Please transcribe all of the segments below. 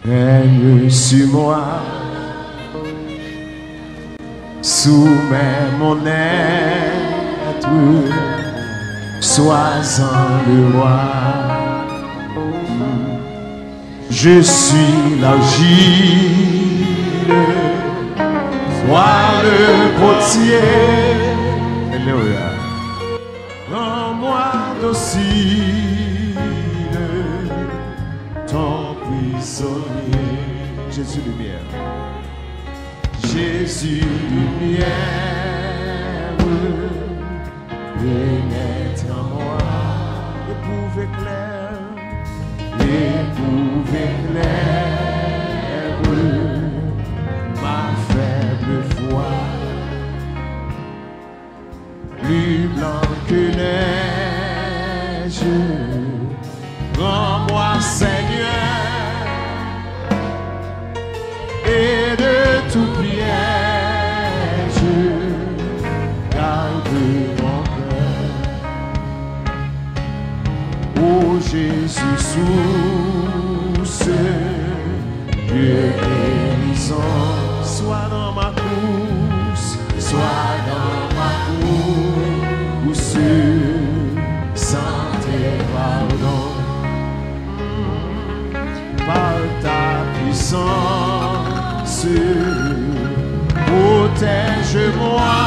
règne sur moi. Soumets mon être, sois-en le roi. Je suis l'argile, toi le potier. Alléluia. Rends-moi docile, ton prisonnier. Jésus lumière. Jésus lumière, pénètre en moi. Éprouve éclair, éprouve éclair ma faible foi. Plus blanc que neige, rends-moi Seigneur, et de tout piège, garde mon cœur. Ô Jésus, source de guérison, sois dans ma course, sois dans ma course, sans tes pardons, par ta puissance, protège-moi,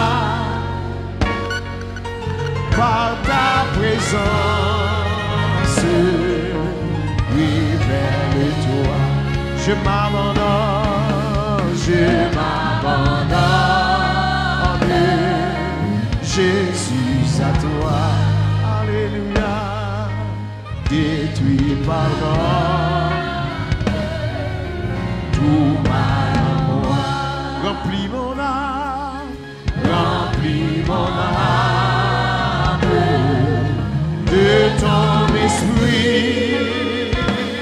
par ta présence, révèle-toi. Je m'abandonne, Jésus à toi. Alléluia. Détruis pardon tout mal en moi. Remplis mon âme de ton esprit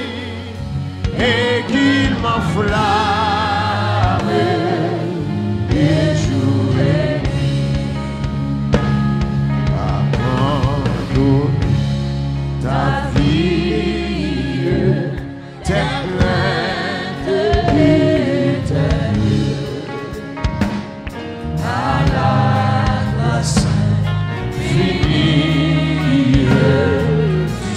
et qu'il m'enflamme et jour et nuit. Abandonne ta vie, tes plaintes éternelles à la grâce finie du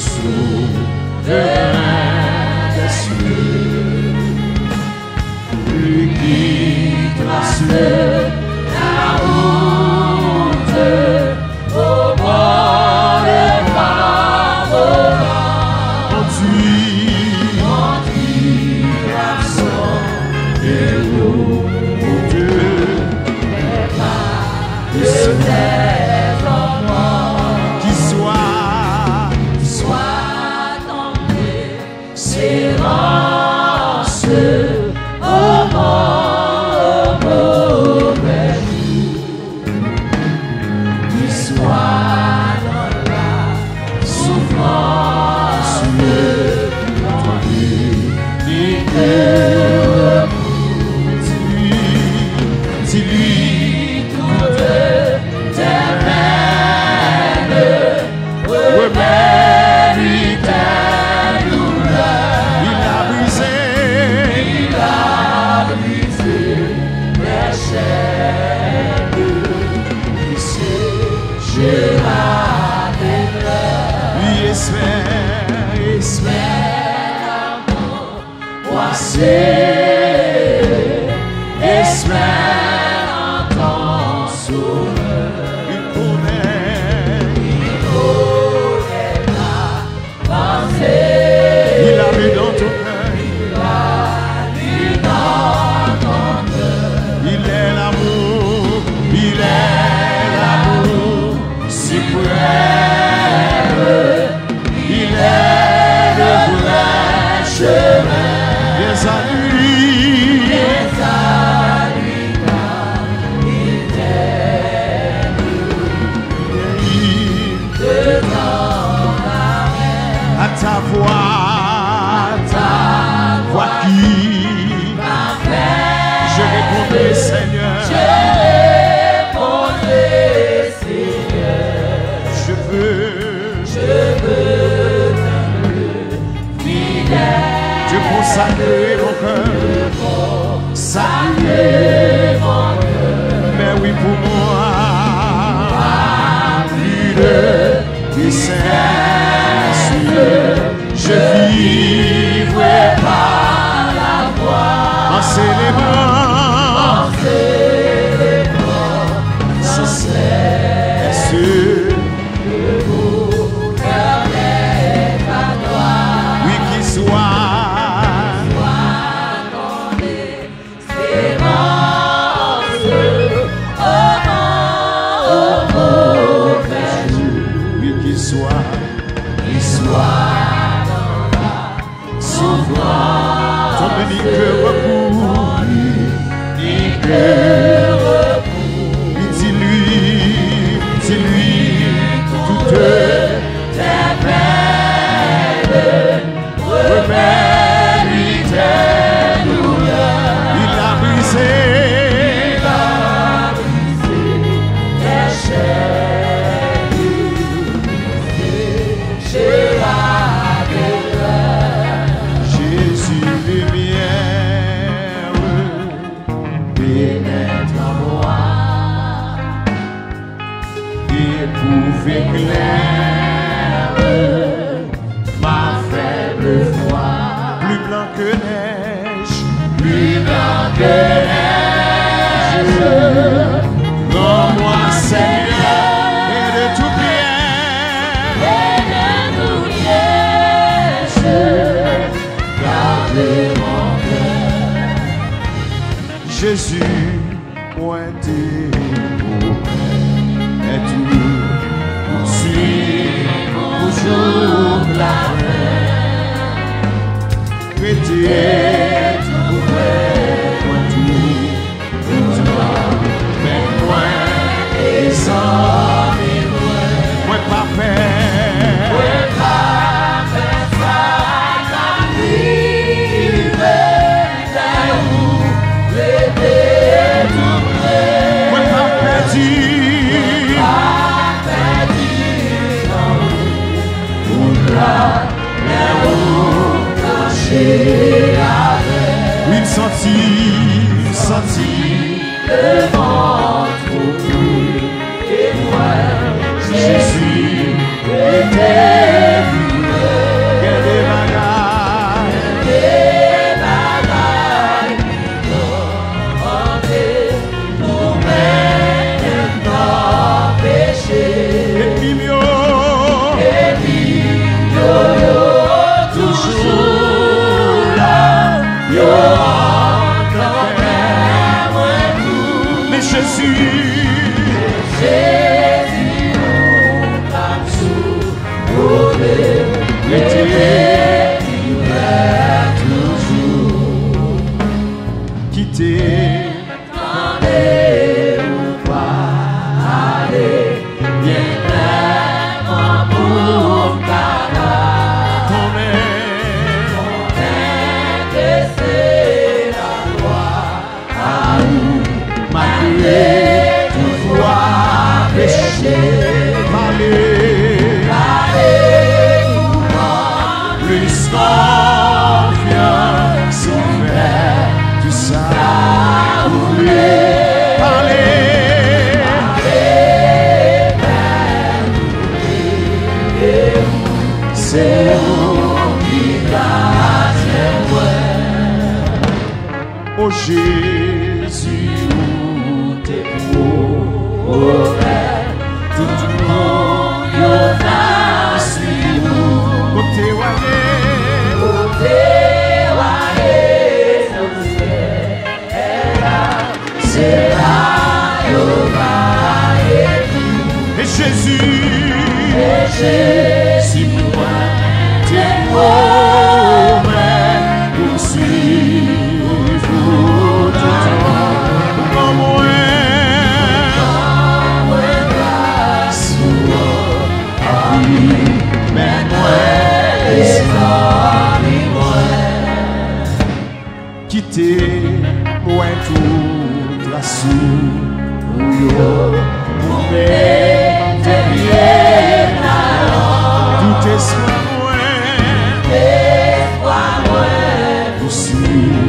souverain des cieux, lui qui trace la route au bord des Pavois. Conduis, garçon, héros, Dieu, mais pas de tes enfants qui soit tombé, silence au mauvais jour, qui soit dans la souffrance, ton unité repos. Dis-lui toutes tes peines, remets-lui tes douleurs. Il a brisé les chaînes, il séchera tes pleurs. Lui espère espère en ton sauveur. Il connaît ta pensée. Il a vu dans ton cœur. Il est l'amour suprême. Il est le vrai chemin. Viens à lui, car il t'aime. Il te tend la main. À ta voix qui m'appelle. Je répondrai, Seigneur. Je veux te fidèle. Je consacre mon cœur. Saluer mon cœur. Mais oui, pour moi, Plus de tristesse, je vivrai par la foi. en célébrant Sans cesse, ce l'éternel à toi. oui qui soit. Ton unique recours, dis-lui toutes tes peines, remets-lui tes douleurs. il a brisé tes chaînes, chez la Jésus lumière, pénètre en moi. éprouvé clair, Ma faible foi, plus blanc que neige, plus blanc que neige, rends-moi Seigneur et de tout pierre. et de tout piège, gardez mon cœur. Jésus, pointé et tout poursuit Toujours la prêté tout près, mais moi et sans moi pas faire moi pas perdu oui senti le monde et moi Jésus était quel des bagages des bagailles pour maintenant péché. et puis mieux Toujours là, yo encore moins tout. mais Jésus Jésus nous comme sauvé, toujours. quitter Allez ou pas aller, bien clairement pour Canada. ton aide C'est la loi à où malgré toutefois péché. parler plus confiance envers tout ça parler c'est oh Jésus où t'es beau Tout le monde y a suivi nous. où t'es wallé C'est là et Jésus si moi t'es beau pour suivre tout temps comme moi mais moi quitter moi toute la souillure tout espoir moi aussi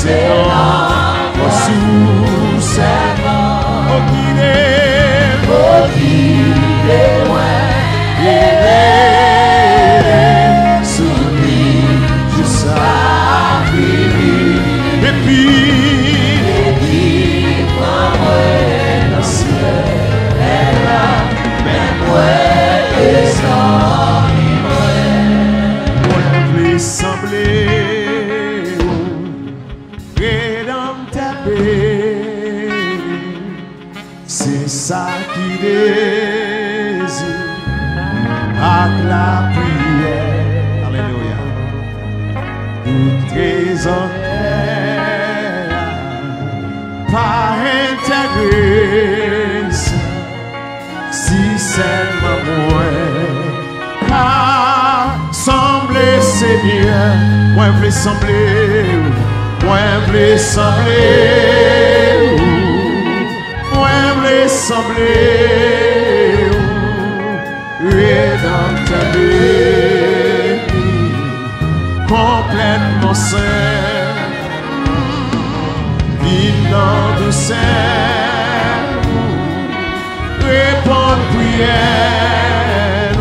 c'est non, sous c'est non, au qu'il est loin, il est soumis jusqu'à fini. Et puis, moi, dans le ciel, même moi, et sans moi, plus sembler rédempteur, c'est ça qui désire avec la prière. Alléluia. Tout trésor pas intégré si seulement moi car sembler Seigneur moi voulais sembler moi voulais sembler moi voulais sembler rédempteur complètement saint vivant de sein, répondre prière,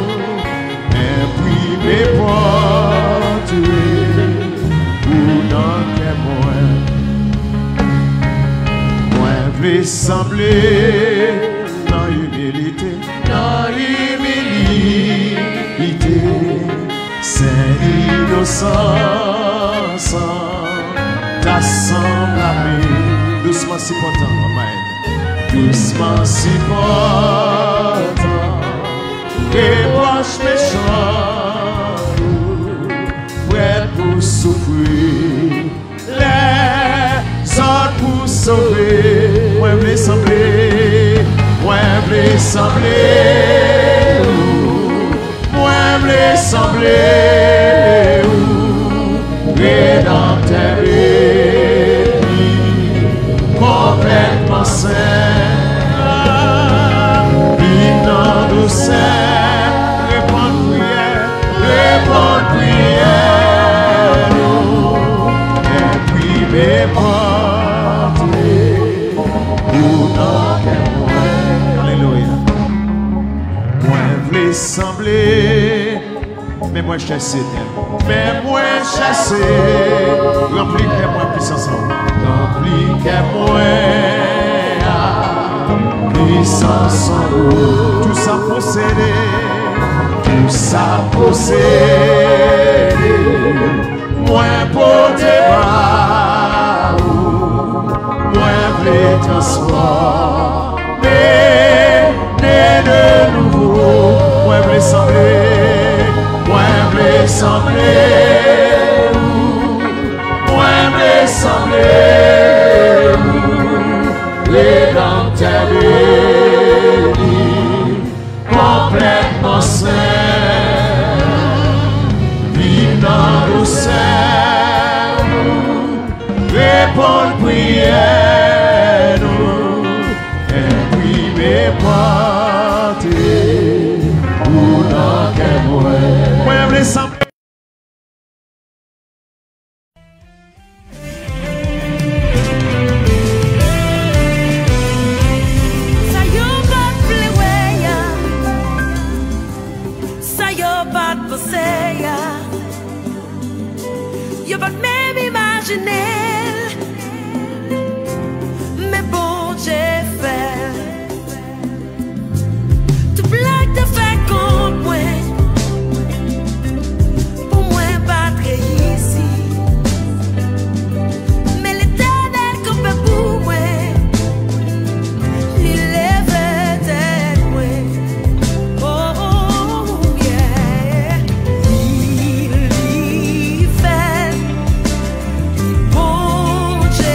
imprimer portrait, ou dans quel moi voulais sembler dans humilité, c'est innocence. T'assemble la paix, doucement si pourtant, doucement si pourtant, et proche méchant, prêt pour souffrir, les autres pour sauver, moi voulais sembler, moi voulais sembler, moi voulais sembler, rédempteur. Complètement saint, vivant douceur, répondre prière, et puis mes portées, pour dans quel moi, alléluia, moi voulais sembler, mais moi chassé, mais moi chassé, rempli que moi puissance. Rempli que moi, puissance en haut, tout ça possédé, moi pour tes bras, moi voulais transformer, né de nouveau, moi voulais sembler, moi voulais sembler, moi voulais sembler, rédempteur béni, complètement saint, vivant douceur, répondre prière, imprimer portée, pour dans quel moi voulais sembler. Je peux même imaginer, mais bon, j'ai fait. Tu blagues de faire contre moi, pour moi, battre ici. Mais l'éternel qu'on peut pour moi, il lève tête moi. Oh, yeah. Il fait. Bon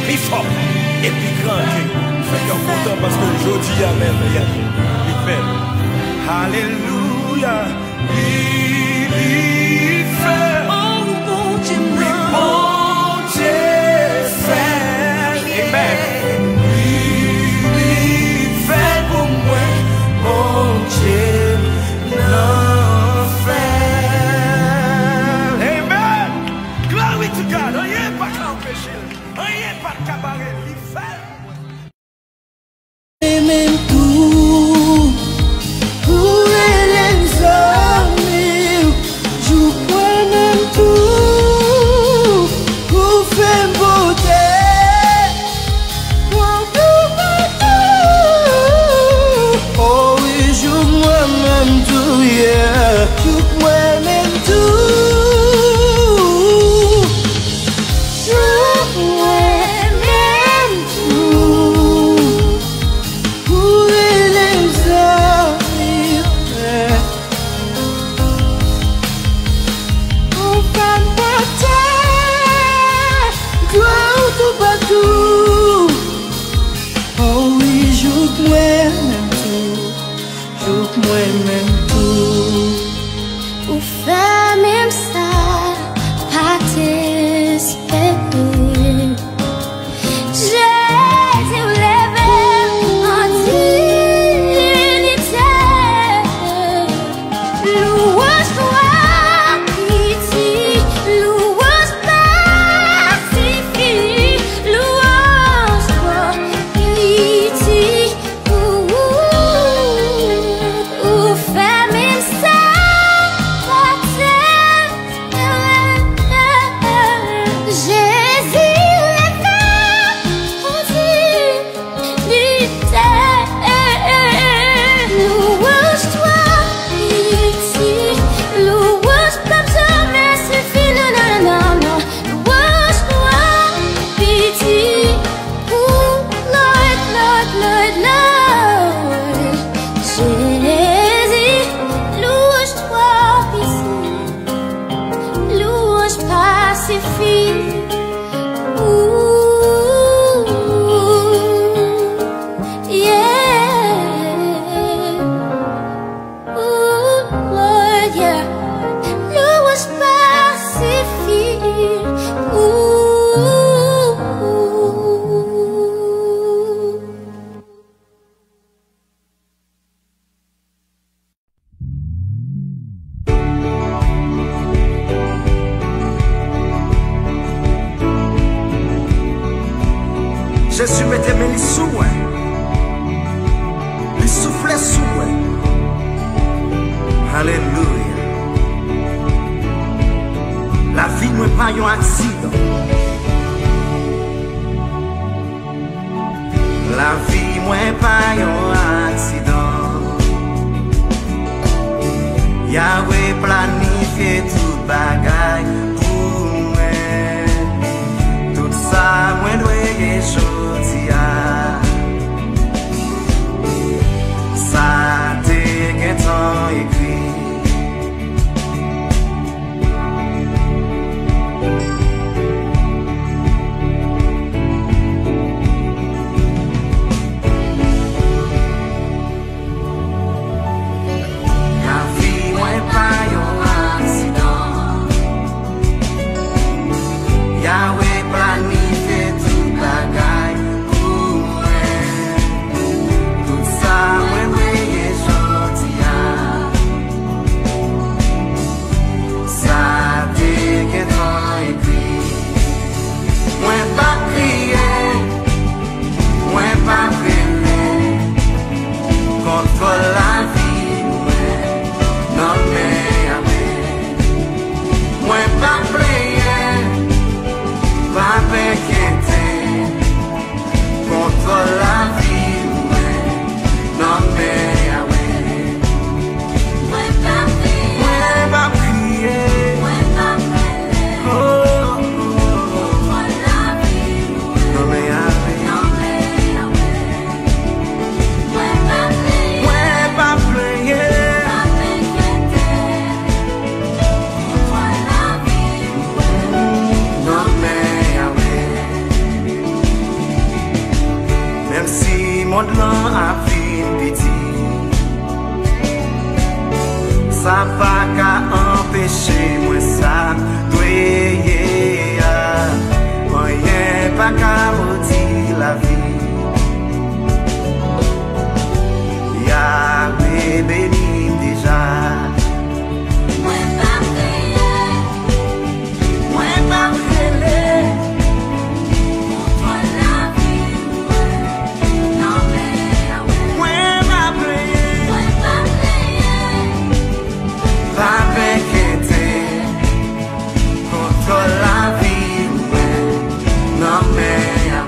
plus fort et plus grand que. Fait qu'on est content parce que je dis amen, il fait. Alléluia. Il fait. Oh mon Dieu, Mon Dieu fait. Amen. Il fait pour moi. Mon Dieu l'en fait. Amen. Glory to God. Rien pas qu'à empêcher. Rien pas qu'à barrer. Il fait. et même tout, pour les amis, je crois même tout, pour faire beauté, pour tout partout. Oh oui, je crois même tout, yeah, je crois même tout. Je crois même tout. Pour les amis, on va partir, toi tout partout. Oh oui, joue moi-même tout. Pour faire même ça, participer. Jésus levé en dignité, louange toi, pitié, louange pacifie, louange toi, pitié, ou faire même ça, Jésus levé en dignité, louange toi, pitié, louange comme jamais suffit, non, non, non, non, louange toi, pitié, Lord, Lord, Lord, Lord, Jésus, louange toi, pitié, louange pacifie. Yeah. Lord, yeah. Louange pacifie. Jésus mettait mes sous, il soufflait sous. Alléluia. La vie n'est pas un accident. La vie n'est pas un accident. Yahweh planifié tout bagaille pour moi. Tout ça, moi dois choisir. Ça t'est qu'un écrit. La vie n'est pas un accident. monde là a fin petit. Ça pas qu'à empêcher moi ça doyer. Rien pas qu'à maudire la vie. Yahweh béni déjà. Moi pas prier, moi pas prier contre la vie. Non mais Moi pas prier, moi pas prier, pas m'inquiéter contre la vie. Non mais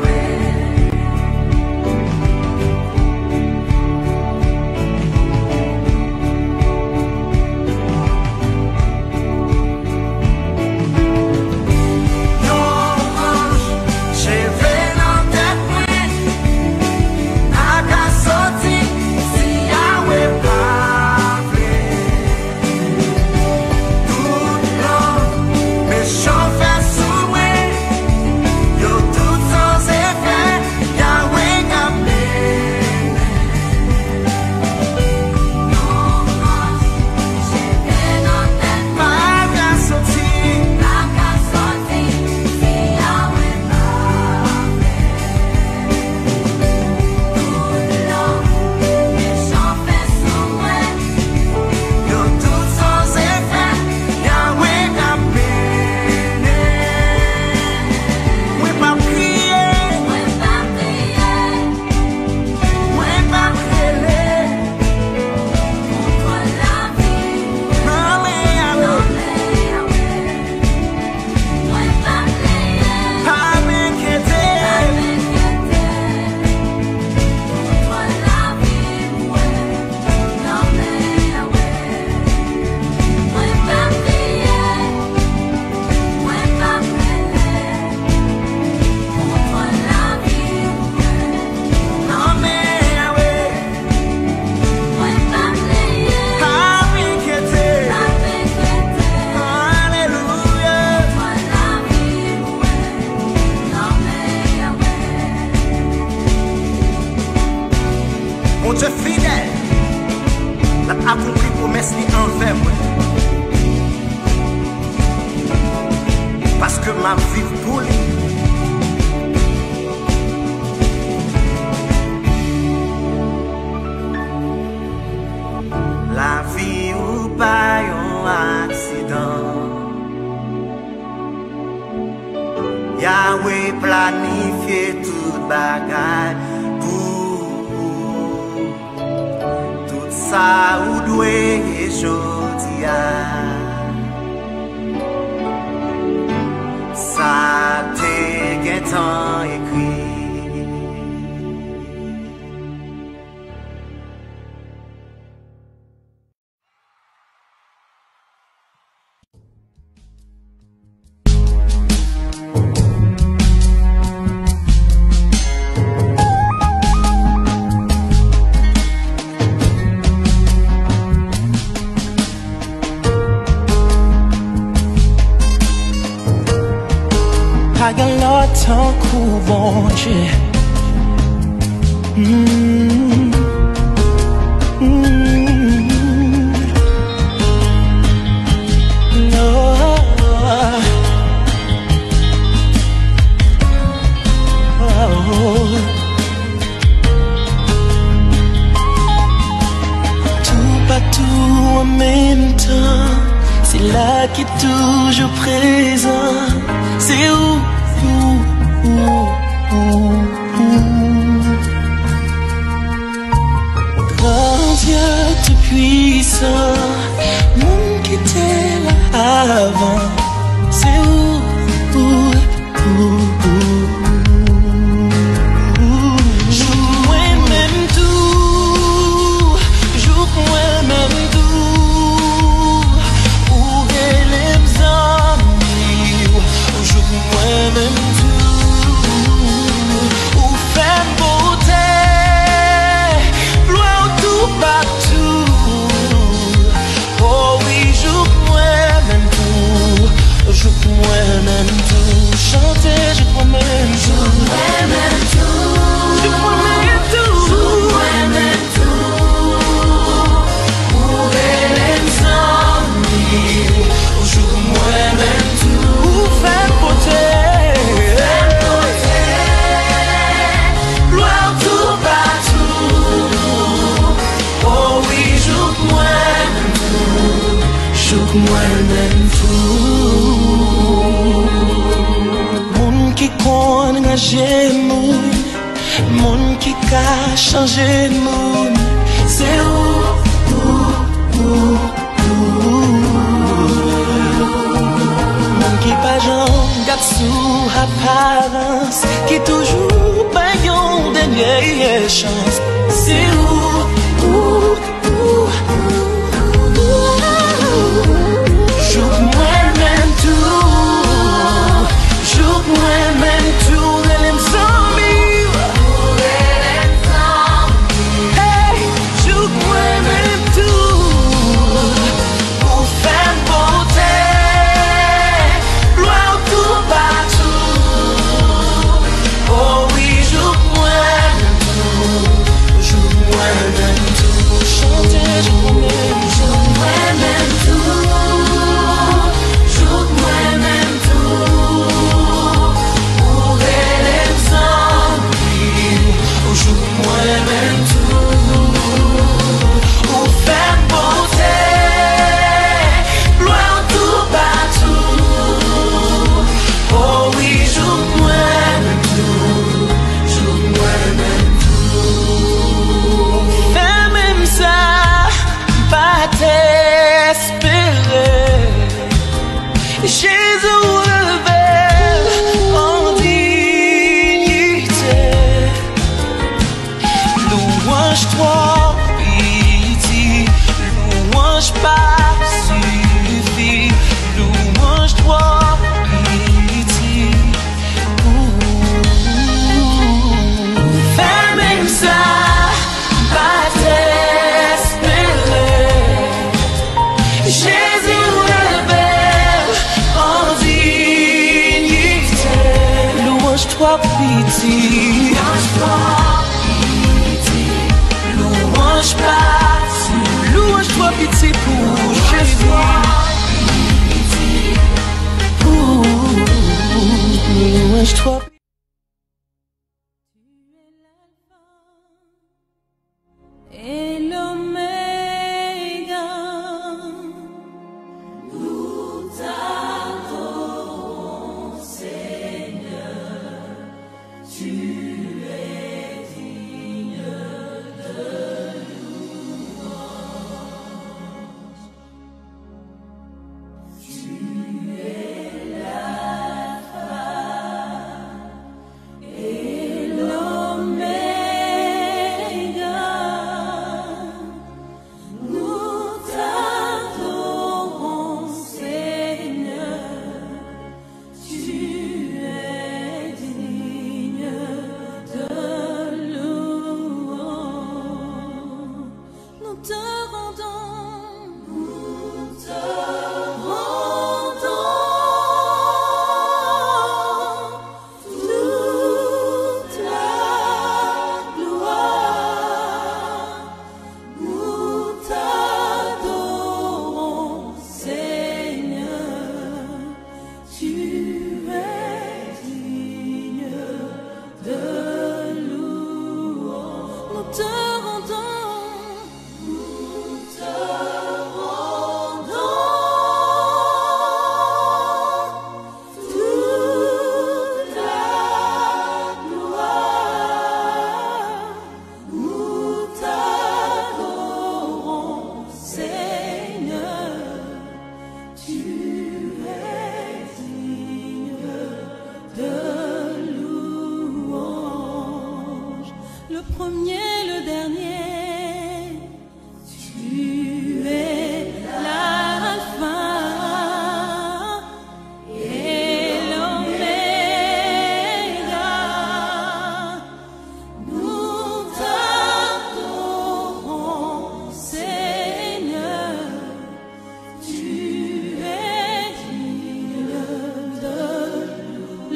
mon Dieu fidèle, l'a accompli promesse envers moi. Parce que ma vie pour lui. La vie ou pas un accident. Yahweh planifié toute bagaille pour tout ça ou doué jodia. Ça t'est tant écrit. Tant coup bon Dieu. No. Oh. Tout partout en même temps, c'est là qui est toujours présent. C'est où? Grand Dieu tout puissant, monde qui était là avant, c'est où? Joue moi-même tout, joue moi-même tout, où est les amis, joue moi moi-même tout. Moun qui connaît engagé moun, moun qui a changé moun, c'est moun qui pas j'en garde sous apparence, qui toujours pas yon dernière chance, c'est moi-même tout, joue moi-même tout, les zombies, hey, joue moi-même tout, pour faire beauté, loin tout partout, oh oui, joue moi-même tout, chanter, joue moi-même tout. Louange-toi pitié pour Jésus, louange-toi. Et l'Oméga, nous t'adorons, Seigneur, tu es digne de louange. Tu es l'Alpha et l'Oméga.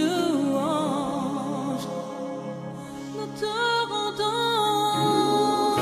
Nous te rendons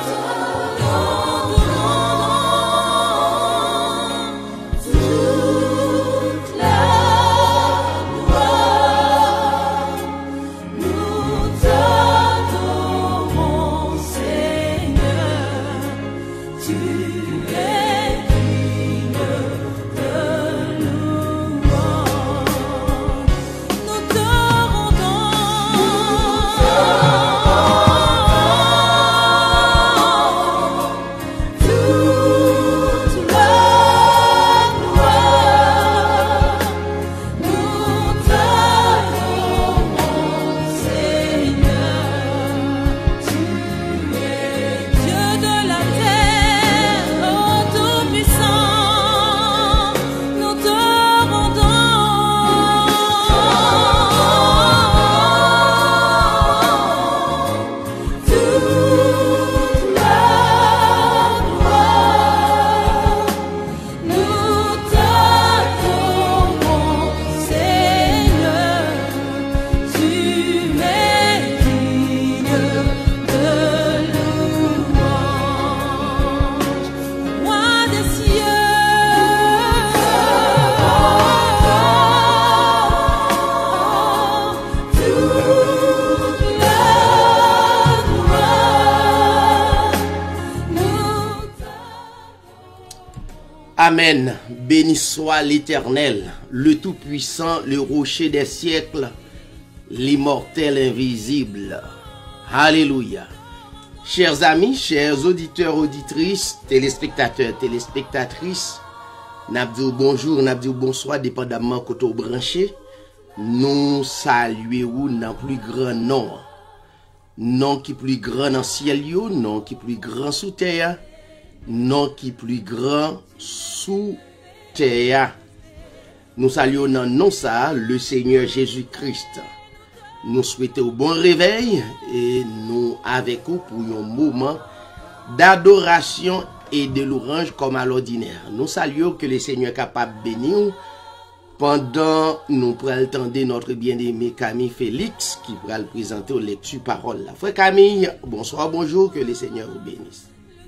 Amen. Béni soit l'Éternel, le Tout-Puissant, le rocher des siècles, l'immortel invisible. Alléluia. Chers amis, chers auditeurs, auditrices, téléspectateurs, téléspectatrices, n'abdou bonjour, n'abdou bonsoir, dépendamment côté branché. Nous saluons dans plus grand nom. Non qui plus grand dans ciel, non qui plus grand sous terre, non qui plus grand sous terre. Nous saluons dans nom ça le Seigneur Jésus-Christ. Nous souhaitons un bon réveil et nous avec vous pour un moment d'adoration et de louange comme à l'ordinaire. Nous saluons que le Seigneur est capable de bénir pendant nous prenons le temps de notre bien-aimé Camille Félix qui pourra le présenter aux lectures paroles. Frère Camille, bonsoir, bonjour, que le Seigneur vous bénisse.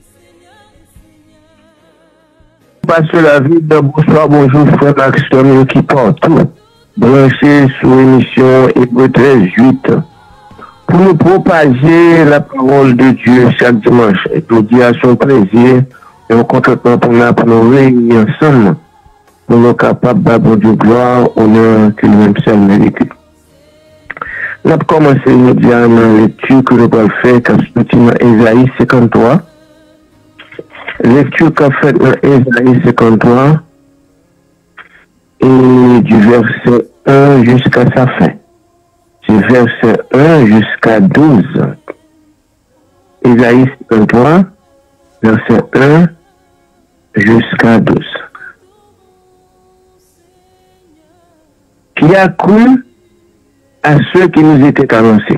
Pasteur David, bonsoir, bonjour, frère Maxime qui partout, branché sur l'émission Hébreux 13:8 pour nous propager la parole de Dieu chaque dimanche. Et pour dire à son plaisir et au contentement pour nous réunir ensemble pour nous capables d'avoir de gloire, honneur que lui-même seul mérite. Nous avons commencé nous dire dans la lecture que nous allons faire quand nous dans Ésaïe 53. Lecture qu'a faite dans Ésaïe 53 et du verset 1 jusqu'à sa fin. Du verset 1 jusqu'à 12. Ésaïe 53, verset 1 jusqu'à 12. Qui a cru à ceux qui nous étaient annoncés?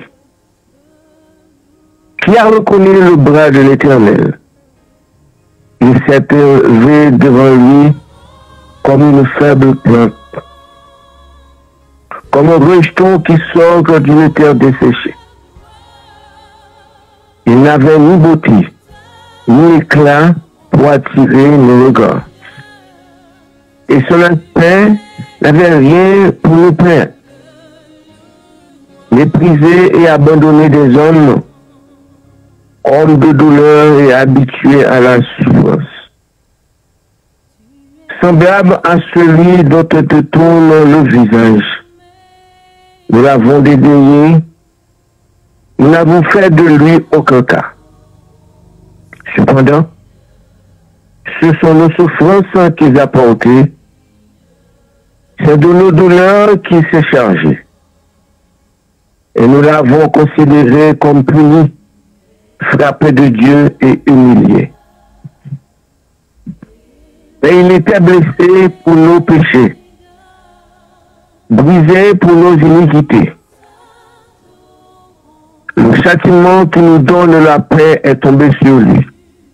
Qui a reconnu le bras de l'Éternel? Il s'est élevé devant lui comme une faible plante, comme un rejeton qui sort d'une terre desséchée. Il n'avait ni beauté, ni éclat pour attirer nos regards. Et son aspect n'avait rien pour nous plaire. Méprisé et abandonné des hommes, homme de douleur et habitué à la souffrance. Semblable à celui dont te tourne le visage. Nous l'avons dédaigné, nous n'avons fait de lui aucun cas. Cependant, ce sont nos souffrances qu'il a portées, c'est de nos douleurs qu'il s'est chargé. Et nous l'avons considéré comme puni, frappé de Dieu et humilié. Mais il était blessé pour nos péchés, brisé pour nos iniquités. Le châtiment qui nous donne la paix est tombé sur lui.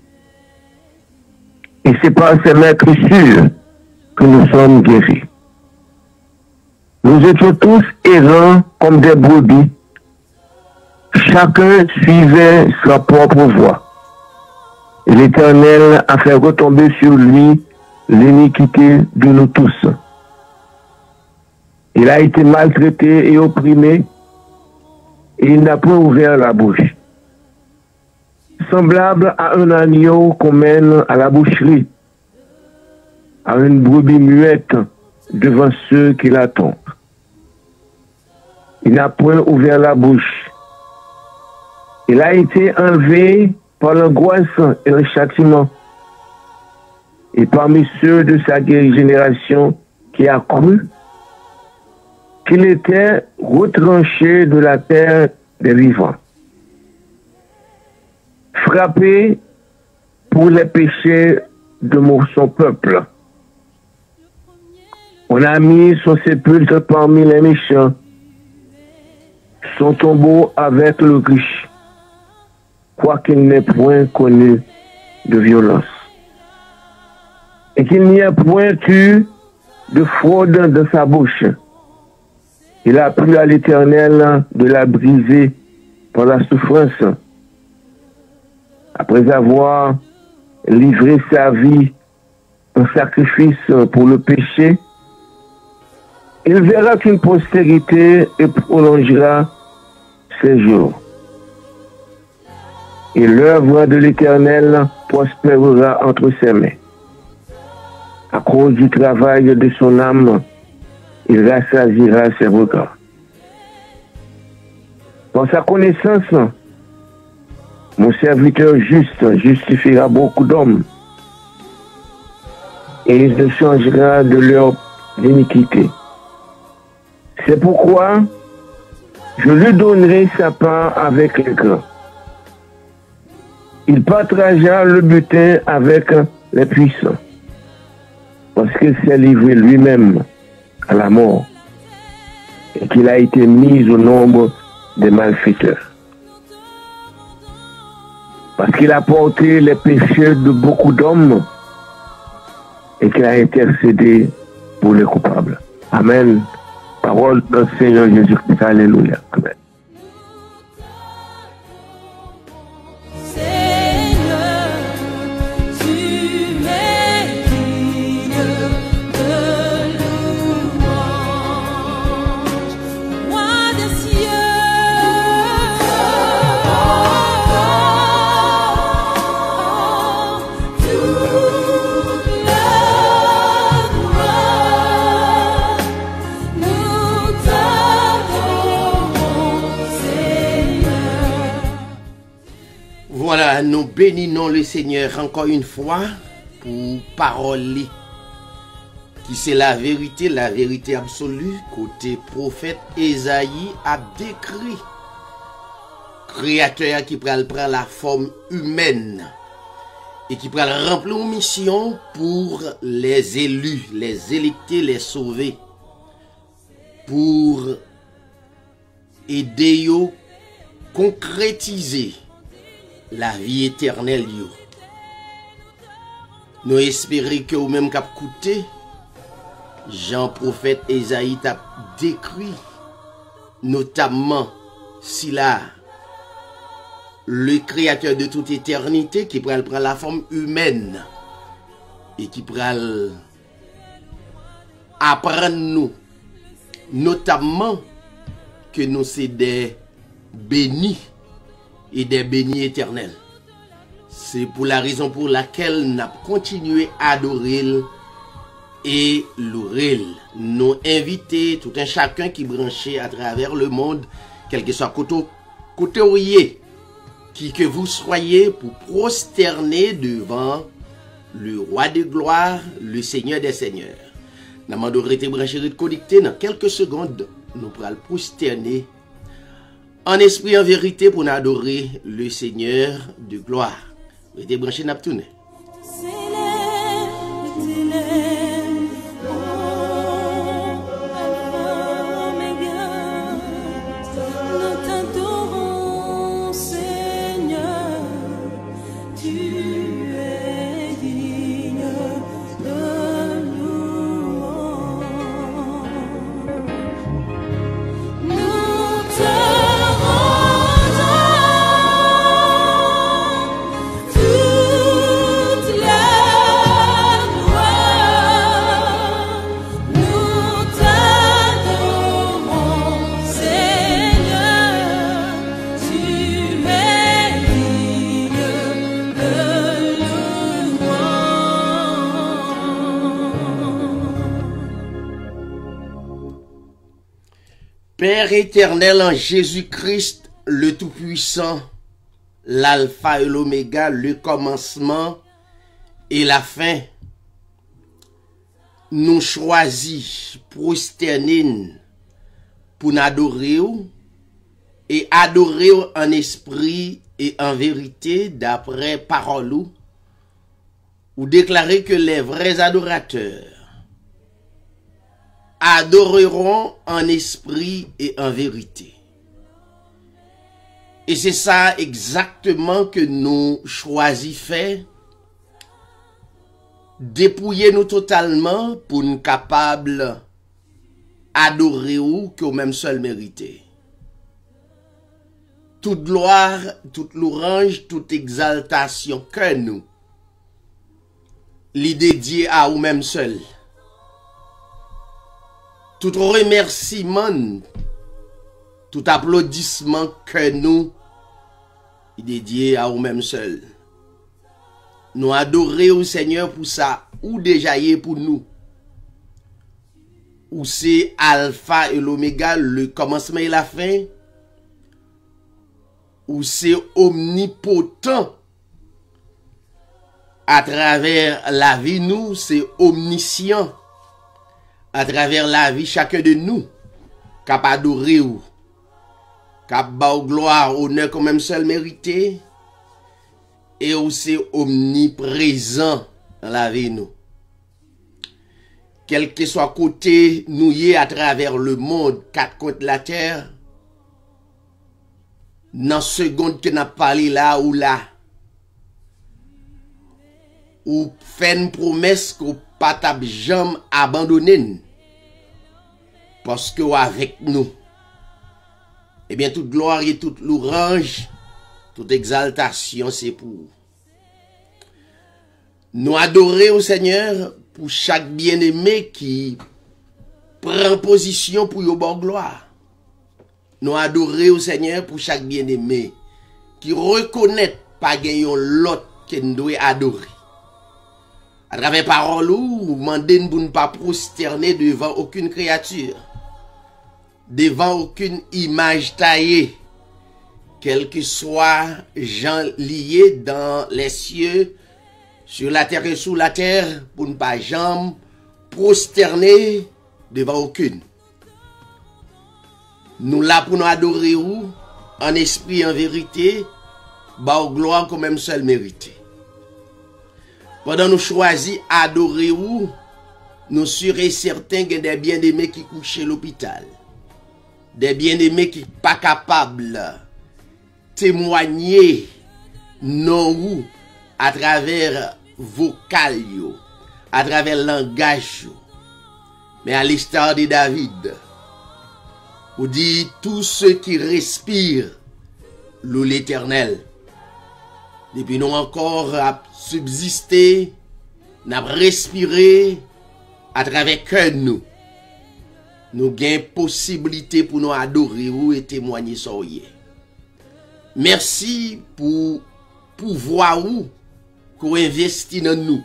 Et c'est par ses meurtrissures que nous sommes guéris. Nous étions tous errants comme des brebis. Chacun suivait sa propre voie. Et l'Éternel a fait retomber sur lui l'iniquité de nous tous. Il a été maltraité et opprimé, et il n'a pas ouvert la bouche. Semblable à un agneau qu'on mène à la boucherie, à une brebis muette devant ceux qui l'attendent. Il n'a point ouvert la bouche. Il a été enlevé par l'angoisse et le châtiment. Et parmi ceux de sa génération qui a cru qu'il était retranché de la terre des vivants, frappé pour les péchés de son peuple. On a mis son sépulcre parmi les méchants, son tombeau avec le riche, quoiqu'il n'ait point connu de violence, et qu'il n'y ait point eu de fraude dans sa bouche. Il a plu à l'Éternel de la briser par la souffrance. Après avoir livré sa vie en sacrifice pour le péché, il verra qu'une postérité et prolongera ses jours. Et l'œuvre de l'Éternel prospérera entre ses mains. À cause du travail de son âme, il rassasiera ses regards. Par sa connaissance, mon serviteur juste justifiera beaucoup d'hommes et il se changera de leur iniquité. C'est pourquoi je lui donnerai sa part avec les grands. Il partagera le butin avec les puissants, parce qu'il s'est livré lui-même à la mort et qu'il a été mis au nombre des malfaiteurs. Parce qu'il a porté les péchés de beaucoup d'hommes et qu'il a intercédé pour les coupables. Amen. Parole de notre Seigneur Jésus-Christ. Alléluia. Amen. Voilà, nous bénissons le Seigneur encore une fois pour parole qui c'est la vérité absolue, côté prophète Esaïe a décrit créateur qui prend la forme humaine et qui prend remplir une mission pour les élus, les électés, les sauver, pour aider eux concrétiser la vie éternelle yo. Nous espérons que vous même cap coûté Jean prophète Esaïe t'a décrit notamment si là le créateur de toute éternité qui prend la forme humaine et qui prend apprendre nous notamment que nous c'est des bénis et des bénis éternels. C'est pour la raison pour laquelle nous avons continué à adorer et louer. Nous inviter tout un chacun qui branché à travers le monde, quel que soit côté ouillé, qui que vous soyez, pour prosterner devant le roi de gloire, le Seigneur des seigneurs. Nous avons été branchés de connecter dans quelques secondes, nous pourrons prosterner en esprit, en vérité, pour nous adorer le Seigneur de gloire. Vous êtes branchés dans tout. Père éternel en Jésus-Christ, le Tout-Puissant, l'Alpha et l'Oméga, le commencement et la fin, nous choisis prosterner pour nous adorer et adorer en esprit et en vérité d'après parole ou déclarer que les vrais adorateurs adoreront en esprit et en vérité. Et c'est ça exactement que nous choisissons faire. Dépouiller nous totalement pour nous capables adorer ou que au même seul mérité. Toute gloire, toute louange, toute exaltation que nous l'y dédier à ou même seul. Tout remerciement, tout applaudissement que nous dédié à vous-même seul. Nous adorer au Seigneur pour sa ou déjà y est pour nous. Ou c'est alpha et l'oméga, le commencement et la fin. Ou c'est omnipotent. À travers la vie, nous, c'est omniscient. À travers la vie, chacun de nous, capable d'adorer ou, capable de gloire, honneur, comme même seul mérité. Et aussi omniprésent dans la vie, nous. Quel que soit côté nous y est à travers le monde, quatre côtés de la terre, dans seconde que n'a parlé là ou là, ou fait une promesse qu'on pas jamais abandonner, parce que avec nous, eh bien toute gloire et toute louange, toute exaltation, c'est pour nous adorer au Seigneur pour chaque bien-aimé qui prend position pour y bon gloire. Nous adorer au Seigneur pour chaque bien-aimé qui reconnaît pas gagnant l'autre que nous doit adorer. À travers parole ou demandez pour ne pas prosterner devant aucune créature, devant aucune image taillée, quel que soit gens liés dans les cieux, sur la terre et sous la terre, pour ne pas jamais prosterner devant aucune. Nous là pour nous adorer ou, en esprit, en vérité, bah gloire quand même seul mérité. Pendant nous choisir adorer ou, nous serons certains que des bien-aimés qui couchent à l'hôpital, des bien-aimés qui ne sont pas capables de témoigner non ou à travers vocal yo, à travers langage yo. Mais à l'histoire de David, on dit tous ceux qui respirent l'eau l'Éternel. Depuis nous encore à subsister, n'a respiré à travers que nous. Nous gagnons possibilité pour nous adorer ou et témoigner sur eux. Merci pour pouvoir ou qu'on investit dans nous.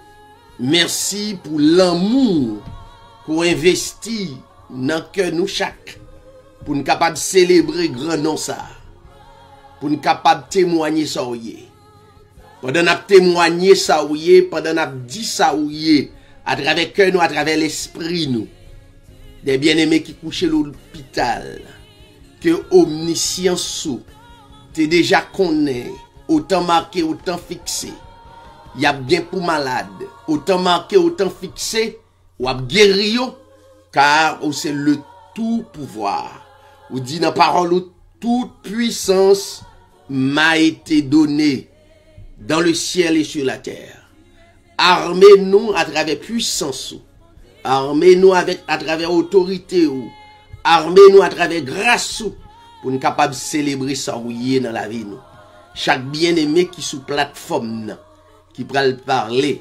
Merci pour l'amour qu'on investit dans que nous chaque. Pour nous capables de célébrer grand nom ça. Pour nous capables de témoigner ça. Pendant nous témoigner ça, pendant nous dit ça, à travers que nous, à travers l'esprit nous. Des bien-aimés qui couchent à l'hôpital. Que omniscience t'es déjà connaît. Autant marqué, autant fixé. Il y a bien pour malade. Autant marqué, autant fixé. Ou a guéri, car c'est le tout pouvoir. Ou dit dans la parole, toute puissance m'a été donnée dans le ciel et sur la terre. Armez-nous à travers puissance. Armez-nous à travers autorité. Armez-nous à travers grâce. Pour nous capables de célébrer ça dans la vie. Nous. Chaque bien-aimé qui sous plateforme, qui pourra parler,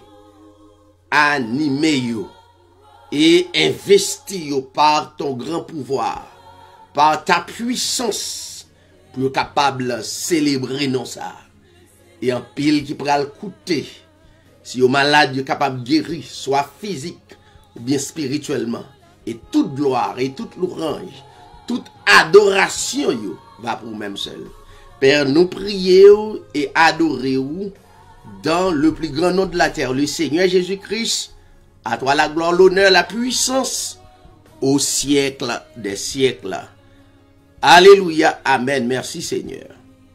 animer yo, et investir par ton grand pouvoir, par ta puissance, pour être capable de célébrer non ça. Et en pile qui pourra le coûter, si au malade est capable de guérir, soit physique ou bien spirituellement. Et toute gloire et toute louange, toute adoration yo, va pour même seul. Père, nous prions et adorons dans le plus grand nom de la terre, le Seigneur Jésus-Christ. À toi la gloire, l'honneur, la puissance, au siècle des siècles. Alléluia, amen. Merci Seigneur.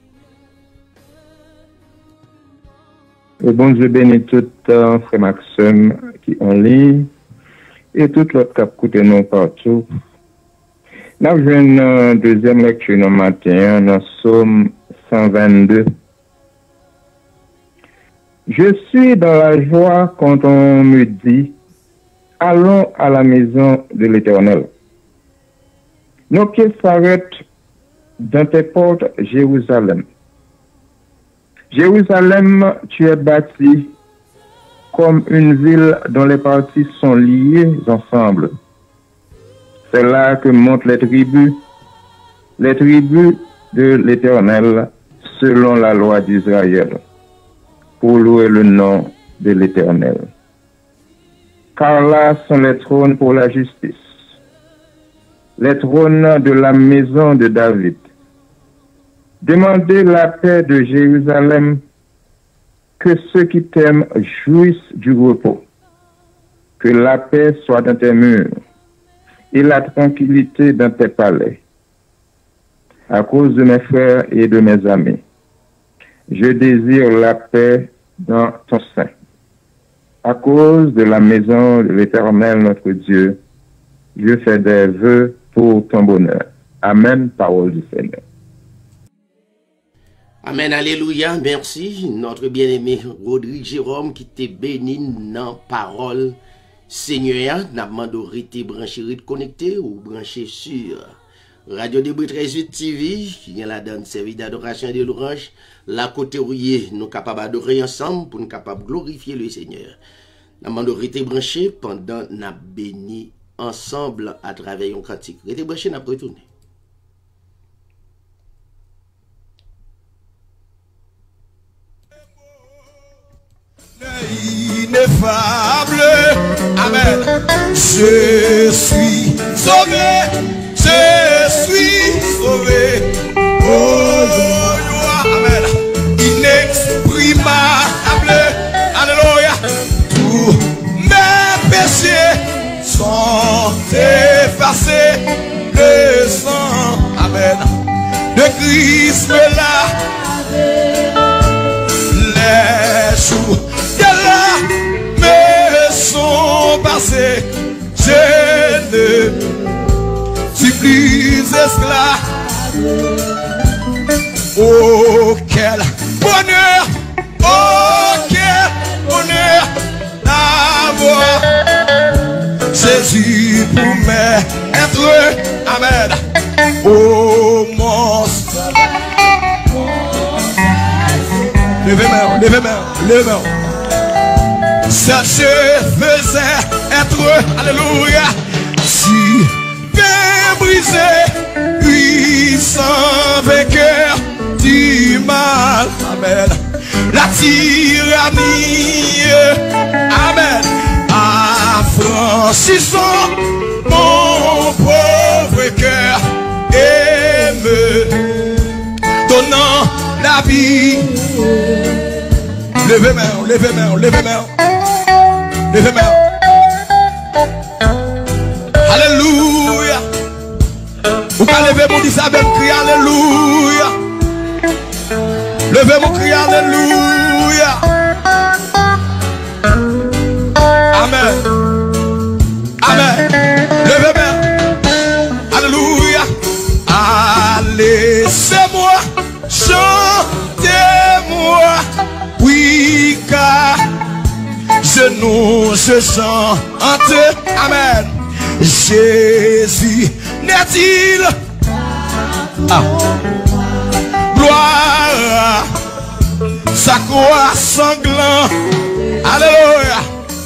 Et bon Dieu bénit tout frère Maxime qui en ligne et tout l'autre qui a écouté nous partout. Nous avons une deuxième lecture le matin dans Psaume 122. Je suis dans la joie quand on me dit allons à la maison de l'Éternel. Nos pieds s'arrêtent dans tes portes, Jérusalem. Jérusalem, tu es bâti comme une ville dont les parties sont liées ensemble. C'est là que montent les tribus de l'Éternel, selon la loi d'Israël, pour louer le nom de l'Éternel. car là sont les trônes pour la justice, les trônes de la maison de David. Demandez la paix de Jérusalem, que ceux qui t'aiment jouissent du repos, que la paix soit dans tes murs et la tranquillité dans tes palais. À cause de mes frères et de mes amis, je désire la paix dans ton sein. À cause de la maison de l'Éternel notre Dieu, je fais des vœux pour ton bonheur. Amen, parole du Seigneur. Amen, alléluia, merci. Notre bien-aimé Rodrigue Jérôme qui te bénit dans parole Seigneur. N'a demandé de rester branché, de connecté ou branché sur Radio Débris 38 TV, qui est la donne service d'adoration et de louange. La côté rouillé, nous capables d'adorer ensemble pour nous capables de glorifier le Seigneur. N'a demandé de rester branché pendant n'a béni ensemble à travers un cantique. Restez branché, n'a retourné. Ineffable, amen. Je suis sauvé, je suis sauvé. Oh, amen. Inexprimable, alléluia. Tous mes péchés sont effacés. Le sang, amen, de Christ là. Les jours me sont passés, je ne suis plus esclave. Oh quel bonheur d'avoir Jésus pour m'être, amen. Oh mon levez-moi. Ça je faisais être, alléluia, si bien brisé, puissant vainqueur du mal, amen. La tyrannie, amen, affranchissant mon pauvre cœur et me donnant la vie. Levez-moi. Alléluia. Vous pouvez lever mon dis avec crier alléluia. Levez mon cri alléluia. Amen. Levez-moi. Alléluia. Laissez-moi chantez-moi. Oui, car je chante, amen. Jésus n'est-il gloire à sa croix sanglante, alléluia.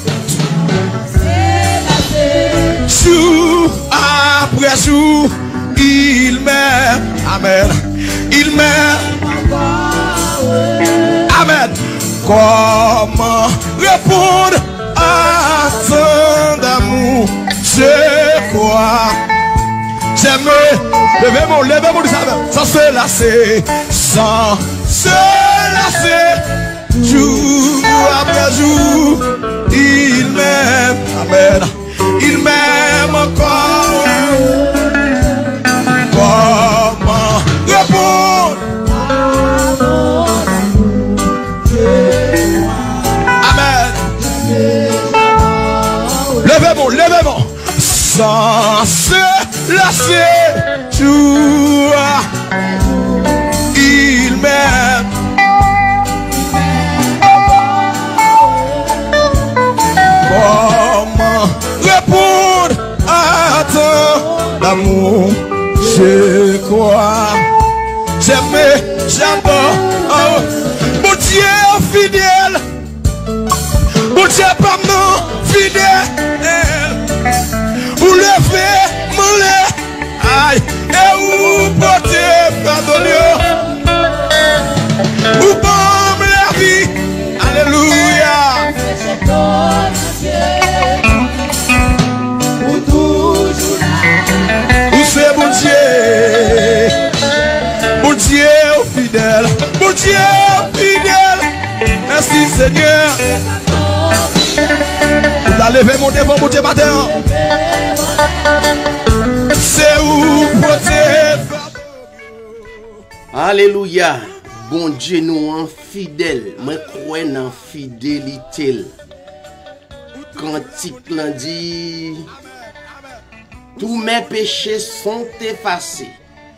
Jour après jour, il m'aime, amen. Il m'aime, amen. Comment répondre à son amour? Je crois, j'aime. Levez-moi, sans se lasser, jour après jour, il m'aime, amen. Il m'aime encore. Comment répondre? Levez-moi, sans se lasser, jour, il m'aime. Comment répondre à ton amour? Je crois, j'adore, oh, mon Dieu fidèle, mon Dieu pas non fidèle. Vous levez, mon lait, aïe, et vous portez, pardonnez, vous bombez la vie, alléluia. Dieu fidèle. Merci Seigneur. Vous allez lever mon devant mon Dieu matin. C'est où protéger. Alléluia. Bon Dieu nous en fidèle. Moi crois en fidélité. Cantique l'en dit, tous mes péchés sont effacés.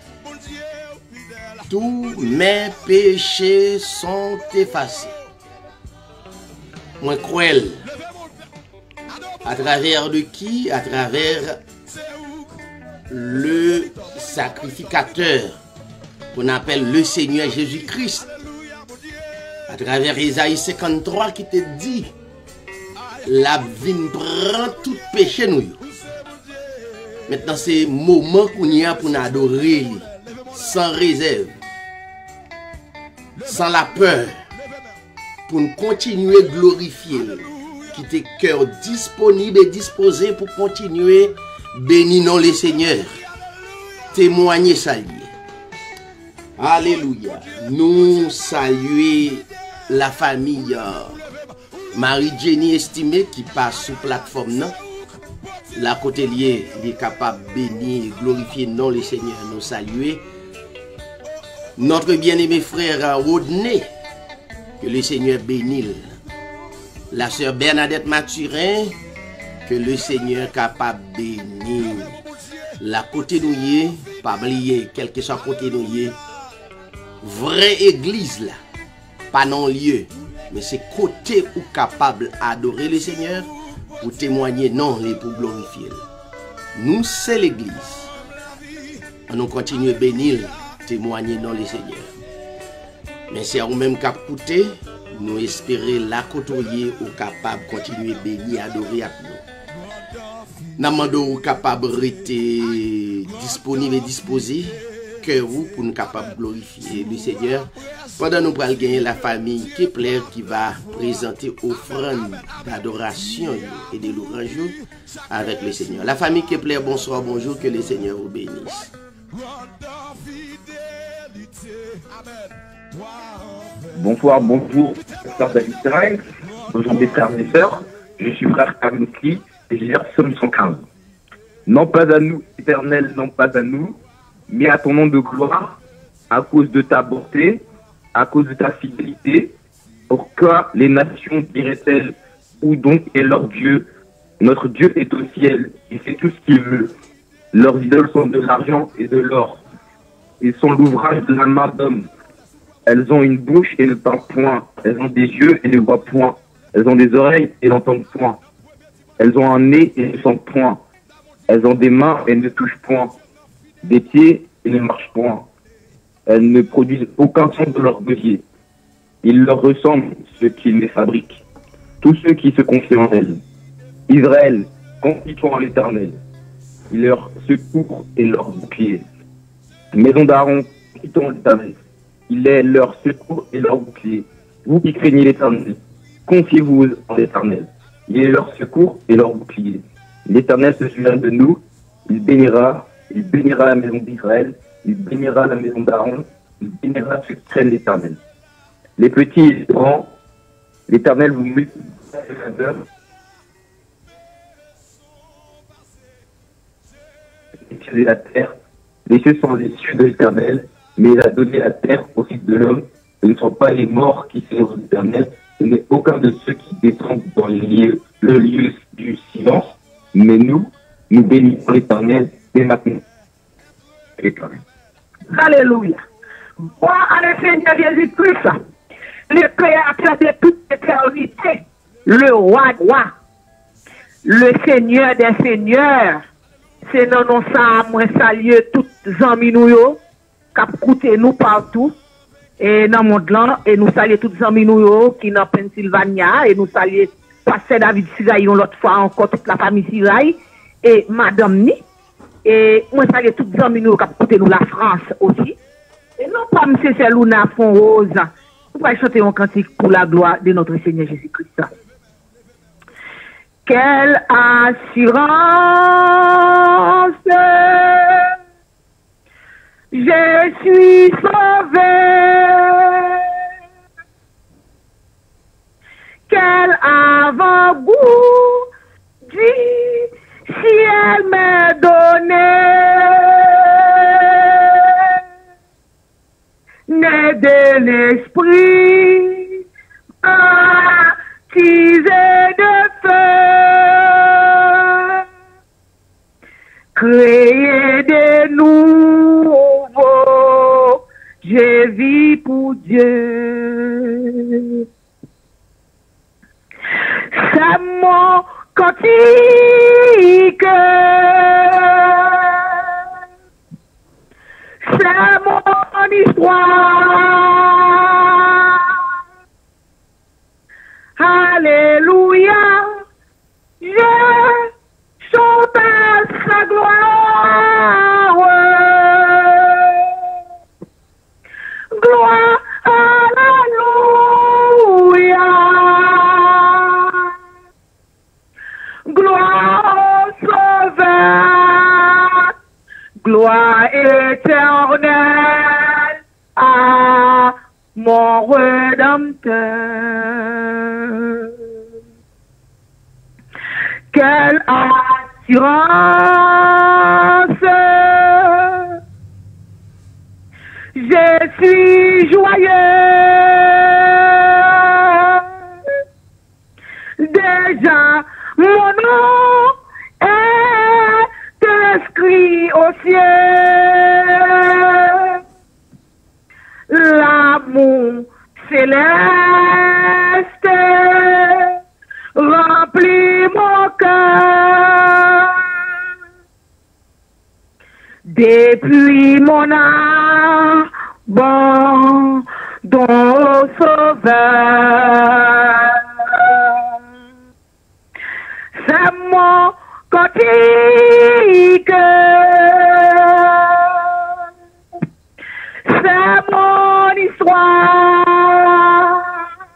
Tous mes péchés sont effacés. Moi crois. À travers de qui? À travers le sacrificateur qu'on appelle le Seigneur Jésus-Christ. À travers Isaïe 53 qui te dit, la vie prend tout péché nous. Maintenant c'est le moment qu'on y a pour nous adorer sans réserve, sans la peur, pour nous continuer à glorifier, qui tes cœurs disponibles et disposés pour continuer bénir non les seigneurs, témoigner saluer. Alléluia. Nous saluons la famille Marie-Jenny estimée qui passe sur plateforme non. La côté lié, il est capable de bénir et glorifier non les seigneurs. Nous saluer notre bien-aimé frère Rodney, que le Seigneur bénisse. La sœur Bernadette Mathurin, que le Seigneur capable de bénir. La côté nous pas oublier, quel que soit côté nous vraie église là, pas non lieu, mais c'est côté où capable d'adorer le Seigneur pour témoigner non et pour glorifier. Nous c'est l'église. On nous continue à bénir, témoigner non le Seigneur. Mais c'est à vous-même qu'à coûter, nous espérer la côtoyer ou capable de continuer à bénir, adorer à nous. Namando ou capable de rester disponible et disposé, que vous pour nous capable de glorifier le Seigneur. Pendant nous allons gagner la famille Kepler qui va présenter offrande d'adoration et de louange avec le Seigneur. La famille Kepler, bonsoir, bonjour, que le Seigneur vous bénisse. Bonsoir, bonjour, frère David Israël. Bonjour mes frères et sœurs. Je suis frère Kaminski et je lis Psaume 115. Non pas à nous, éternel, non pas à nous, mais à ton nom de gloire, à cause de ta bonté, à cause de ta fidélité. Pourquoi les nations diraient-elles, où donc est leur Dieu? Notre Dieu est au ciel, il fait tout ce qu'il veut. Leurs idoles sont de l'argent et de l'or. Ils sont l'ouvrage de la main d'homme. Elles ont une bouche et ne parlent point. Elles ont des yeux et ne voient point. Elles ont des oreilles et n'entendent point. Elles ont un nez et ne sentent point. Elles ont des mains et ne touchent point. Des pieds et ne marchent point. Elles ne produisent aucun son de leur gosier. Ils leur ressemblent ceux qui les fabriquent. Tous ceux qui se confient en elles. Israël, confie-toi en l'Éternel. Il leur secours et leur bouclier. Maison d'Aaron, confie-toi en l'Éternel. Il est leur secours et leur bouclier. Vous qui craignez l'Éternel, confiez-vous en l'Éternel. Il est leur secours et leur bouclier. L'Éternel se souvient de nous. Il bénira la maison d'Israël. Il bénira la maison d'Aaron. Il bénira ceux qui craignent l'Éternel. Les petits et les grands, l'Éternel vous multipliera les faveurs. Et la terre. Les cieux sont les cieux de l'Éternel, mais il a donné la terre au Fils de l'homme. Ce ne sont pas les morts qui servent l'Éternel, ce n'est aucun de ceux qui descendent dans le lieu du silence, mais nous bénissons l'Éternel dès maintenant. Alléluia. Moi, à le Seigneur Jésus-Christ, le Créateur de toute éternité, le roi de rois, le Seigneur des seigneurs, c'est non non ça, moi saluer toutes les amis nous yo, qui écoutent nous partout, et dans le monde là, et nous saluer toutes les amis nous yo, qui dans Pennsylvania, et nous saluer Pasteur David Siraï, l'autre fois encore toute la famille Siraï, et Madame Ni, et moi saluer toutes les amis nous qui écoutent nous la France aussi, et non pas M. Selouna Fond Rose, nous allons chanter un cantique pour la gloire de notre Seigneur Jésus-Christ. Quelle assurance, je suis sauvé et l'esprit baptisé de feu, créer des nouveaux, j'ai vis pour Dieu. C'est mon cantique, c'est mon histoire. Alléluia, je chante sa gloire. Gloire, alléluia. Gloire au Sauveur, gloire éternelle à mon Rédempteur. Quelle assurance, je suis joyeux, déjà mon nom est inscrit au ciel. L'amour céleste remplit mon cœur. Depuis mon âme, bon, don sauveur. C'est mon cantique, c'est mon histoire.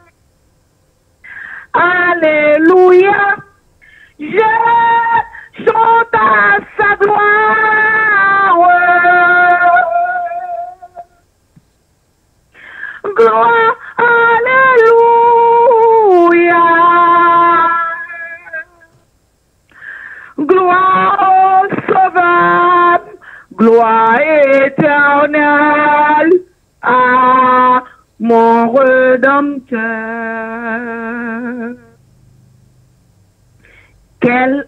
Alléluia, je chante à sa gloire. Gloire, alléluia. Gloire au Sauveur, gloire éternelle à mon Rédempteur. Quelle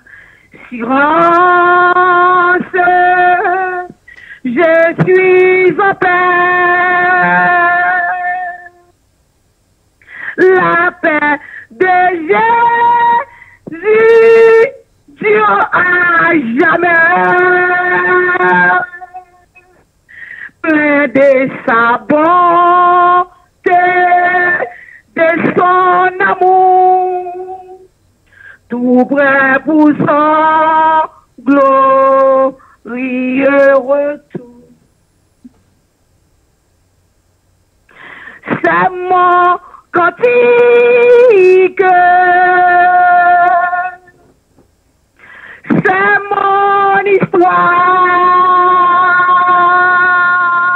assurance, je suis en paix. La paix de Jésus dure à jamais, plein de sa bonté, de son amour, tout prêt pour son glorieux retour. C'est mon cantique, c'est mon histoire.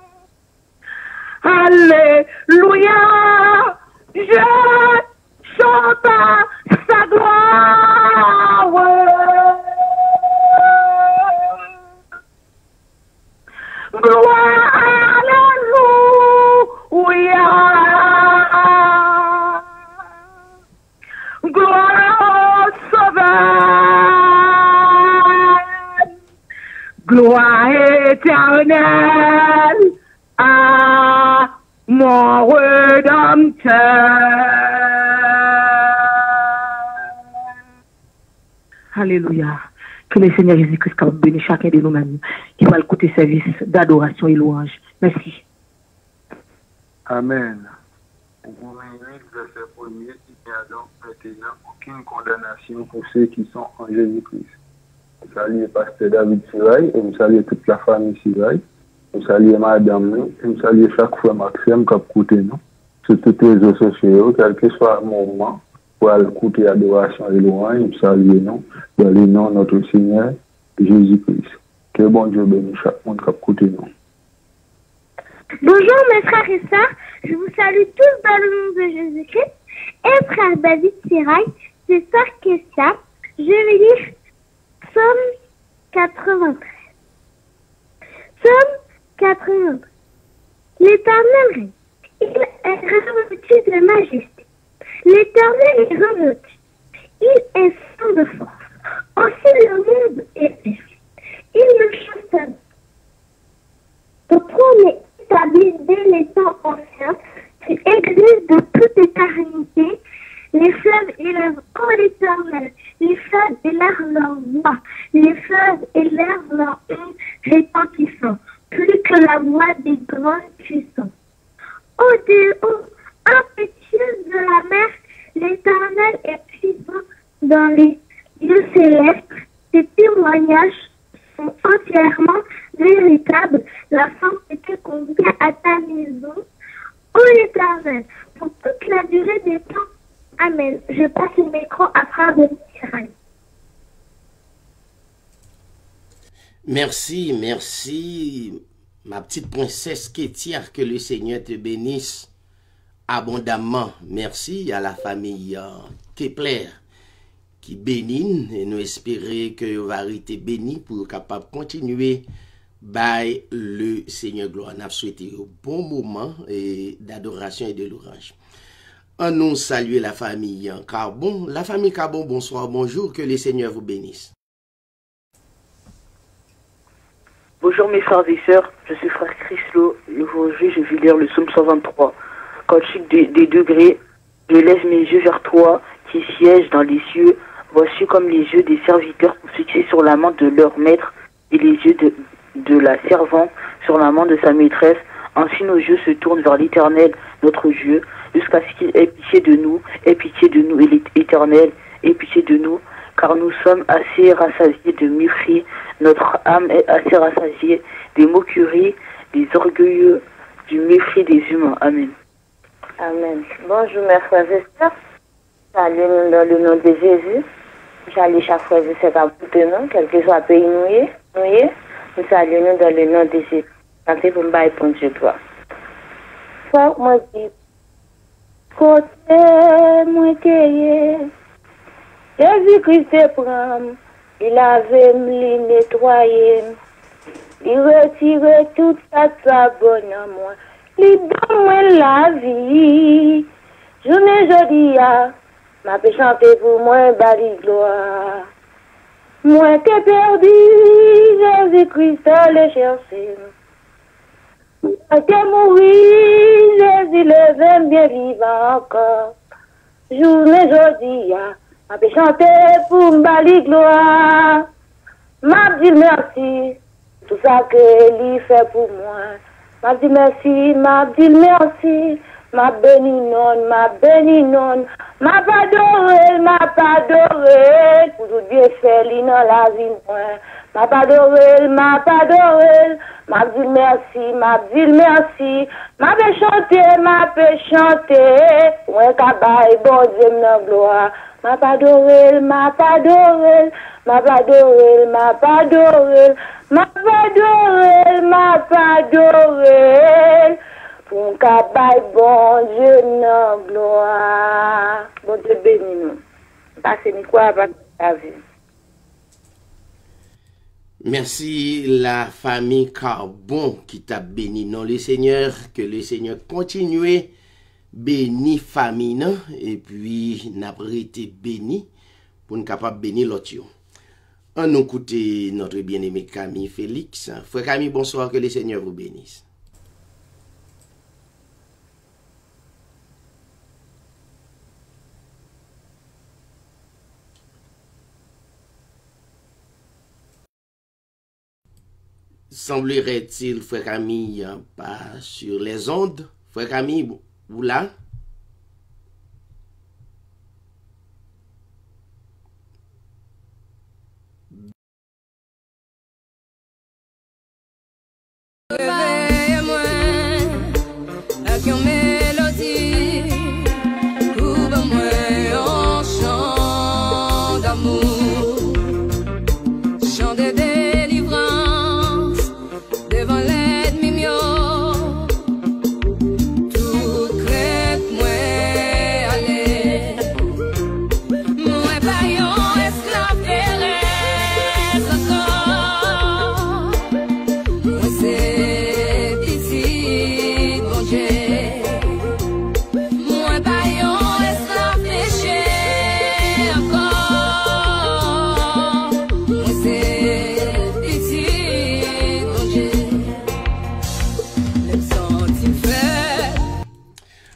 Alléluia, je chante sa gloire. Gloire, alléluia. Gloire au Sauveur, gloire éternelle à mon Rédempteur. Alléluia. Que le Seigneur Jésus-Christ bénisse chacun de nous-mêmes qui va écouter service d'adoration et louange. Merci. Amen. Romains 8, verset 1er, il n'y a donc maintenant aucune condamnation pour ceux qui sont en Jésus-Christ. Vous saluez Pasteur David Sirail et vous saluez toute la famille Sirail. Vous saluez Madame nous et vous saluez chaque fois Maxime qui a écouté nous sur tous les réseaux sociaux, quel que soit le moment, pour écouter l'adoration et louange. Vous saluez nous dans le nom de notre Seigneur Jésus-Christ. Que bon Dieu bénisse chaque monde qui a écouté nous. Bonjour mes frères et sœurs, je vous salue tous dans le nom de Jésus-Christ. Et frère David Sirail, c'est ça que ça. Je vais lire Psaume 93. Psaume 93. L'Éternel règne. Il est revêtu de majesté. L'Éternel est revêtu. Il est sans de force. Aussi le monde est fait. Il le chasse. Le trône est établi dès les temps anciens, qui existe de toute éternité. Les fleuves élèvent, ô l'Éternel, les fleuves élèvent leur voix, les fleuves élèvent leur retentissant, plus que la voix des grands puissants. Ô Dieu, impétueuse de la mer, l'Éternel est puissant dans les lieux célestes. Ses témoignages sont entièrement véritables. La sainteté convient à ta maison, ô l'Éternel, pour toute la durée des temps. Amen. Je passe le micro à Frère Béni Sirail. Merci, merci, ma petite princesse Kétia, que le Seigneur te bénisse abondamment. Merci à la famille Kepler qui bénit et nous espérons que vous va rester béni pour capable continuer by le Seigneur gloire. Nous souhaitons un bon moment d'adoration et de louange. On nous salue la famille Carbon. La famille Carbon, bonsoir, bonjour, que le Seigneur vous bénisse. Bonjour mes frères et sœurs, je suis frère Chrislo. Aujourd'hui, je vais lire le psaume 123. Quand je suis des degrés, je lève mes yeux vers toi, qui sièges dans les cieux. Voici comme les yeux des serviteurs fixés sur la main de leur maître et les yeux de la servante sur la main de sa maîtresse. Ainsi nos yeux se tournent vers l'Éternel, notre Dieu, jusqu'à ce qu'il ait pitié de nous, et l'Éternel, aie pitié de nous, car nous sommes assez rassasiés de mépris, notre âme est assez rassasiée des moqueries, des orgueilleux, du mépris des humains. Amen. Amen. Bonjour mes frères et sœurs, salut dans le nom de Jésus. J'allais chaque fois que c'est à bout de nous, quel que soit le pays nous saluons dans le nom de Jésus. Santez pour me bailler pour Dieu toi. Faut moi dire, côté moi t'ayé, Jésus-Christ prend, il avait me nettoyé, il retire toute sa bonne à moi, il donne moi la vie. Journée m'a fait chanter pour moi, bali gloire. Moi t'ai perdu, Jésus-Christ le chercher. Moi t'ai mouru, Jésus le veut bien vivant encore. Journée m'a fait chanter pour bali gloire. M'a dit merci, tout ça que lui fait pour moi. M'a dit merci, m'a dit merci. Ma béni non, m'a pas adoré, pour tout Dieu faire li dans la vie moi. M'a pas adoré, m'a dit merci, m'a fait chanter, ouais kabay bon Dieu dans gloire. M'a pas adoré, pour kabay bon Dieu dans gloire. Bon Dieu béni nous. Passez ni quoi avec la vie. Merci la famille Carbon qui t'a béni non le Seigneur, que le Seigneur continue béni famille non, et puis n'a pas été béni pour nous capable bénir l'autre. On nous écoute notre bien-aimé Camille Félix. Frère Camille, bonsoir, que le Seigneur vous bénisse. Semblerait-il, frère Camille, pas sur les ondes. Frère Camille, vous là? Réveille-moi avec une mélodie, ouvre-moi un chant d'amour, chant de délivrance devant l'ennemi mio. Toute crête moi aller, moi baillon esclave terrestre encore, moi c'est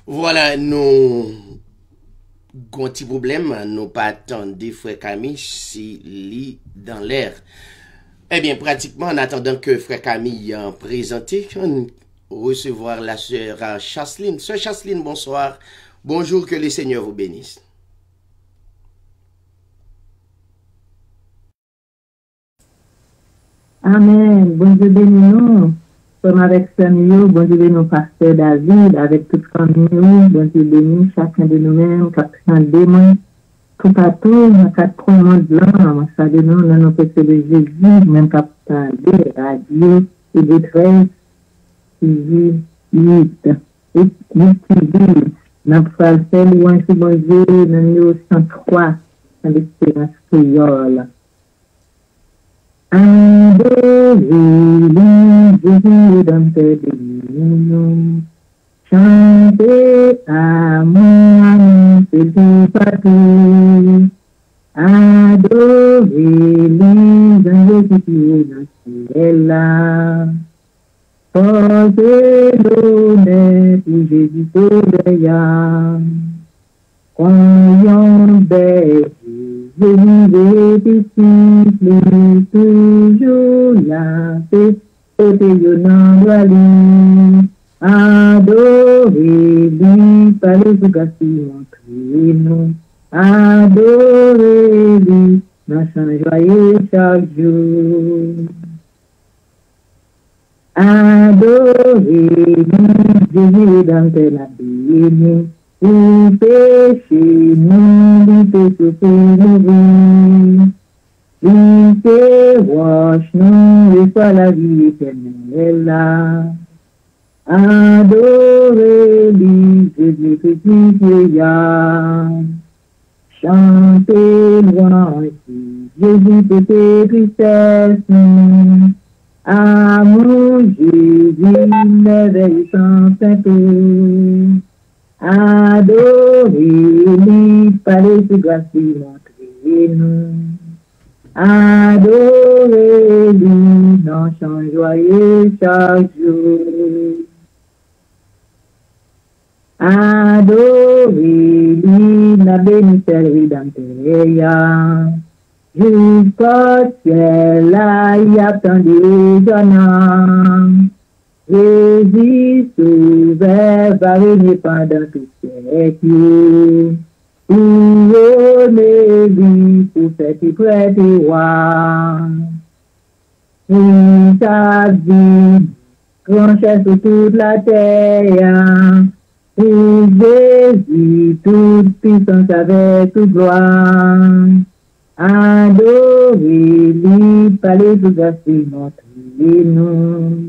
Voilà, nous avons un petit problème. Nous pas attendre frère Camille si lit dans l'air. Eh bien, pratiquement, en attendant que frère Camille présente, on recevoir la sœur Chasseline. Sœur Chasseline, bonsoir. Bonjour, que le Seigneur vous bénisse. Amen. Bon Dieu bénis nous. Comme avec Samuel, bon Dieu bénis nous, pasteur David, avec toute famille, bon Dieu bénis chacun de nous-mêmes, capitaine démon, tout à tout, dans quatre coins blancs, ça de nous, dans nos péchés de Jésus, même capitaine de radio et de 13, qui vit 8, et qui vit, dans le fait louange sur bon Dieu, dans le numéro 103, dans l'espérance créole. Adorez-le, Jésus dans tes bénis, chantez amour, c'est tout partout. Adorez-le, dans Jésus qui est dans ce ciel-là. Portez l'honneur pour Jésus Sauveur. Croyons des Jésus des disciples, toujours la paix, côté de l'envoie-lui. Adorez-lui, parlez sous Gassi, montrez-nous. Adorez-lui, dans son joyeux chaque jour. Adorez-lui, Jésus rédempteur la béni. Nous péchons, nous péchons pour nous. Nous te roche-nous, et soit la vie éternelle. Adorez-lui, Jésus petit vieillard. Chantez louange, Jésus péché tristesse. À mon Jésus, merveille sans fin. Adorez-lui, parlez sous grâce, montrez-nous. Adorez-lui, dans son joyeux chaque jour. Adorez-lui, la bénisseur rédempteur. Jusqu'au ciel, là, il y a tant de donnants. Jésus sauveur va régner pendant tout siècle. Pour honorer-lui, pour faire qu'il prête roi. Pour sa vie, grand-chef sur toute la terre. Pour Jésus, toute puissance avec toute gloire. Adorez-lui, parlez sous Gassi, montrez-nous.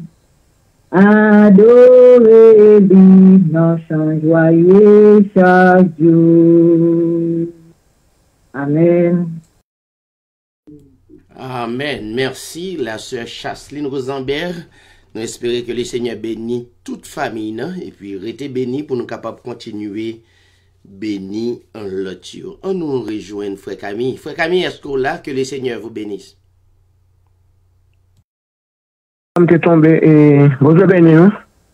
Adorez-lui, dans son joyeux chaque jour. Amen. Amen. Merci, la sœur Chasseline Rosenberg. Nous espérons que le Seigneur bénit toute famille, non? Et puis restez bénis pour nous capables de continuer béni en l'autre. On nous rejoint, frère Camille. Frère Camille, est-ce que là, que le Seigneur vous bénisse? T'es tombé et bonjour béni, nous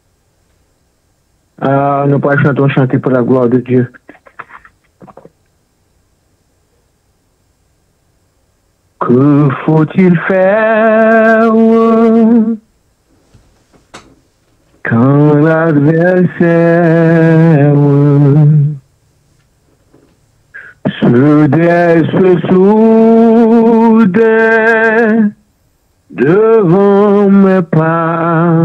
pas chanter pour la gloire de Dieu. Que faut-il faire quand l'adversaire se soudain devant mes pas,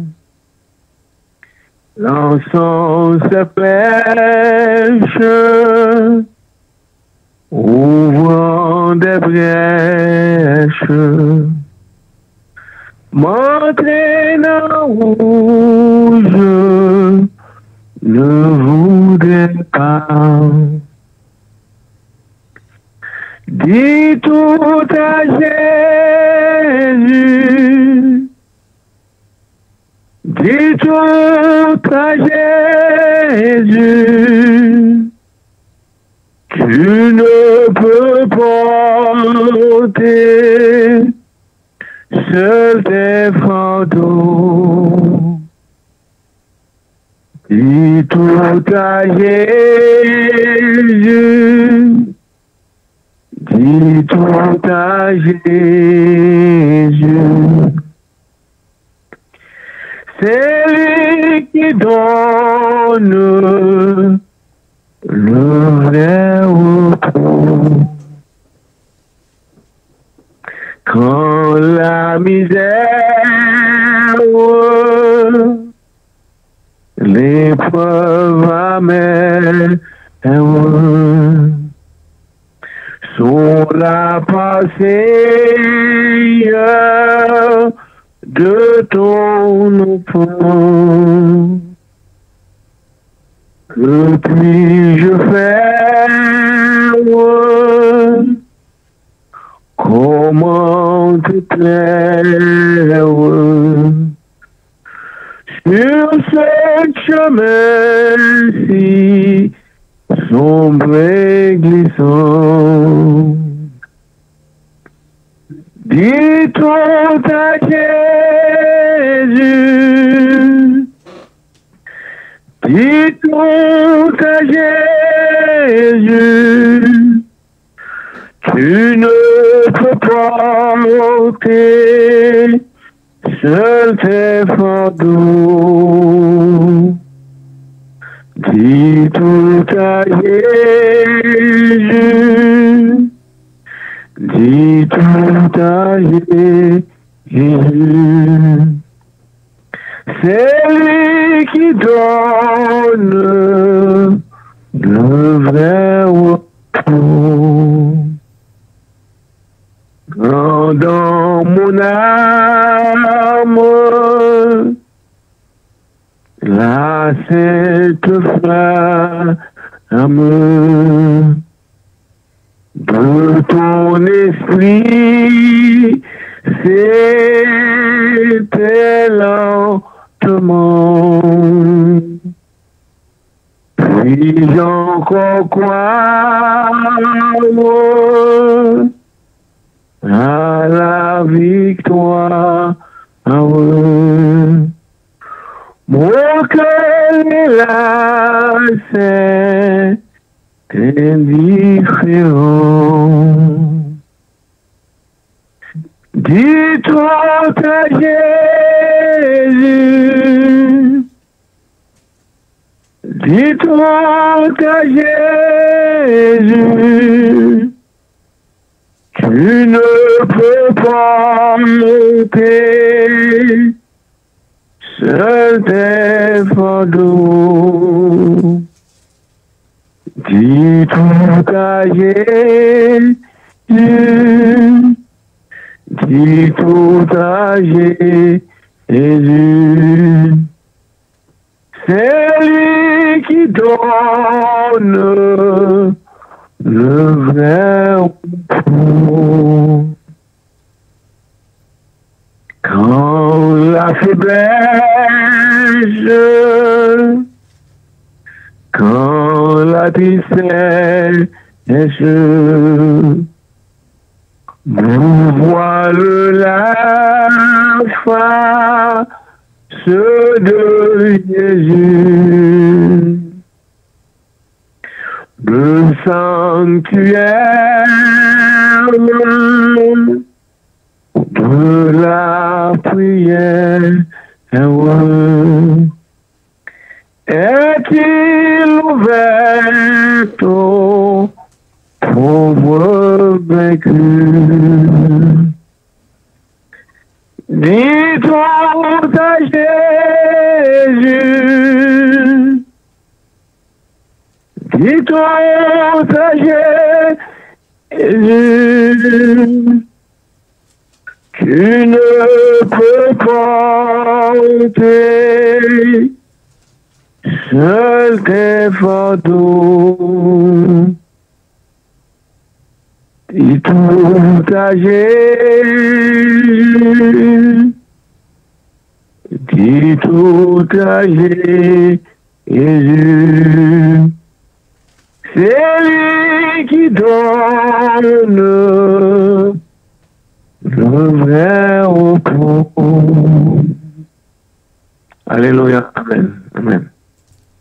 lançant ses flèches, ouvrant des brèches, m'entraînant où je ne voudrais pas. Dis tout à Jésus, dis tout à Jésus, tu ne peux porter seul tes fardeaux. Dis tout à Jésus. Dis tout à Jésus. C'est lui qui donne le vrai repos. Quand la misère, l'épreuve amène sur la passée de ton enfant. Que puis-je faire? Comment te plaire? Sur ce chemin-ci, sombre et glissant, dis tout à Jésus, dis tout à Jésus, tu ne peux pas monter seul tes fardeaux. Dis tout à Jésus, dis tout à Jésus. C'est lui qui donne le vrai repos. Quand dans mon âme la sainte flamme de ton esprit s'éteint lentement, puis encore croire à la victoire. Mon cœur est là, c'est indifférent. Dis-toi à Jésus, dis-toi à Jésus, tu ne peux pas monter seul tes fardeaux. Dis tout à Jésus, dis tout à Jésus. C'est lui qui donne le vrai repos. Quand la faiblesse, quand la tristesse nous voile la face de Jésus, le sanctuaire de la prière, est-il ouvert aux pauvres vaincus? Dis-toi à Jésus, dis-toi à Jésus, tu ne peux pas ôter seul tes fardeaux. Dis tout à Jésus, dis tout à Jésus, c'est lui qui donne le vrai repos. Alléluia, amen, amen.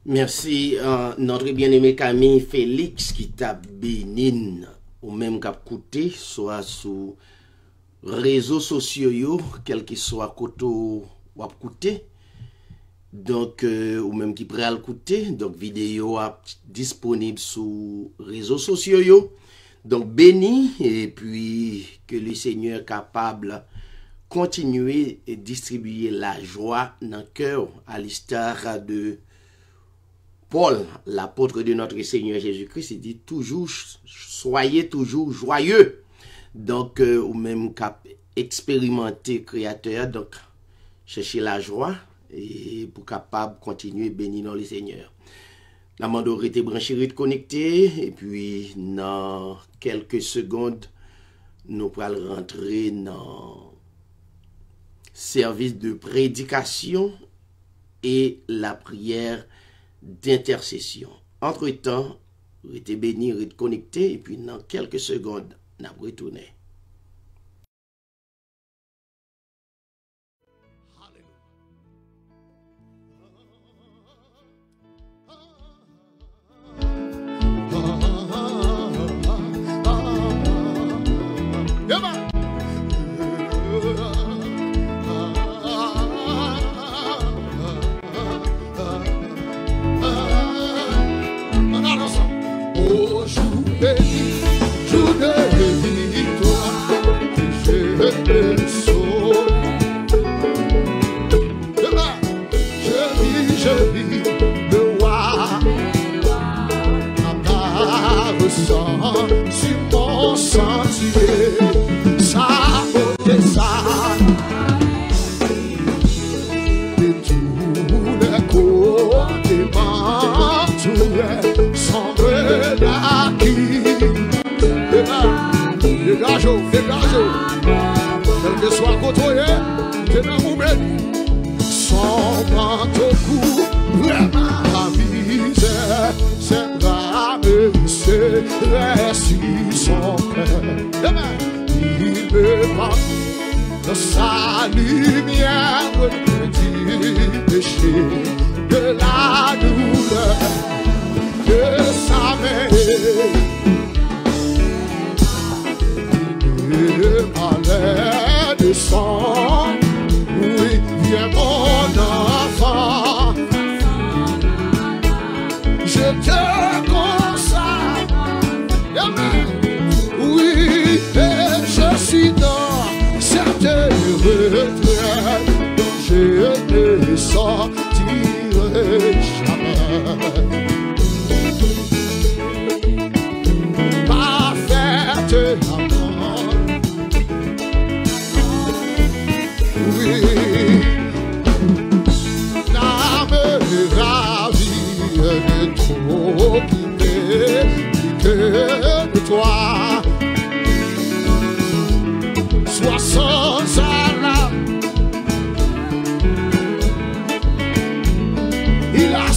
Merci, notre bien-aimé Camille Félix qui t'a béni ou même qui a coûté, soit sur réseaux sociaux, quel que soit côté ou a coûté. Donc, ou même qui prêt à coûter. Donc, vidéo disponible sur réseaux sociaux. Donc, béni et puis que le Seigneur est capable continuer et distribuer la joie dans le cœur à l'instar de Paul, l'apôtre de notre Seigneur Jésus-Christ, il dit toujours, soyez toujours joyeux. Donc, ou même cap expérimenter Créateur, donc, chercher la joie et pour capable continuer béni dans le Seigneur. La mandore était branchée, connectée, et puis, dans quelques secondes, nous allons rentrer dans service de prédication et la prière d'intercession. Entre-temps, restez bénis, restez connectés, et puis dans quelques secondes, nous allons retourner. Sur mon sentier, ça côté ça, et tous les côtés m'entouraient, semblent d'acquis. Dégagez, quel que soit côtoyé, t'es dans mon béni, sans manteau court, vraiment la misère, c'est c'est sur son cœur. Il me porte de sa lumière du péché, de la douleur, de sa main. Il me parlait de son, oui, viens mon enfant. Je te oui, et je suis dans cette retraite dont je ne sortirai jamais. Parfaite amour, oui, l'âme ravie de trop quitter de toi, sois sans alarme. Il a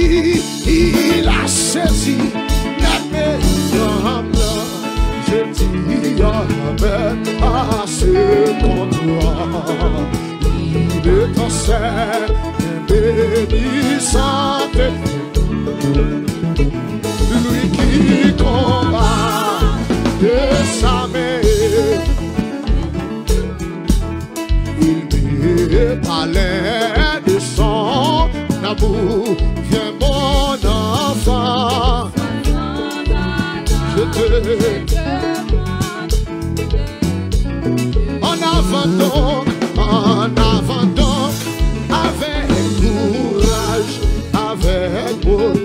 saisi la meilleure. Je dis amen à ce comptoir. Il est en serre bénissante. Lui qui combat de sa main, il me parlait de son amour. Viens mon enfant, je te en avant donc, avec courage, avec bonheur.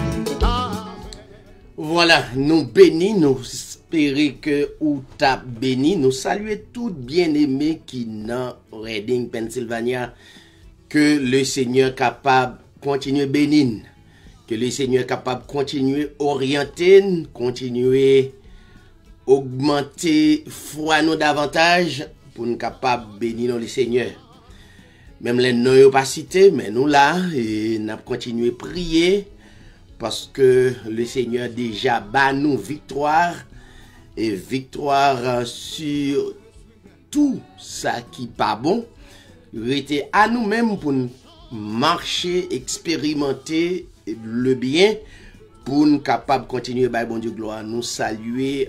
Voilà, nous bénis, nous espérons que ou t'a béni. Nous saluons tous bien-aimés qui dans Reading, Pennsylvania. Que le Seigneur capable continuer bénir. Que le Seigneur capable continuer orienter, continuer augmenter foi nous davantage pour nous capable bénir le Seigneur. Même les noms pas cités, mais nous là et nous continuer prier. Parce que le Seigneur déjà bat nous victoire et victoire sur tout ça qui pas bon. Il était à nous-mêmes pour marcher, expérimenter le bien pour nous capables de continuer par bon Dieu gloire. Nous saluer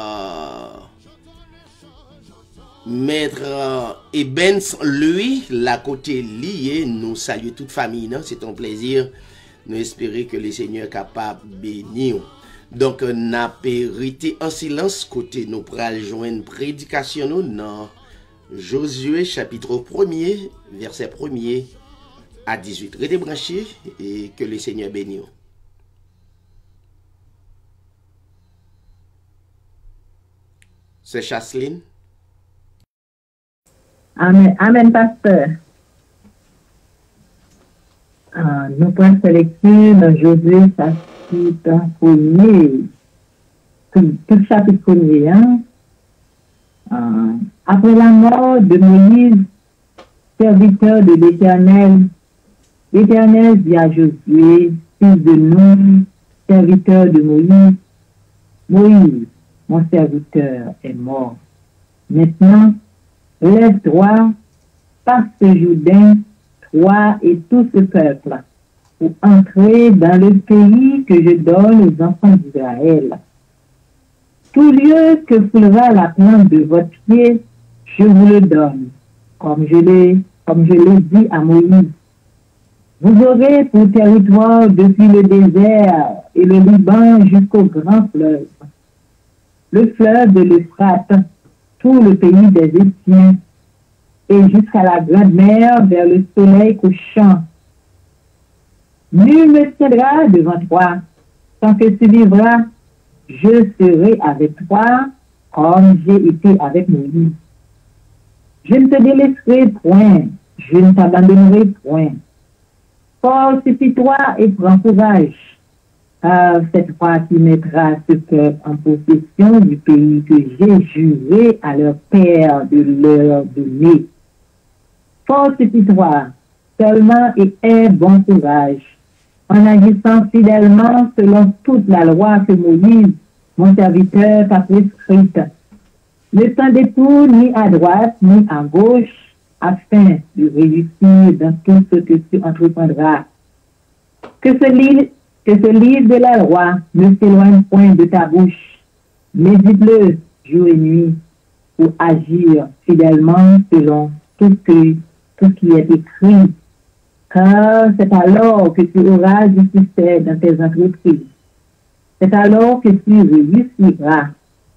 Maître Ebens, lui, la côté lié, nous saluer toute famille, non? C'est un plaisir. Nous espérons que le Seigneur est capable de bénir. Donc, n'a périté en silence côté nous pral joindre prédication nous dans Josué chapitre 1er, verset 1er à 18. Restez branchés et que le Seigneur bénisse. C'est Chasseline. Amen, amen, pasteur. Nous prenons cette lecture dans Josué chapitre 1er, tout chapitre 1er. Après la mort de Moïse, serviteur de l'Éternel, l'Éternel dit à Josué, fils de Nun, serviteur de Moïse, Moïse, mon serviteur, est mort. Maintenant, lève-toi, passe ce Jourdain, toi et tout ce peuple, pour entrer dans le pays que je donne aux enfants d'Israël. Tout lieu que foulera la plante de votre pied, je vous le donne, comme je l'ai dit à Moïse. Vous aurez pour territoire depuis le désert et le Liban jusqu'au grand fleuve, le fleuve de l'Euphrate, tout le pays des Étiens, et jusqu'à la grande mer vers le soleil couchant. Nul ne tiendra devant toi, tant que tu vivras, je serai avec toi, comme j'ai été avec Moïse. Je ne te délaisserai point, je ne t'abandonnerai point. Fortifie-toi et prends courage, car c'est toi qui mettras ce peuple en possession du pays que j'ai juré à leur père de leur donner. Fortifie-toi seulement et aie bon courage, en agissant fidèlement selon toute la loi que Moïse, mon serviteur, t'a prescrite. Ne t'en détourne ni à droite ni à gauche, afin de réussir dans tout ce que tu entreprendras. Que ce livre de la loi ne s'éloigne point de ta bouche. Médite-le jour et nuit pour agir fidèlement selon tout ce qui est écrit. Car c'est alors que tu auras du succès dans tes entreprises. C'est alors que tu réussiras.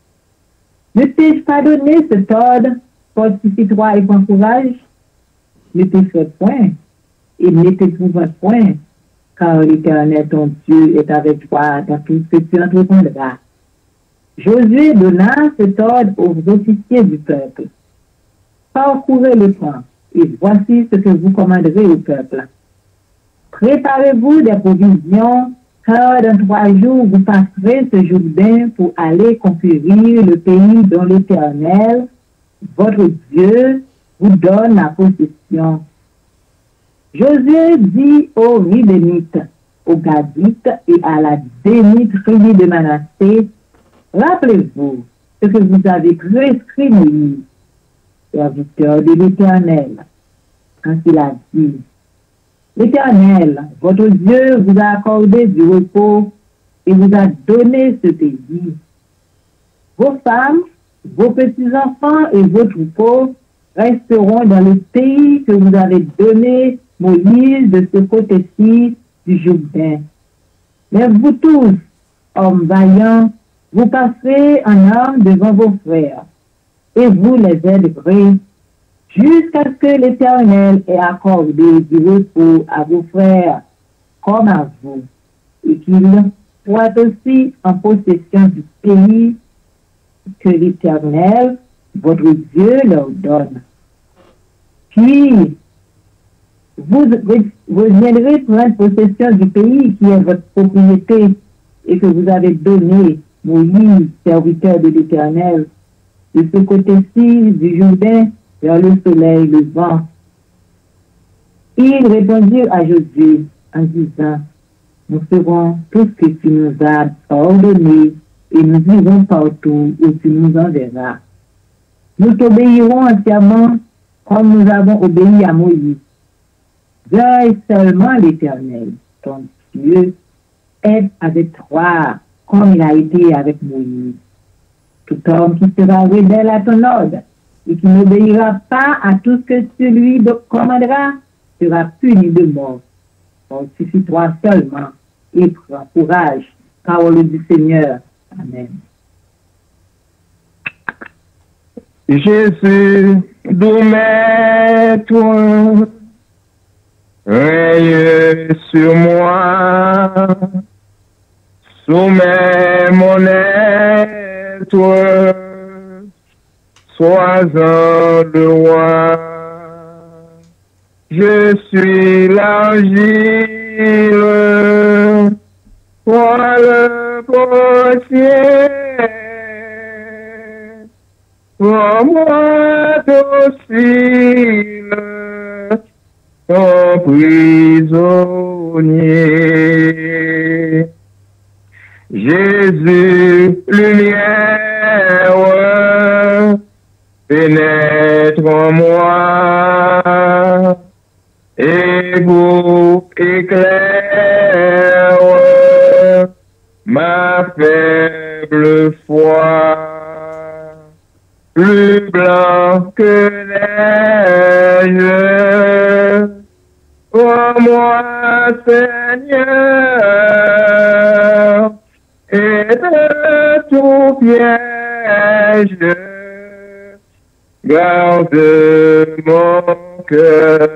Ne t'ai-je pas donné cet ordre? Fortifie-toi et prends courage. Ne t'effraie point et ne t'éprouve point, car l'Éternel ton Dieu est avec toi dans tout ce que tu entreprendras. Josué donna cet ordre aux officiers du peuple. Parcourez le camp, et voici ce que vous commanderez au peuple. Préparez-vous des provisions, car dans 3 jours vous passerez ce Jourdain pour aller conquérir le pays dont l'Éternel, votre Dieu, vous donne la possession. Josué dit aux Rubénites, aux Gadites et à la dénite tribu de Manassé, rappelez-vous ce que vous avez prescrit Moïse, serviteur de l'Éternel, quand il a dit, l'Éternel, votre Dieu, vous a accordé du repos et vous a donné ce pays. Vos femmes, vos petits-enfants et vos troupeaux resteront dans le pays que vous avez donné Moïse de ce côté-ci du Jourdain. Mais vous tous, hommes vaillants, vous passerez en armes devant vos frères, et vous les aiderez, jusqu'à ce que l'Éternel ait accordé du repos à vos frères, comme à vous, et qu'il soit aussi en possession du pays que l'Éternel, votre Dieu, leur donne. Puis, vous viendrez prendre possession du pays qui est votre propriété et que vous avez donné, Moïse, serviteur de l'Éternel, de ce côté-ci du Jourdain vers le soleil levant. Ils répondirent à Josué en disant, nous ferons tout ce que tu nous as ordonné et nous irons partout où tu nous enverras. Nous t'obéirons entièrement comme nous avons obéi à Moïse. Veuille seulement l'Éternel, ton Dieu est avec toi comme il a été avec Moïse. Tout homme qui sera rebelle à ton ordre et qui n'obéira pas à tout ce que tu lui commandera sera puni de mort. Fortifie-toi seulement et prends courage. Parole du Seigneur. Amen. Jésus, doux maître, règne sur moi, soumets mon être, sois-en le roi. Je suis l'argile, toi le potier. Prends-moi docile, ton prisonnier. Jésus, lumière, pénètre en moi, et vous éclaire ma faible foi. Plus blanc que neige, oh moi Seigneur, et de tout piège, garde mon cœur.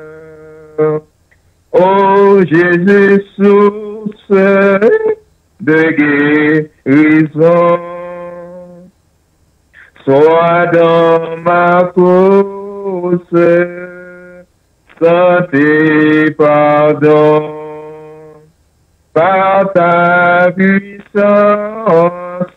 Oh Jésus, source de guérison, sois dans ma cause, santé, pardon, par ta puissance,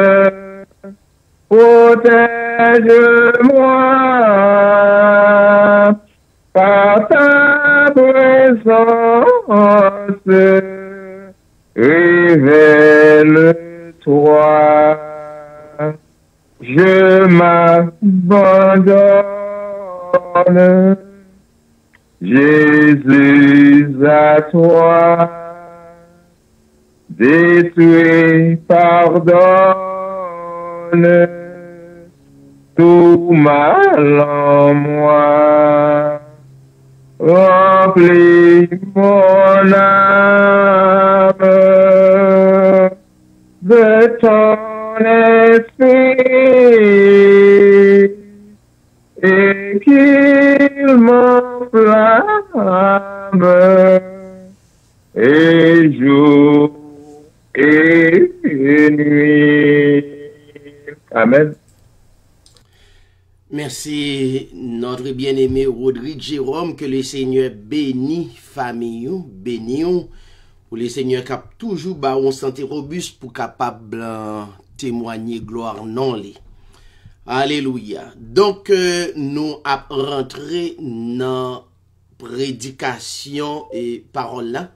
protège-moi, par ta présence, révèle-toi. Je m'abandonne, Jésus, à toi. Détruis, pardonne tout mal en moi. Remplis mon âme de ton esprit et qu'il m'enflamme et jour et nuit. Amen. Merci, notre bien-aimé Rodrigue Jérôme, que le Seigneur bénit famille, bénit pour le Seigneur qui a toujours une santé robuste pour capable témoigner gloire non li. Alléluia. Donc nous a rentré dans prédication et parole là.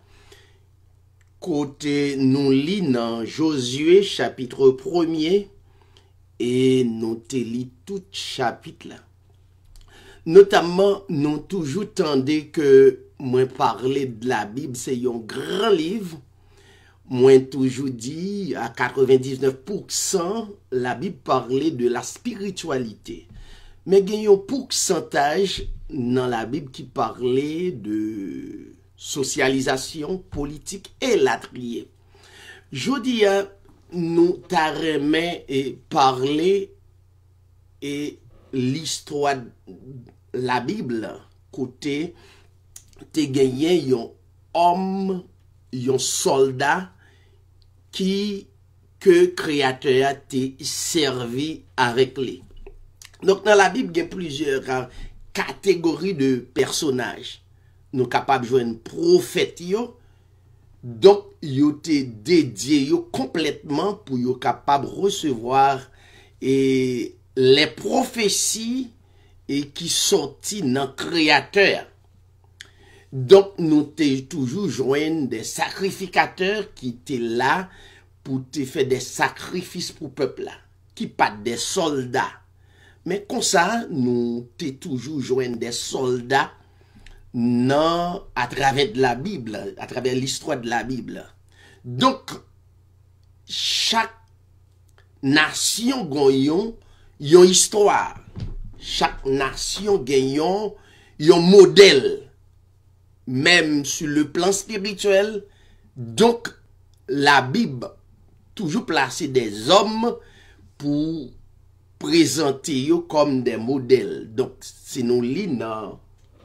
Côté nous lit dans Josué chapitre 1er et nous te lit tout chapitre là. Notamment nous toujours tendez que moi parler de la Bible c'est un grand livre. Moi toujours dit à 99% la Bible parlait de la spiritualité. Mais il y a un pourcentage dans la Bible qui parlait de socialisation politique et latrier. Je dis nous t'arrêmons et parler et l'histoire de la Bible côté te gagné un homme, un soldat qui que créateur t'a servi avec lui. Donc dans la Bible il y a plusieurs catégories de personnages. Nous capables de jouer un prophète yo. Donc yo te dédié yo complètement pour yo capable recevoir et les prophéties et qui sorti dans créateur. Donc nous te toujours joindre des sacrificateurs qui étaient là pour te faire des sacrifices pour peuple là, qui pas des soldats. Mais comme ça nous te toujours joindre des soldats non, à travers de la Bible, à travers l'histoire de la Bible. Donc, chaque nation gagne une histoire. Chaque nation gagne un modèle, même sur le plan spirituel. Donc, la Bible toujours placer des hommes pour présenter eux comme des modèles. Donc, si nous lisons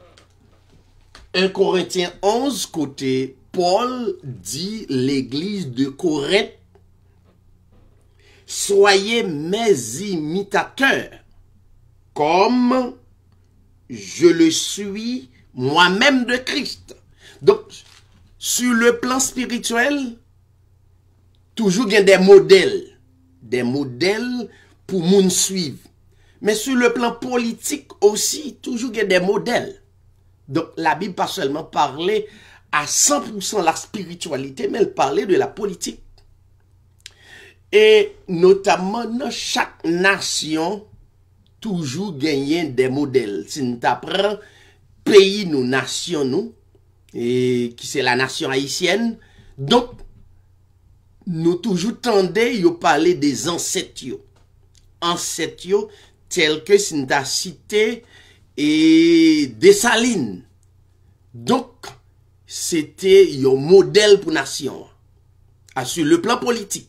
1 Corinthiens 11, côté Paul dit l'église de Corinthe, soyez mes imitateurs, comme je le suis moi-même de Christ. Donc, sur le plan spirituel, toujours il y a des modèles pour moun suivre. Mais sur le plan politique aussi, toujours il y a des modèles. Donc, la Bible pas seulement parler à 100% la spiritualité, mais elle parlait de la politique. Et notamment, dans chaque nation, toujours gagner des modèles. Si nous apprenons pays, nous, nation, nous, et qui c'est la nation haïtienne, donc, nous toujours tendez à parler des ancêtres. Ancêtres, tels que si nous avons cité et Dessalines. Donc, c'était un modèle pour nation. Sur le plan politique.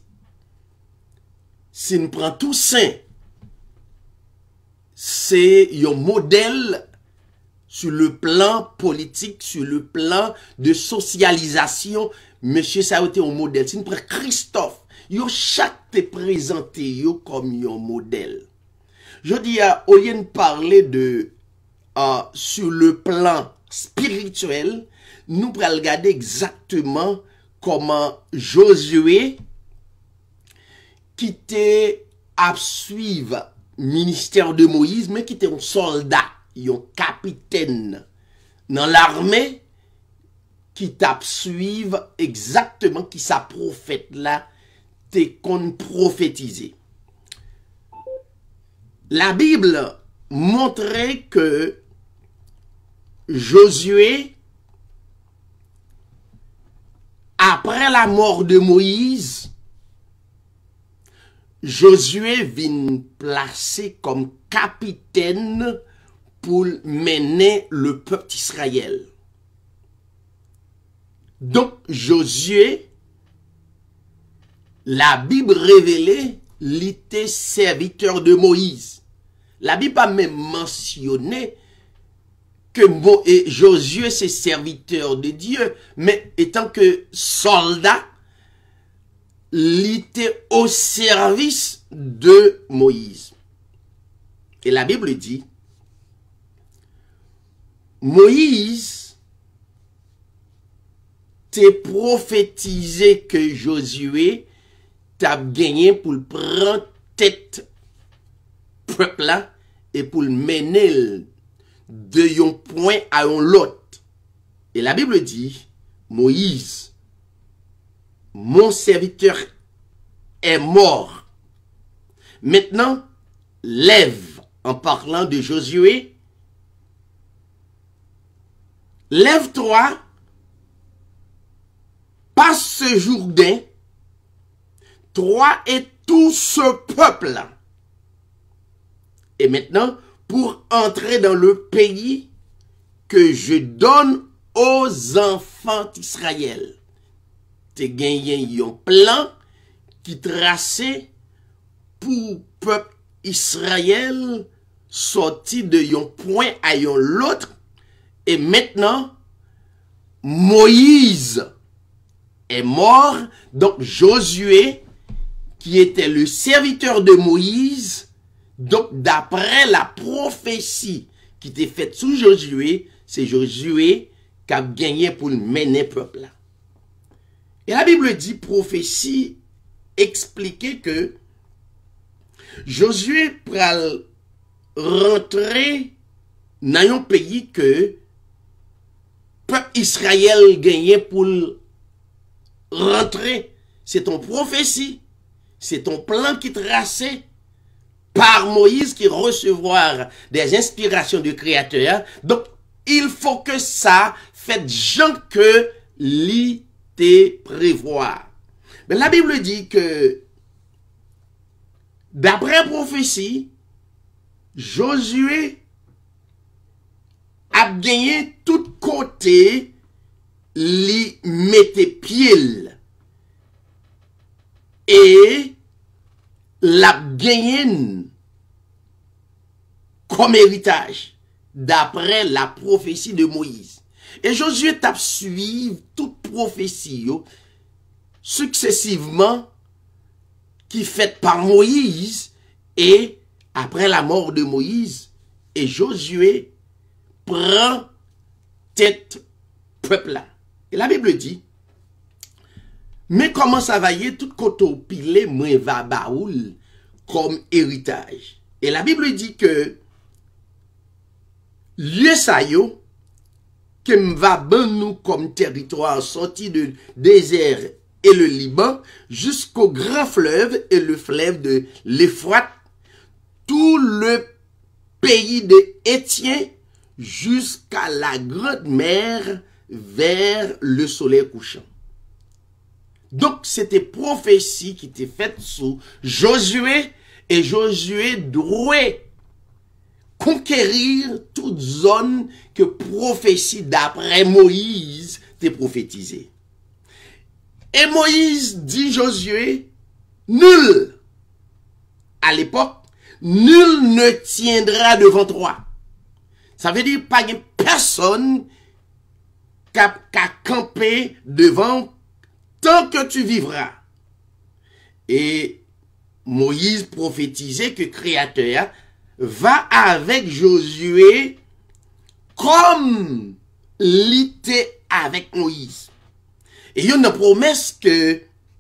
Si nous prenons Toussaint, c'est un modèle sur le plan politique, sur le plan de socialisation. Monsieur, ça a été un modèle. Si nous prenons Christophe, yo chaque te présenté yo comme un modèle. Je dis, au lieu de parler de sur le plan spirituel, nous pourrons regarder exactement comment Josué qui était à suivre le ministère de Moïse, mais qui était un soldat, un capitaine dans l'armée, qui t'a suivre exactement qui sa prophète là t'es qu'on prophétisé. La Bible montrait que Josué, après la mort de Moïse, Josué vient placer comme capitaine pour mener le peuple d'Israël. Donc, Josué, la Bible révélait, il était serviteur de Moïse. La Bible a même mentionné que Josué, c'est serviteur de Dieu, mais étant que soldat, il était au service de Moïse. Et la Bible dit, Moïse t'est prophétisé que Josué t'a gagné pour le prendre tête peuple là et pour le mener de un point à un l'autre. Et la Bible dit, Moïse, mon serviteur est mort. Maintenant, lève, en parlant de Josué, lève-toi, passe ce Jourdain, toi et tout ce peuple-là. Et maintenant, pour entrer dans le pays que je donne aux enfants d'Israël. Te gagné un plan qui traçait pour peuple Israël sorti de un point à un l'autre. Et maintenant, Moïse est mort. Donc Josué, qui était le serviteur de Moïse, donc d'après la prophétie qui était faite sous Josué, c'est Josué qui a gagné pour mener le peuple là. Et la Bible dit, prophétie, expliquer que Josué pral rentrer dans un pays que peuple Israël gagnait pour rentrer. C'est ton prophétie, c'est ton plan qui tracé par Moïse qui recevoir des inspirations du Créateur. Donc, il faut que ça fait gens que li te prévoir. Mais la Bible dit que d'après prophétie, Josué a gagné tout côté li mette pied et l'a gagné comme héritage d'après la prophétie de Moïse. Et Josué t'a suivi toute prophétie successivement qui faite par Moïse et après la mort de Moïse, et Josué prend tête peuple là. Et la Bible dit, mais comment ça va y est, tout koto pile, moi va baoul comme héritage. Et la Bible dit que, lieu ça yo, que m'va ben nous comme territoire sorti de désert et le Liban, jusqu'au grand fleuve et le fleuve de l'Euphrate, tout le pays de Étienne, jusqu'à la grande mer vers le soleil couchant. Donc, c'était prophétie qui était faite sous Josué, et Josué devait conquérir toute zone que prophétie d'après Moïse était prophétisée. Et Moïse dit Josué, nul, à l'époque, nul ne tiendra devant toi. Ça veut dire pas de personne qui a campé devant tant que tu vivras. Et Moïse prophétisait que Créateur va avec Josué comme l'était avec Moïse. Et il y a une promesse que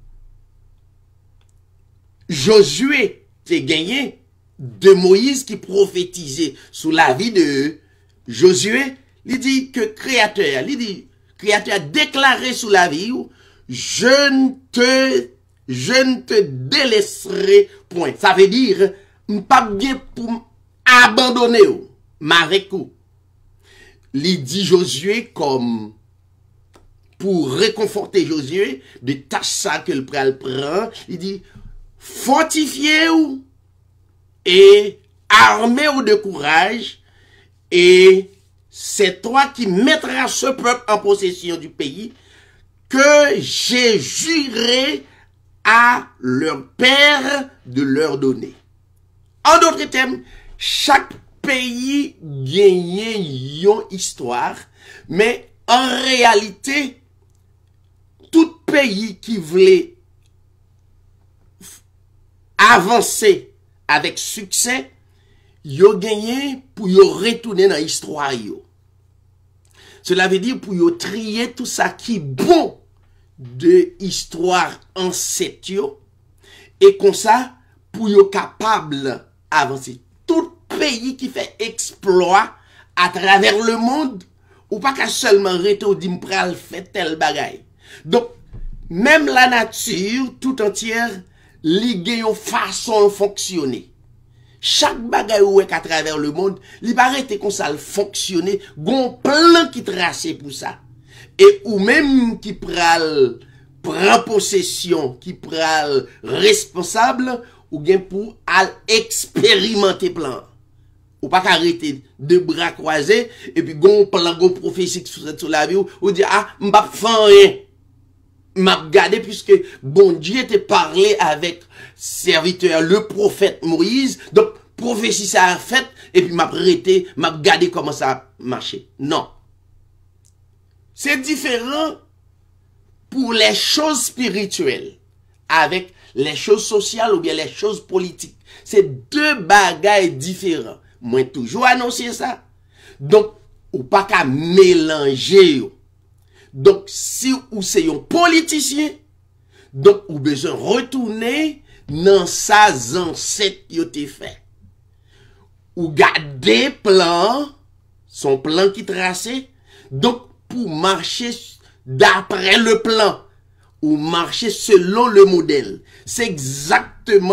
Josué t'est gagné de Moïse qui prophétisait sous la vie de Josué. Il dit que Créateur a déclaré sous la vie, je ne te délaisserai point. Ça veut dire, pas bien pour abandonner, avec vous. Il dit Josué comme pour réconforter Josué de tâche ça que le prend. Il dit, fortifiez-vous et armez-vous de courage, et c'est toi qui mettras ce peuple en possession du pays que j'ai juré à leur père de leur donner. En d'autres termes, chaque pays gagnait une histoire, mais en réalité, tout pays qui voulait avancer avec succès, yo gagné pour yo retourner dans l'histoire yo. Cela veut dire pour yo trier tout ça qui est bon de histoire ancêtre yo, et comme ça pour yo capable avancer. Tout pays qui fait exploit à travers le monde, ou pas qu'à seulement rester au dimpral fait tel bagaille. Donc même la nature tout entière li gen yon façon de fonctionner. Chaque bagaille ou à travers le monde, li paraît comme ça fonctionner, gon plan qui tracé pour ça. Et ou même qui prend possession, qui pral responsable, ou bien pour al expérimenter plan. Ou pas arrêter de bras croisés, et puis gon plan, gon prophétie sur la vie, ou dire, ah, m'pa fan rien. M'a regardé puisque bon Dieu te parlé avec serviteur, le prophète Moïse, donc prophétie ça a fait, et puis m'a prêté, m'a regardé comment ça a marché. Non. C'est différent pour les choses spirituelles avec les choses sociales ou bien les choses politiques. C'est deux bagailles différents. Moi toujours annoncé ça. Donc, ou pas qu'à mélanger. Donc, si ou c'est un politicien, donc ou besoin retourner dans sa ancêtre yo te fait. Ou garder plan, son plan qui tracé, donc pour marcher d'après le plan, ou marcher selon le modèle. C'est exactement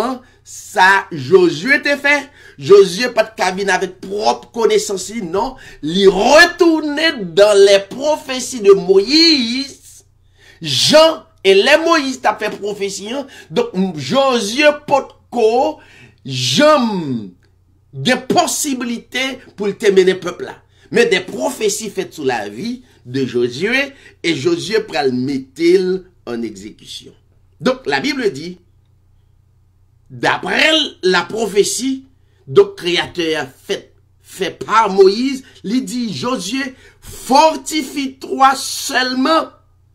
ça Josué te fait. Josué pas de cabine avec propre connaissance, non. Il retournait dans les prophéties de Moïse. Jean et les Moïse t'a fait prophétie. Donc Josué potko Jean des possibilités pour te mener peuple là. Mais des prophéties faites sur la vie de Josué et Josué pral mettre en exécution. Donc la Bible dit, d'après la prophétie, donc créateur fait par Moïse, il dit Josué, fortifie-toi seulement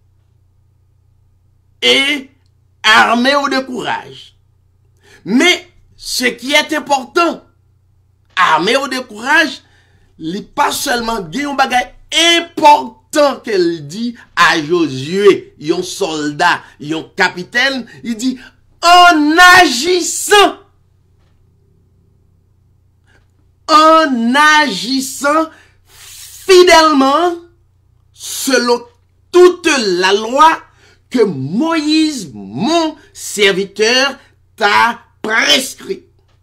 et armez-vous de courage. Mais ce qui est important, armez-vous de courage, il pas seulement dit un bagage important qu'elle dit à Josué, un soldat, un capitaine, il dit en agissant fidèlement selon toute la loi que Moïse, mon serviteur, t'a prescrit.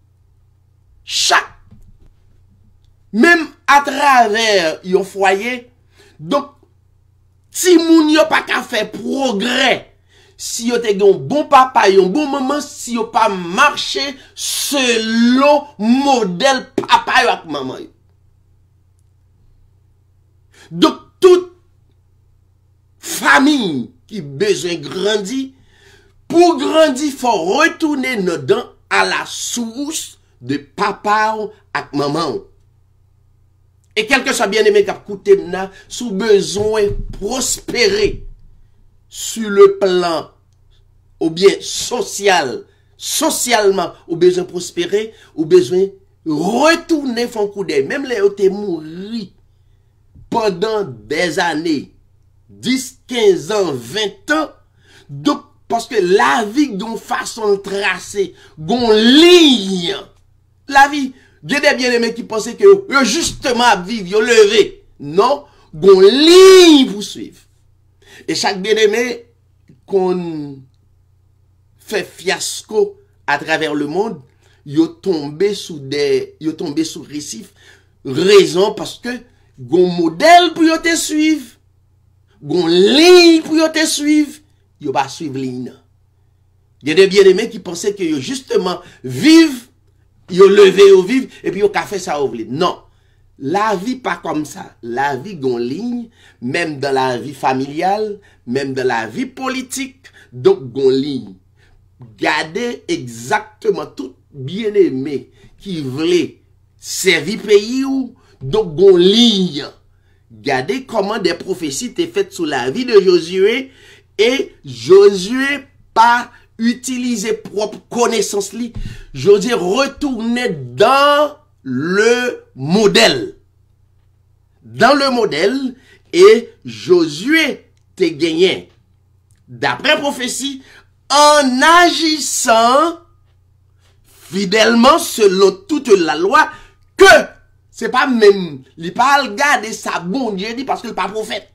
Même à travers un foyer, donc, si moun yo pas qu'à faire progrès, si yo te un bon papa, un bon maman, si yo pas marché selon modèle papa yo ak maman yo. Donc, toute famille qui besoin grandir, pour grandir, faut retourner dedans à la source de papa ak maman. Et quel que soit bien aimé cap coûté sous besoin prospérer sur le plan ou bien socialement ou besoin prospérer ou besoin retourner font coup d'œil même les ont mouru pendant des années 10, 15 ans, 20 ans. Donc parce que la vie d'une façon tracée, d'une ligne, la vie il y a des bien-aimés qui pensaient que justement à vivre, ils levé. Non, gon ligne pour suivre. Et chaque bien-aimé qu'on fait fiasco à travers le monde, ils tombé sous récif. Raison parce que gon modèle pour te suivre, gon ligne pour te suivre, ils pas suivre ligne. Il y a des bien-aimés qui pensaient que justement vivent yo levé au vivre et puis yo ka fait ça ouvrir. Non. La vie pas comme ça. La vie gon ligne, même dans la vie familiale, même dans la vie politique, donc gon ligne. Gardez exactement tout bien-aimé qui voulait servir pays ou donc gon ligne. Gardez comment des prophéties étaient faites sur la vie de Josué et Josué pas utiliser propre connaissance li, je dis retourner dans le modèle. Dans le modèle et Josué te gagné d'après prophétie en agissant fidèlement selon toute la loi que c'est pas même li pas garder sa bon Dieu dit parce que il pas prophète.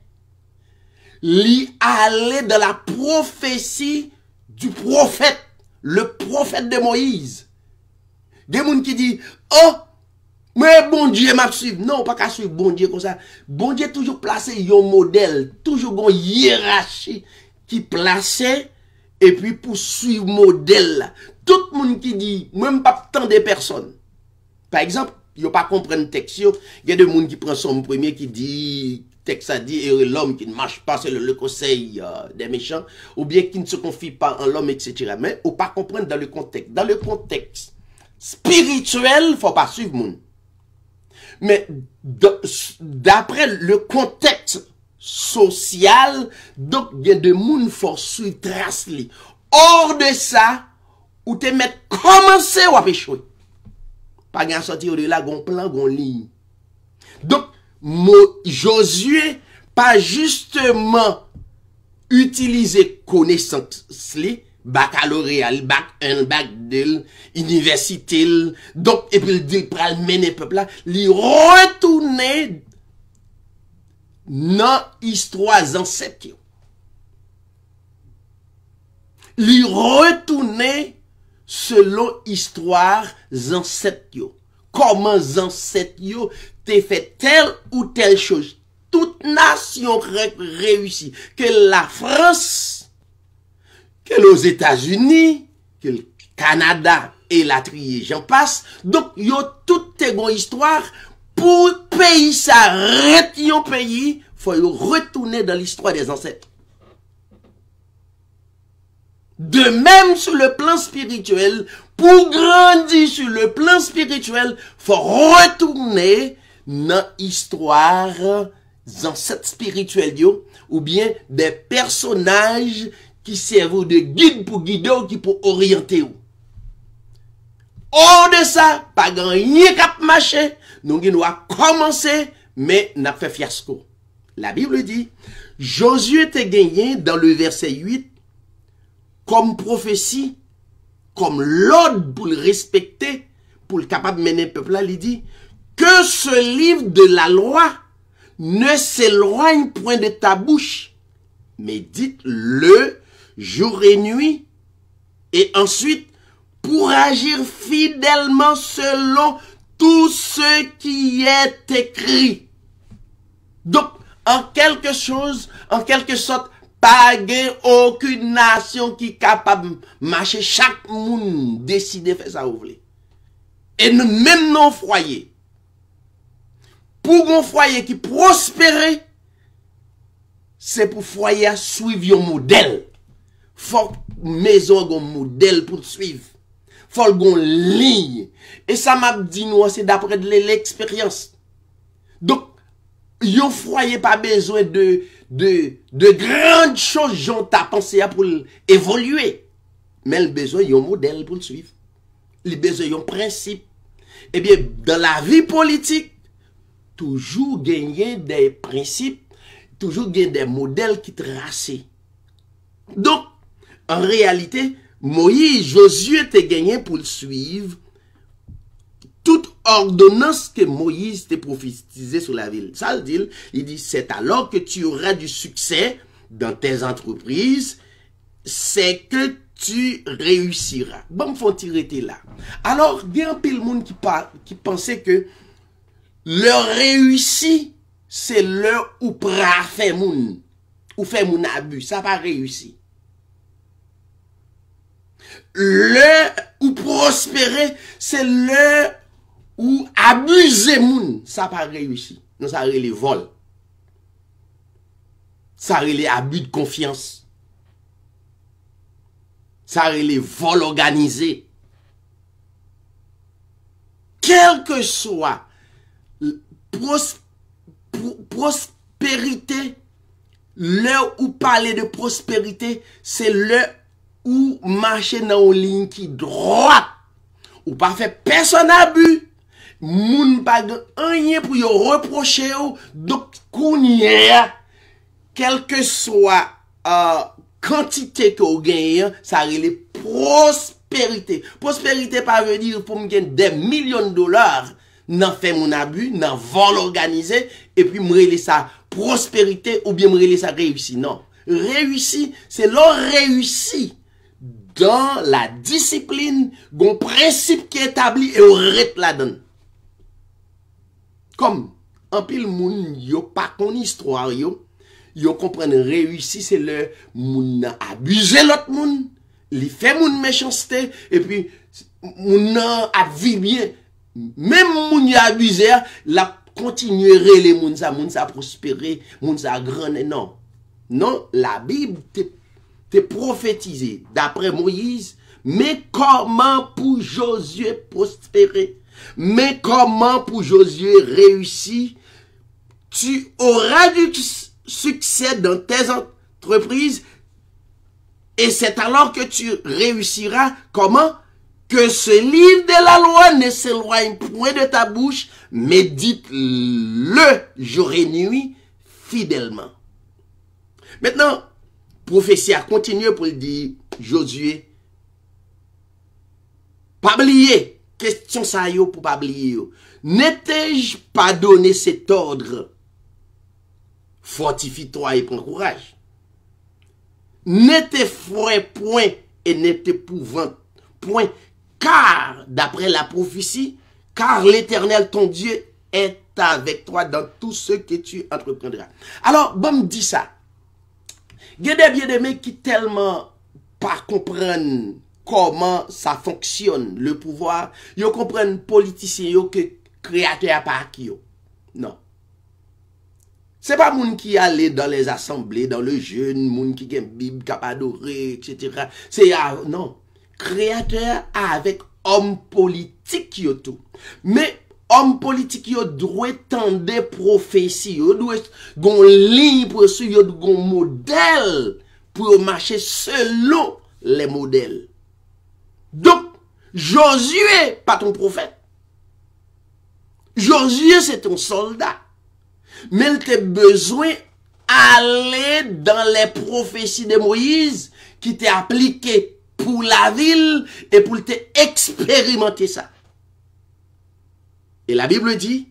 Li aller dans la prophétie du prophète, le prophète de Moïse. Des gens qui disent, oh, mais bon Dieu m'a suivi. Non, pas qu'à suivre bon Dieu comme ça. Bon Dieu toujours placé un modèle, toujours une hiérarchie qui placé et puis pour suivre modèle. Tout le monde qui dit, même pas tant de personnes. Par exemple, il n'y a pas comprendre le texte. Il y a des gens qui prennent son premier qui dit, texte a dit, et l'homme qui ne marche pas, c'est le conseil des méchants, ou bien qui ne se confie pas en l'homme, etc. Mais on pas comprendre dans le contexte. Dans le contexte spirituel, faut pas suivre monde. Mais d'après le contexte social, donc il y a des gens qui faut suivre trace li. Hors de ça, ou te mettre commencer ou à échouer. Pas gain sortir de là, gon plan, gon ligne. Donc Josué pas justement utiliser connaissance li, baccalauréat, bac 1, bac 2, université, donc et puis il dit pral mener peuple là, li retourner dans histoire ancêtres. Li retourner selon histoire ancêtres yo. Comment ancêtres yo te fait telle ou telle chose. Toute nation réussit. Que la France, que les États-Unis, que le Canada et la trier, j'en passe. Donc, yo toute te gon histoire pour pays ça retient pays, faut yo retourner dans l'histoire des ancêtres. De même sur le plan spirituel, pour grandir sur le plan spirituel, faut retourner dans l'histoire des ancêtres spirituels yo, ou bien des personnages qui servent de guide pour guider ou qui pour orienter ou. Hors de ça, pas grand rien cap marcher, nous devons commencer, mais n'a fait fiasco. La Bible dit, Josué était gagné dans le verset 8, comme prophétie, comme l'ordre pour le respecter, pour le capable de mener le peuple là, il dit, que ce livre de la loi ne s'éloigne point de ta bouche, mais dites-le jour et nuit, et ensuite, pour agir fidèlement selon tout ce qui est écrit. Donc, en quelque sorte, pas aucune nation qui est capable de marcher, chaque monde décide de faire ça ou voulez. Et nous, même nos foyers, pour un foyer qui prospère, c'est pour foyer à suivre un modèle. Faut maison un modèle pour suivre. Faut une ligne. Et ça m'a dit nous, c'est d'après de l'expérience. Donc, yon foyer pas besoin de grandes choses, j'en t'as pensé pour évoluer. Mais il besoin d'un modèle pour le suivre. Il besoin d'un principe. Eh bien, dans la vie politique, toujours gagner des principes, toujours gagner des modèles qui tracent. Donc, en réalité, Moïse, Josué te gagné pour le suivre toute ordonnance que Moïse t'a prophétisé sur la ville. Ça le dit, il dit, c'est alors que tu auras du succès dans tes entreprises, c'est que tu réussiras. Bon, faut tirer là. Alors, il y a un peu de monde qui pensait que leur réussite, c'est leur ou pra fait moun, ou fait moun abus, ça va réussir. Le ou prospérer, c'est le ou abuser moun, ça pas réussi. Non, ça les vols. Ça les abus de confiance. Ça les vols organisés. Quel que soit prospérité, l'heure où parler de prospérité, c'est l'heure ou marcher dans une ligne qui droite, ou pas fait personne abus, moun pas rien pour y reprocher, donc kounye, quelle que soit quantité que vous gagnez, ça relève prospérité. Prospérité pas veut dire pour me gagner des millions de dollars, n'en fait mon abus, n'en vol organisé, et puis me relève ça prospérité, ou bien me relève ça réussi. Non. Réussi, c'est leur réussi. Dans la discipline, un principe qui est établi et on rete là-dedans. Comme, en pile moun, yo pas kon histoire yo comprennent réussi, c'est le moun a abusé l'autre moun, li fait moun méchanceté, et puis moun a vi bien. Même moun a abusé, la continuerait les moun sa prospérer, moun sa grande, non. Non, la Bible t'es prophétisé d'après Moïse, mais comment pour Josué prospérer, mais comment pour Josué réussir, tu auras du succès dans tes entreprises, et c'est alors que tu réussiras, comment? Que ce livre de la loi ne s'éloigne point de ta bouche, mais dites-le jour et nuit fidèlement. Maintenant, prophétie a continué pour le dire, Josué, pas oublier, question ça yo pour pas oublier yo. N'ai-je pas donné cet ordre? Fortifie-toi et prends courage. Ne t'effraie point et ne t'épouvante point. Car, d'après la prophétie, car l'Éternel, ton Dieu, est avec toi dans tout ce que tu entreprendras. Alors, bon, me dit ça. Il y a des bien-aimés qui tellement pas comprennent comment ça fonctionne, le pouvoir. Ils comprennent politiciens que créateur pas qui. Non. C'est pas moun qui allait dans les assemblées, dans le jeûne, moun qui gagne Bible, qui a adoré, etc. C'est non. Créateur avec homme politique yo tout. Mais homme politique yo doit tendre prophétie, yo doit gon ligne pour suivre, yo gon modèle pour marcher selon les modèles. Donc Josué pas ton prophète. Josué c'est ton soldat. Mais il a besoin d'aller dans les prophéties de Moïse qui t'est appliqué pour la ville et pour expérimenter ça. Et la Bible dit,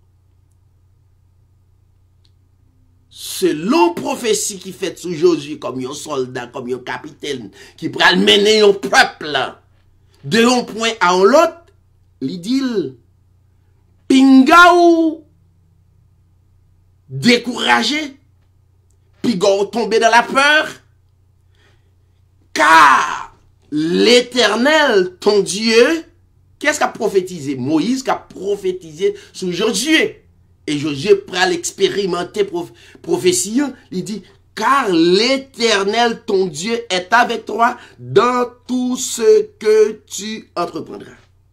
selon prophétie qui fait sous Josué comme un soldat, comme un capitaine, qui pourra mener un peuple de un point à un autre, il dit, pingaou, découragé, puis tomber dans la peur, car l'Éternel, ton Dieu, qu'est-ce qu'a prophétisé? Moïse qu'a prophétisé sur Josué. Et Josué prend l'expérimenter prophétie, il dit, car l'Éternel, ton Dieu, est avec toi dans tout ce que tu entreprendras.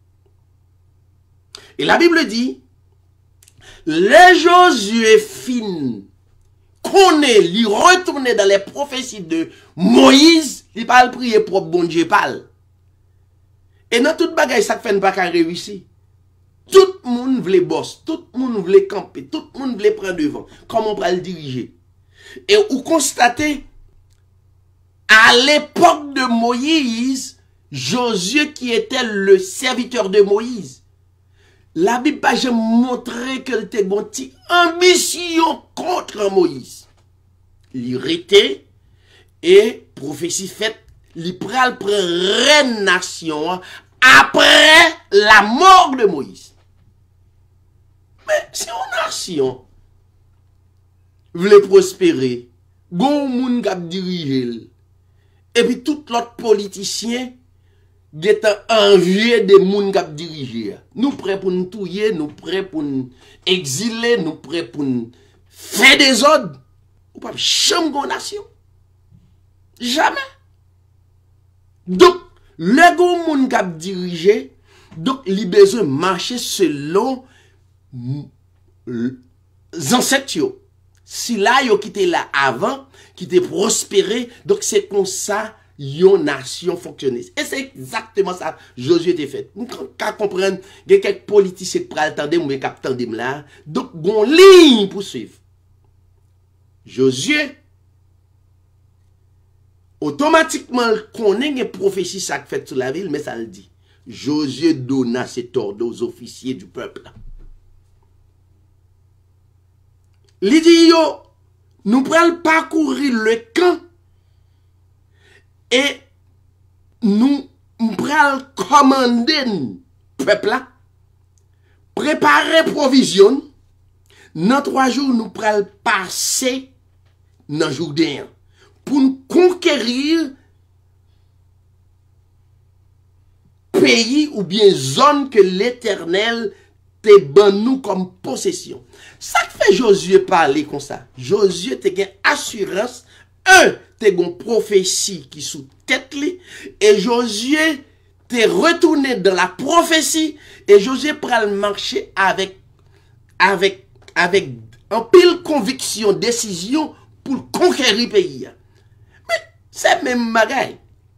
Et la Bible dit, les Josué fin connaît, lui retourner dans les prophéties de Moïse, il parle prier pour bon Dieu parle. Et dans toute bagaille, ça fait pas qu'à réussir. Tout le monde voulait boss, tout le monde voulait camper, tout le monde voulait prendre devant. Comment on va le diriger? Et vous constatez, à l'époque de Moïse, Josué qui était le serviteur de Moïse, la Bible n'a jamais montré qu'elle était une ambition contre Moïse. L'irrité et prophétie faite, il pral prend nation après la mort de Moïse. Mais si une nation voulait prospérer, gon moun k'ap dirige, et puis tout l'autre politicien get envié de moun k'ap dirige. Nous prêts pour nous touiller, nous prêts pour nous exiler, nous prêts pour nous faire des ordres. Ou pas jamais gon nation. Jamais. Donc, le gon moun k'ap dirige, donc il besoin marcher selon les ancêtres. Si là, yo qui était là avant, qui était prospéré, donc c'est comme ça, yon nation fonctionnait. Et c'est exactement ça, Josué était fait. Quand comprendre, il y a quelques politiciens qui prennent le temps de me capter là, donc, gon ligne pour suivre. Josué, automatiquement, connaît une prophétie ça fait sur la ville, mais ça le dit. Josué donna cet ordre aux officiers du peuple. Il dit, yo, nous prenons parcourir le camp et nous prenons commander le peuple là, préparer provision. Dans 3 jours, nous prenons passer dans le Jourdain pour nous conquérir pays ou bien zone que l'Éternel te ban nous comme possession. Ça fait Josué parler comme ça. Josué te gen assurance. Te gen prophétie qui sous tête li. Et Josué te retourné dans la prophétie. Et Josué pral marcher avec un pile conviction, décision pour conquérir le pays. Mais c'est même bagaille.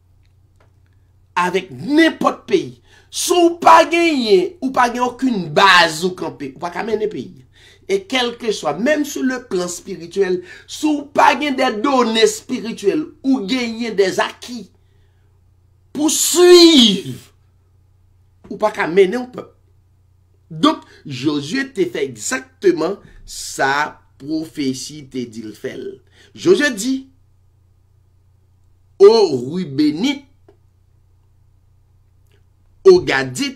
Avec n'importe pays. Si vous pas gagné ou pas gagné aucune base ou camper, ou pas qu'à mener pays. Et quel que soit, même sur le plan spirituel, si vous pas gagné des données spirituelles ou gagner des acquis pour suivre, ou pas qu'à mener un peuple. Donc, Josué te fait exactement sa prophétie te dit le fait. Josué dit, ô rue bénite, aux Gadites,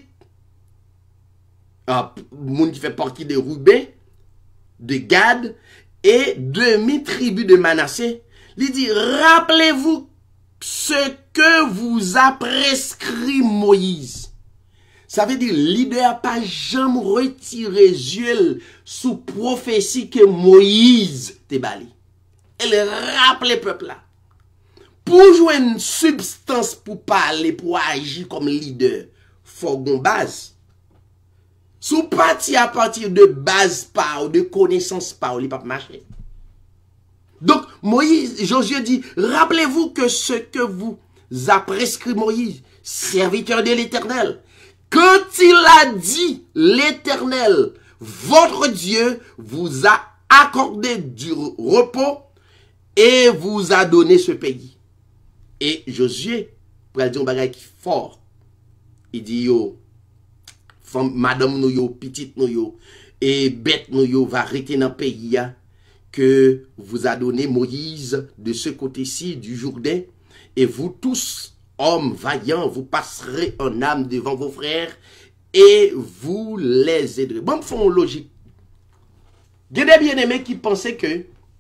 moun qui fait partie de Ruben, de Gad, et demi-tribu de Manassé, il dit, rappelez-vous ce que vous a prescrit Moïse. Ça veut dire, leader pas jamais retiré yeux sous prophétie que Moïse te bali. Elle rappelle le peuple là. Pour jouer une substance pour parler, pour agir comme leader, faut une base. Sous parti à partir de base par, de connaissance par, il pas marcher. Donc, Moïse, Josué dit, rappelez-vous que ce que vous a prescrit Moïse, serviteur de l'Éternel, quand il a dit, l'Éternel, votre Dieu, vous a accordé du repos et vous a donné ce pays. Et Josué, pour dire un bagage qui fort, il dit, yo, madame nous yo, petite nous yo, et bête nous yo, va arrêter dans le pays que vous a donné Moïse de ce côté-ci du Jourdain, et vous tous, hommes vaillants, vous passerez en âme devant vos frères, et vous les aiderez. Bon, font logique. Il y a des bien-aimés qui pensaient que,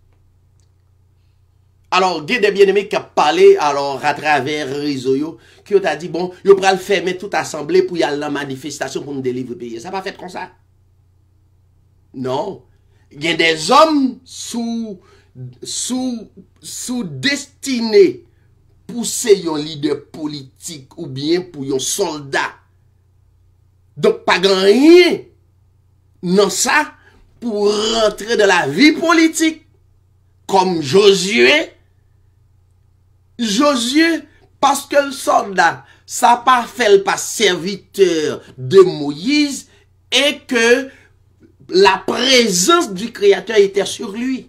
alors, il y a des bien-aimés qui ont parlé, alors, à travers les réseaux, qui ont dit, bon, ils vont le fermer toute assemblée pour y aller dans la manifestation pour nous délivrer le pays. Ça n'a pas fait comme ça. Non. Il y a des hommes sous destinés pour ser un leader politique ou bien pour un soldat. Donc, pas grand rien non ça pour rentrer dans la vie politique. Comme Josué, parce que le soldat, ça pas fait pas serviteur de Moïse et que la présence du Créateur était sur lui.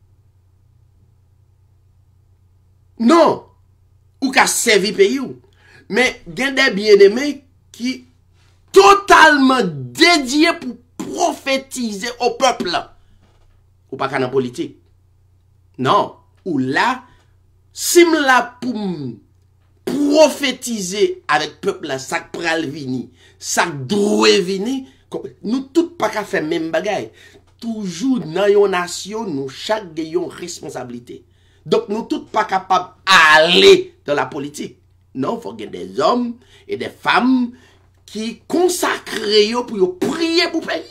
Non, ou qu'a servi pays ou. Mais il y a des bien-aimés qui totalement dédiés pour prophétiser au peuple. Ou pas qu'à la politique. Non, ou là, si m'la pour prophétiser avec peuple là, ça pral vini, ça doit vini, nous tout pas qu'à faire même bagaille. Toujours dans une nation, nous chaque gagnons responsabilité. Donc nous tout pas capables d'aller dans la politique. Non, faut qu'il y ait des hommes et des femmes qui consacrent pour prier pour payer.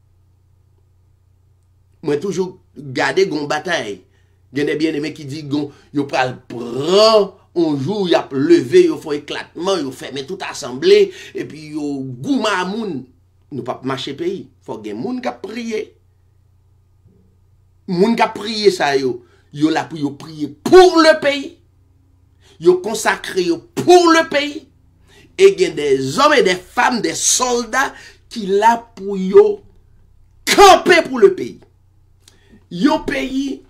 Moi toujours garder une bataille. Il y a des bien-aimés qui disent qu'ils prennent un jour, ils ont levé, ils font éclatement, ils ferment toute assemblée, et puis ils ont gouma à moun. Nous ne pouvons pas marcher pays. Il faut que les gens qui prient. Les gens qui prient ça, ils sont là pour prier pour le pays. Ils sont consacrés pour le pays. Et il y a des hommes et des femmes, des soldats qui sont là pour camper pour le pays. Yon pays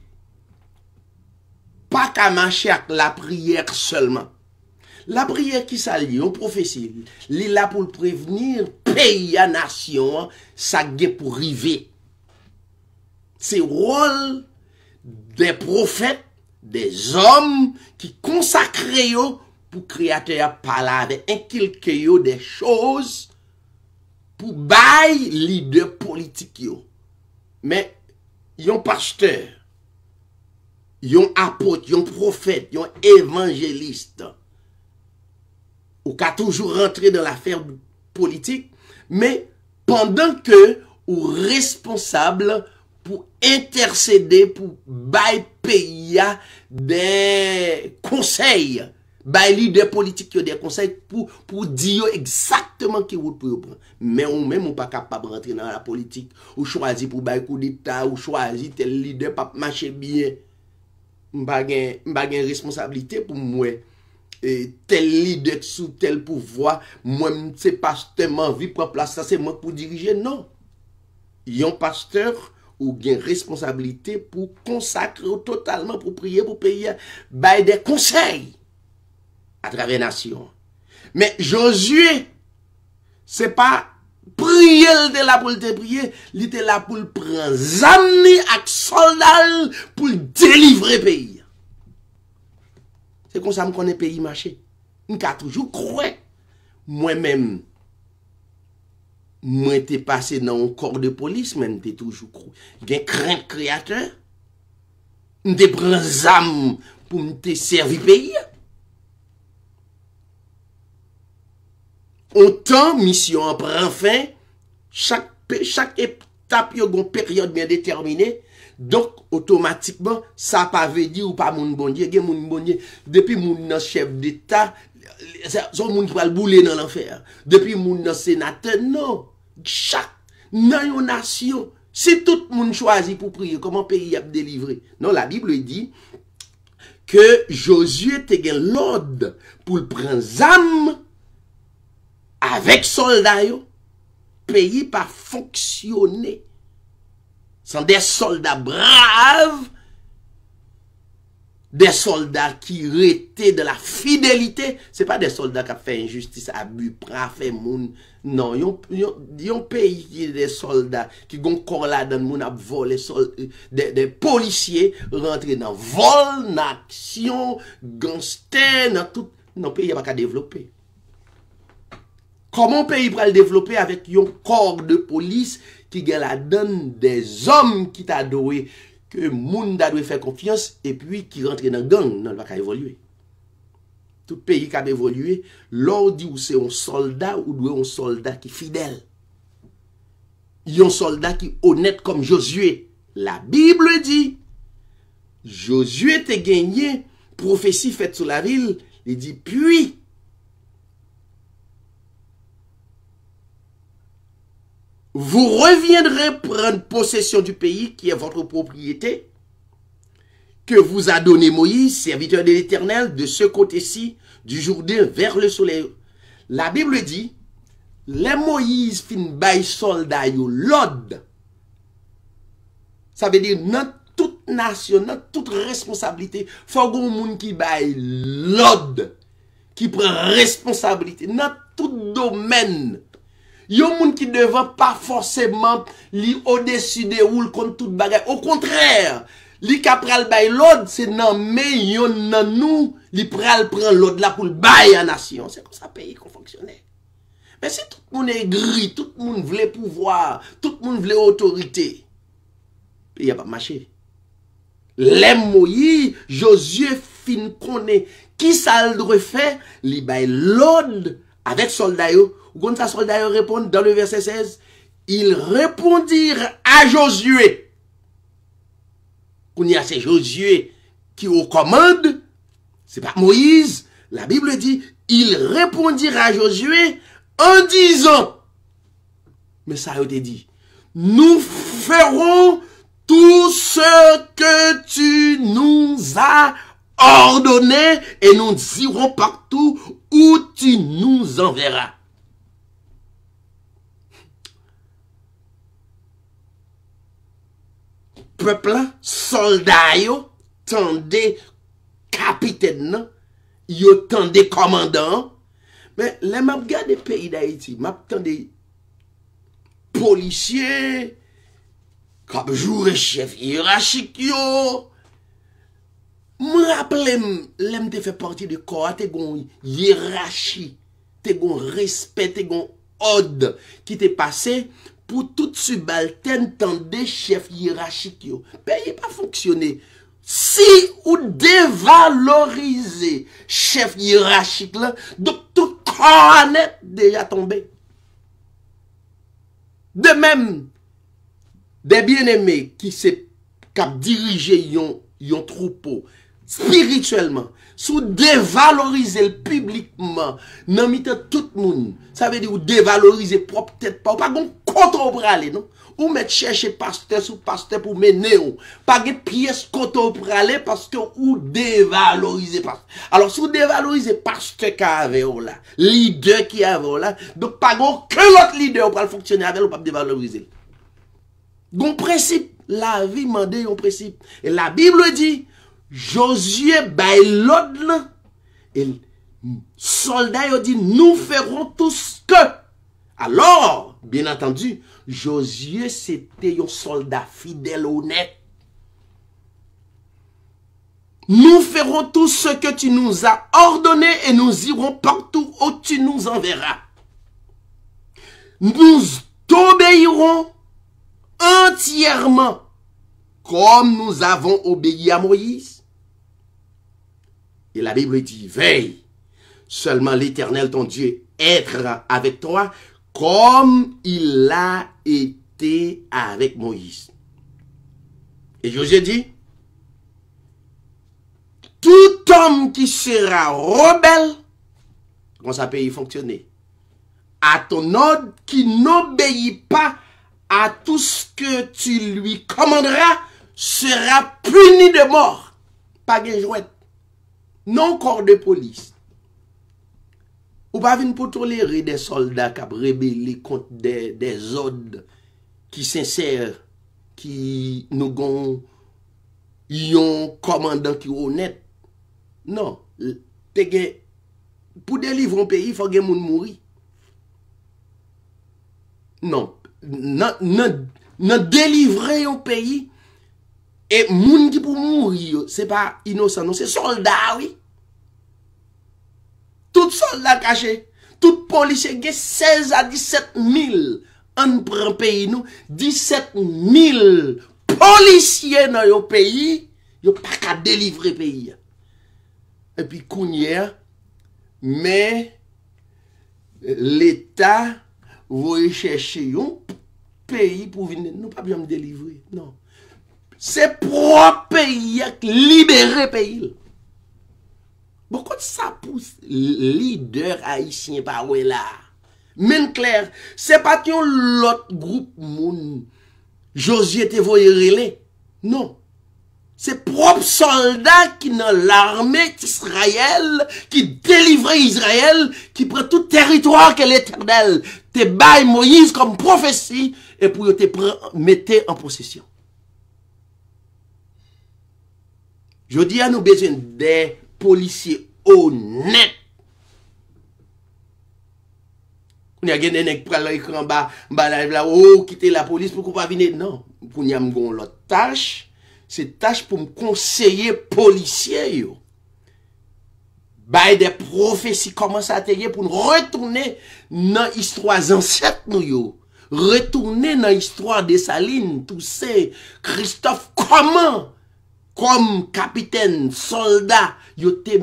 pas qu'à marcher avec la prière seulement. La prière qui s'allie, on prophétie, li là pour prévenir pays à nation, ça gué pour river. C'est rôle des prophètes, des hommes qui consacrent pour créateur parler inculquer des choses pour bailler leader politique yo. Mais yon pasteur, yon apôtre, yon prophète, yon évangéliste, ou qu'a toujours rentré dans l'affaire politique, mais pendant que ou responsable pour intercéder, pour bailler pays des conseils, bailler leader politique des conseils pour dire exactement qui vous pouvez prendre. Mais on même ou pas capable de rentrer dans la politique, ou choisir pour bailler coup d'état, ou choisir tel leader pas marcher bien. M'pa gen responsabilité pour moi. Et tel leader sous tel pouvoir, moi c'est pasteur m'envie prendre place, ça c'est moi pour diriger, non. Yon pasteur ou gen responsabilité pour consacrer totalement pour prier pour payer bailler des conseils à travers la nation. Mais Josué, c'est pas prier, il était là pour te prier, il était là pour prendre zami ak soldat pour délivrer le pays. C'est comme ça que je connais le pays marché. Je toujours croire. moi-même, moi t'ai passé dans un corps de police, mais t'ai toujours cru. J'ai crainte créateur. M'te prend zam pour m'te servir pays. Autant mission en prend fin, chaque étape y a une période bien déterminée. Donc, automatiquement, ça pas veut dire ou pas moun bon Dieu, gen moun bon Dieu. Depuis moun nan chef d'État, son moun pral bouler dans l'enfer. Depuis moun nan sénateur, non. Chaque nan yon nation, si tout moun choisit pour prier, comment pays a délivré? Non, la Bible dit que Josué te gen l'ordre pour prendre zam avec soldats yo, pays pas fonctionner. Sont des soldats braves, des soldats qui étaient de la fidélité. Ce n'est pas des soldats qui ont fait injustice, abus, fait moun. Non, yon pays qui est des soldats qui ont encore là dans le monde à voler, des policiers rentrés dans vol, dans action, gangster, dans tout. Non, pays n'a pas qu'à développer. Comment un pays peut le développer avec un corps de police qui la donne des hommes qui t'a doué, que moun da doit faire confiance et puis qui rentre dans gang, non, va pas évoluer. Tout pays qui a évolué, l'on dit où c'est un soldat ou doit un soldat qui est fidèle. Un soldat qui est honnête comme Josué. La Bible dit, Josué t'a gagné, prophétie faite sur la ville, il dit, puis, vous reviendrez prendre possession du pays qui est votre propriété, que vous a donné Moïse, serviteur de l'Éternel, de ce côté-ci, du Jourdain vers le soleil. La Bible dit, les Moïse fin bay soldat yo l'ordre. Ça veut dire, dans toute nation, dans toute responsabilité, faut qu'on moun qui bay l'ordre, qui prend responsabilité, dans tout domaine. Yon moun qui devant pas forcément li au-dessus de ou contre toute bagarre. Au contraire, li ka pral bay l'ordre, c'est nan mais yon nan nous, li pral prend l'ordre là pour le bay à nation. C'est comme ça pays qu'on fonctionnait. Mais si tout le monde est gris, tout le monde voulait pouvoir, tout le monde voulait autorité, pays a pas marché. Les Moïse, Josué fin connaît qui ça le doit faire, li bay l'ordre avec soldat yo. Quand sa soldat répond dans le verset 16, ils répondirent à Josué. Quand il y a c'est Josué qui au commande, c'est pas Moïse. La Bible dit, ils répondirent à Josué en disant, mais ça a été dit, nous ferons tout ce que tu nous as ordonné et nous irons partout où tu nous enverras. Peuple, soldat yo, tendez capitaine, yo tendez commandant. Mais les m'a regardé pays d'Haïti, m'a tendez policiers, comme jouer chef hiérarchique yo. Me rappelle, l'aime te fait partie de corps, te gon hiérarchie, te gon respect, te gon ordre qui t'est passé. Pour tout subalterne tendez chef hiérarchique yo. Pays pas fonctionner. Si ou dévaloriser chef hiérarchique là, donc tout corps net déjà tombé. De même, des bien-aimés qui se cap diriger yon troupeau spirituellement, sous dévaloriser le publiquement, nan mitan tout le monde, ça veut dire ou dévaloriser propre tête, pas gon contrôle pour aller, non? Ou mettre chercher pasteur sous pasteur pour mener ou. Pas de pièce contrôle pour aller parce que ou dévaloriser pasteur. Alors, si vous dévalorisez pasteur qui avait là, leader qui avait là, donc pas gon que l'autre leader pour fonctionner avec ou pas dévaloriser. Gon principe, la vie mande un principe. Et la Bible dit, Josué bay l'ordre et soldats ont dit nous ferons tout ce que. Alors, bien entendu, Josué c'était un soldat fidèle honnête. Nous ferons tout ce que tu nous as ordonné et nous irons partout où tu nous enverras. Nous t'obéirons entièrement comme nous avons obéi à Moïse. Et la Bible dit, veille, seulement l'Éternel ton Dieu être avec toi comme il l'a été avec Moïse. Et Josué dit, tout homme qui sera rebelle, comment ça peut y fonctionner, à ton ordre, qui n'obéit pas à tout ce que tu lui commanderas, sera puni de mort. Pas de jouet. Non corps de police. Ou pas venir pour tolérer des soldats qui ont rébellé contre des ordres qui sincères, qui nous ont un commandant qui est honnête. Non. Pour délivrer un pays, il faut que les gens mourent. Non. Non délivrer un pays et moun qui pour mourir, c'est pas innocent, non, c'est soldat, oui. Tout soldat caché, tout policier, 16 à 17 000 en prend pays, nous, 17 000 policiers dans le pays, yo pas qu'à délivrer pays. Et puis, Kounia, mais l'État va chercher un pays pour venir, nous pas bien me délivrer, non. C'est propre pays qui libérer pays. Beaucoup de ça pousse leader haïtien par là. Même clair, c'est pas que l'autre groupe moun Josué te voye relé. Non. C'est propre soldat qui dans l'armée d'Israël, qui délivre Israël, qui prend tout territoire que l'Éternel te baille Moïse comme prophétie et pour te mettre en possession. Je dis à nous besoin des policiers honnêtes. On y a des gens qui prennent l'écran bas, quitter la police pour qu'on pas venir. Non, pour y a l'autre tâche, c'est tâche pour me conseiller policiers yo. Bah des prophéties commencent à t'aider pour nous retourner dans l'histoire ancêtre nous yo. Retourner dans l'histoire des Salines, tout c'est Christophe comment comme capitaine, soldat, yo te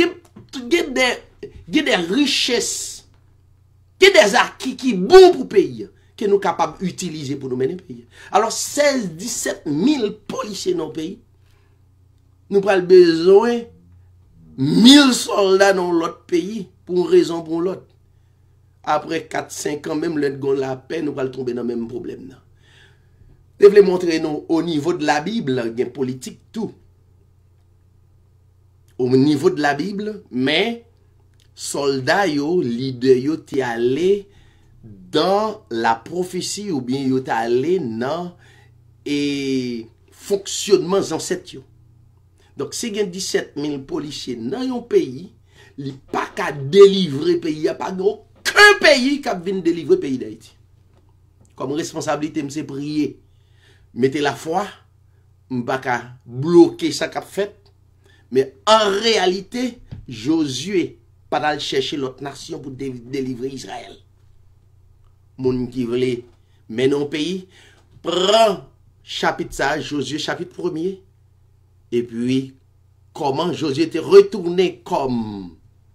des richesses, des acquis qui bon pour pays, que nous capables d'utiliser pour nous mener pays. Alors 16-17 000 policiers dans le pays, nous avons besoin de 1000 soldats dans l'autre pays, pour une raison pour l'autre. Après 4-5 ans, même le la paix, nous allons tomber dans le même problème. Je voulais montrer nous au niveau de la Bible, il y a politique tout. Au niveau de la Bible, mais soldats yo, leader yo t'es allé dans la prophétie ou bien yo t'es allé dans et fonctionnement ancêtre yo. Donc si il y a 17 000 policiers dans un pays, il pas qu'à délivrer pays, il n'y a pas aucun pays qui vient délivrer pays d'Haïti. Comme responsabilité, c'est prier. Mettez la foi, m'pas qu'à bloquer ça qu'a fait, mais en réalité, Josué pas d'aller chercher l'autre nation pour délivrer Israël. Moun qui voulait mener un pays, prend chapitre ça, Josué chapitre 1er, et puis comment Josué était retourné comme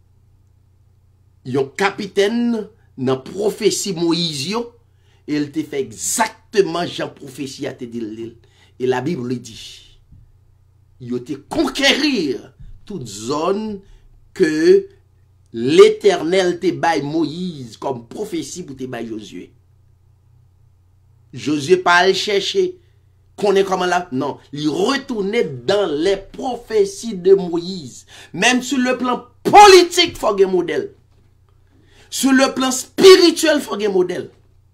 un capitaine dans prophétie Moïse, et il te fait exactement Jean prophétie à te dire. Et la Bible le dit. Il te conquérir toute zone que l'Éternel te baille Moïse comme prophétie pour te baille Josué. Josué pas aller chercher qu'on est comment là. Non, il retournait dans les prophéties de Moïse. Même sur le plan politique, il faut un modèle. Sur le plan spirituel, il faut un modèle.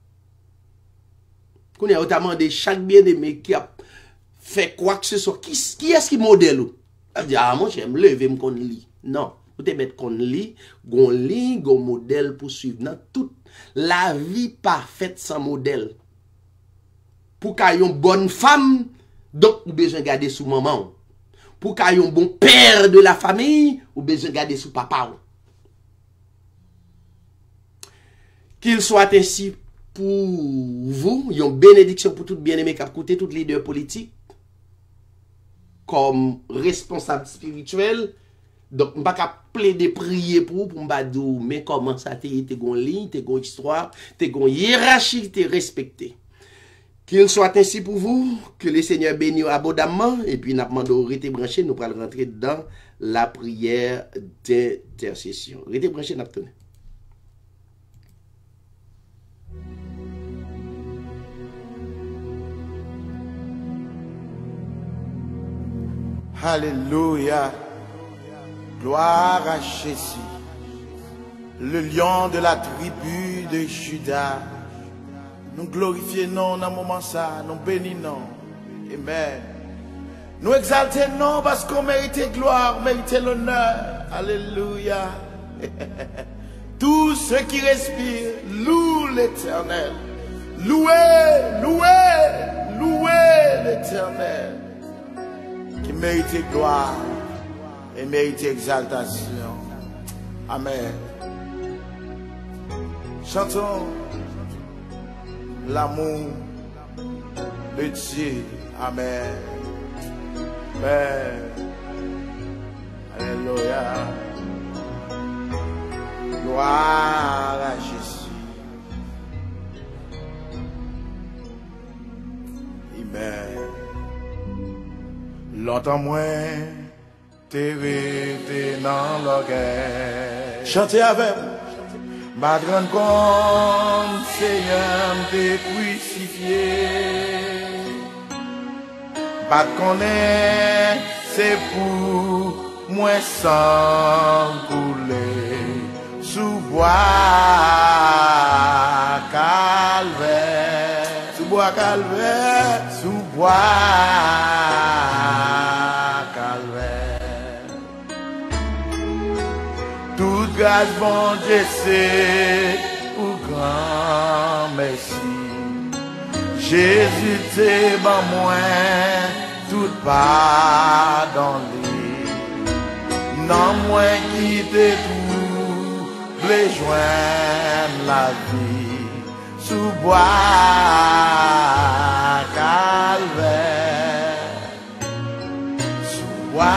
Qu'on a notamment de chaque bien-aimé qui a fait quoi que ce soit. Qui est-ce qui modèle? Elle dit, ah, moi, j'aime lever, me qu'on lit. Non. Vous te mettre qu'on lit, gon modèle pour suivre. Dans toute la vie parfaite sans modèle. Pour qu'il y ait une bonne femme, donc, vous besoin de garder sous maman. pour qu'il y ait un bon père de la famille, ou besoin de garder sous papa. Qu'il soit ainsi pour vous, une bénédiction pour tout bien-aimé qui a coûté tous les leaders politiques, comme responsable spirituel. Donc, je ne vais pas plaider, prier pour me dire, mais comment ça t'es une ligne, t'es une histoire, t'es une hiérarchie, t'es respecté. Qu'il soit ainsi pour vous, que le Seigneur bénisse abondamment, et puis nous demandons rester branché, nous allons rentrer dans la prière d'intercession. Restez branché, nous attendons. Alléluia. Gloire à Jésus, le lion de la tribu de Judas. Nous glorifions dans le moment ça, nous bénissons. Amen. Nous exaltons parce qu'on mérite gloire, mérite l'honneur. Alléluia. Tous ceux qui respirent, louent l'Éternel. Louez, louez, louez l'Éternel. Qui mérite gloire et mérite exaltation. Amen. Chantons l'amour de Dieu. Amen. Amen. Alléluia. Gloire à Jésus. Amen. Longtemps moins, t'es resté dans l'orgueil. Chantez avec moi. Ma grande compte, Seigneur, t'es crucifié. Pas connaît, c'est pour moi sans couler. Sous bois calvaire. Sous bois calvaire. Sous bois calvaire. Toute grâce, bon Dieu, c'est pour grand merci. Jésus, t'es ban moi, tout pardon lui. Non, moi qui t'ai tout, les joindre la vie. Sous bois calvaire. Sous bois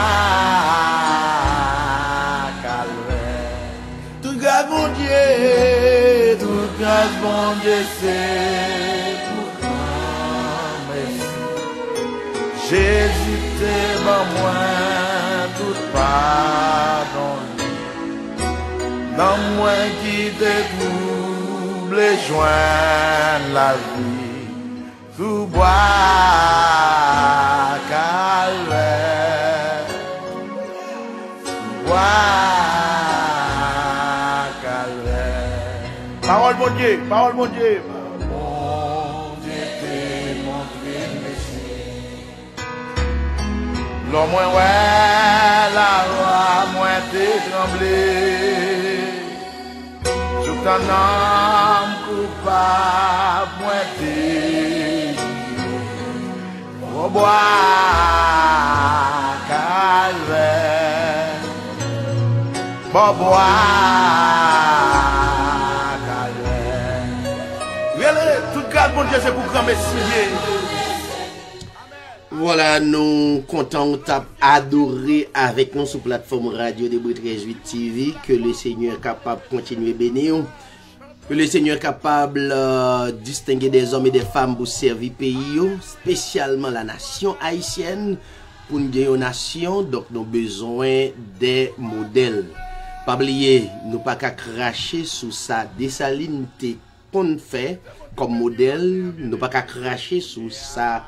mon Dieu, toute grâce, mon Dieu, c'est pour toi, merci. Jésus, t'es ban moi, tout pardon. Non, moi qui découvre les joints la vie, sous bois calvaire, sous bois. Parole mon Dieu, parole mon Dieu. Mon Dieu t'es montré merci. L'homme ouais, la roi, moi t'es tremblé. Tout un homme coupable, moi t'es au bois calvaire. Bon bois. Voilà, nous comptons adorer avec nous sur la plateforme radio de Brut 18 TV. Que le Seigneur est capable de continuer à bénir. Que le Seigneur est capable de distinguer des hommes et des femmes pour servir le pays, spécialement la nation haïtienne. Pour une nation, donc nous avons besoin des modèles. Pas oublier, nous pas qu'à cracher sous sa dessalinité qu'on fait comme modèle, nous pas qu'à cracher sous ça.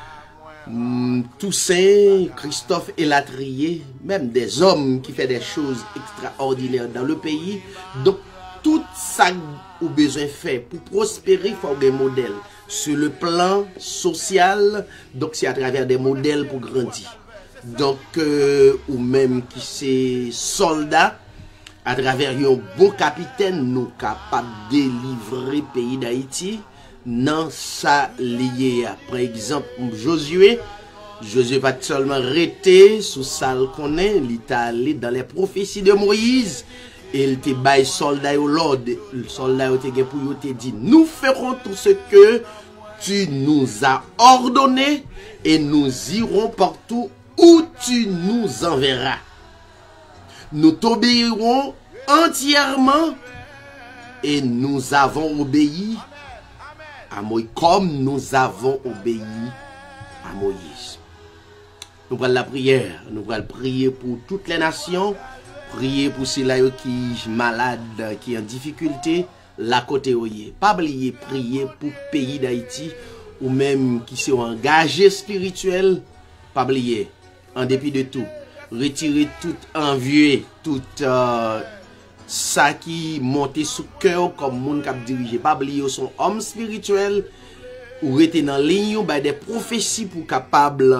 Toussaint, Christophe et Latrier, même des hommes qui font des choses extraordinaires dans le pays. Donc, tout ça ou besoin fait pour prospérer, il faut des modèles. Sur le plan social, donc c'est à travers des modèles pour grandir. Donc, ou même qui c'est soldats, à travers un bon capitaine, nous capables de délivrer le pays d'Haïti. Non, ça lié à, par exemple, Josué Josué va seulement arrêter sous ça qu'on est, il est allé dans les prophéties de Moïse et il te baille soldat au l'ordre. Le soldat te gen pour yo te dit, nous ferons tout ce que tu nous as ordonné et nous irons partout où tu nous enverras. Nous t'obéirons entièrement et nous avons obéi à Moïse comme nous avons obéi à Moïse. Nous prenons la prière, nous allons prier pour toutes les nations, prier pour ceux qui sont malades, qui sont en difficulté, la côté oye. Pas oublier prier pour le pays d'Haïti ou même qui sont engagés spirituels, pas oublier, en dépit de tout, retirer tout envieux, tout ça qui monte sous cœur comme monde qui a dirigé. Pas oublier son homme spirituel ou rester dans ligne by des prophéties pour capable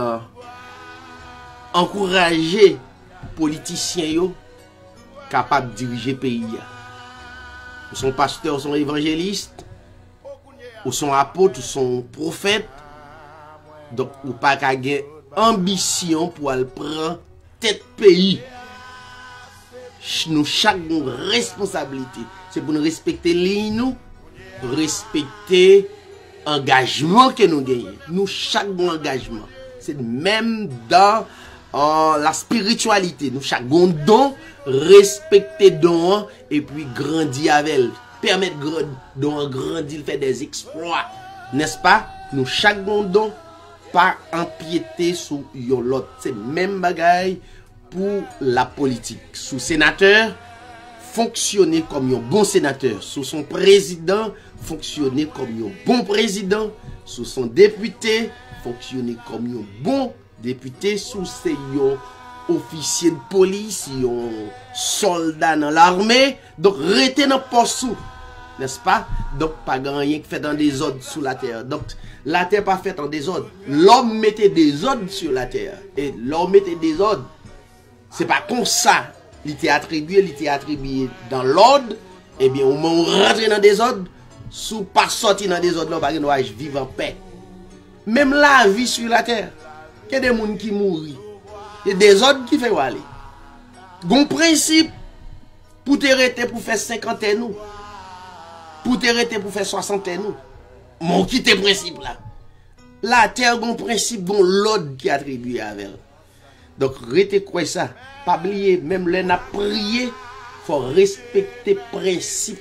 encourager politiciens yo capable de diriger le pays. Ou son pasteur, son évangéliste, ou son apôtre, ou son prophète. Donc, ou pas qu'à avoir ambition pour aller prendre tête pays. Nous, chaque responsabilité, c'est pour nous respecter nous, respecter l'engagement que nous gagnons. Nous, chaque engagement, c'est même dans la spiritualité. Nous, chaque don, respecter don et puis grandir avec elle. Permettre don grandir, faire des exploits. N'est-ce pas? Nous, chaque don, pas empiéter sur l'autre. C'est même bagaille pour la politique. Sous sénateur, fonctionner comme un bon sénateur. Sous son président, fonctionner comme un bon président. Sous son député, fonctionner comme un bon député. Sous ses officiers de police, un soldat dans l'armée. Donc, restez dans le poste. N'est-ce pas? Donc, pas rien qui fait dans des ordres sous la terre. Donc, la terre pas faite en désordre. L'homme mettait des ordres sur la terre. Et l'homme mettait des ordres. C'est pas comme ça. Il était attribué dans l'ordre. Eh bien, au moment où on rentre dans des ordres, sous pas sorti dans des ordres, on va vivre en paix. Même la vie sur la terre. Il y a des gens qui mourent. Il y a des ordres qui font aller. Bon principe, pour te rester pour faire 50 ans, pour te rester pour faire 60 ans, mon qui te principe là. La terre, bon principe, bon l'ordre qui est attribué avec elle. Donc, restez quoi ça? Pas oublier, même les n'a prié, faut respecter principe.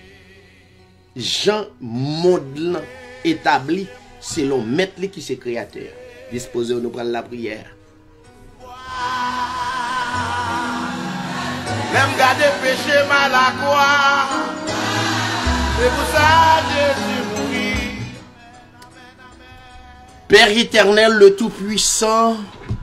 Jean monde établi selon maître qui c'est créateur. Disposez nous prendre la prière. Même garder péché mal à quoi? C'est pour ça que Jésus mourit. Père éternel, le Tout-Puissant,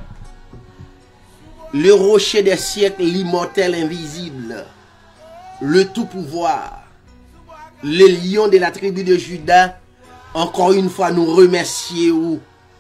le rocher des siècles, l'immortel invisible, le tout-pouvoir, le lion de la tribu de Juda, encore une fois nous remercions.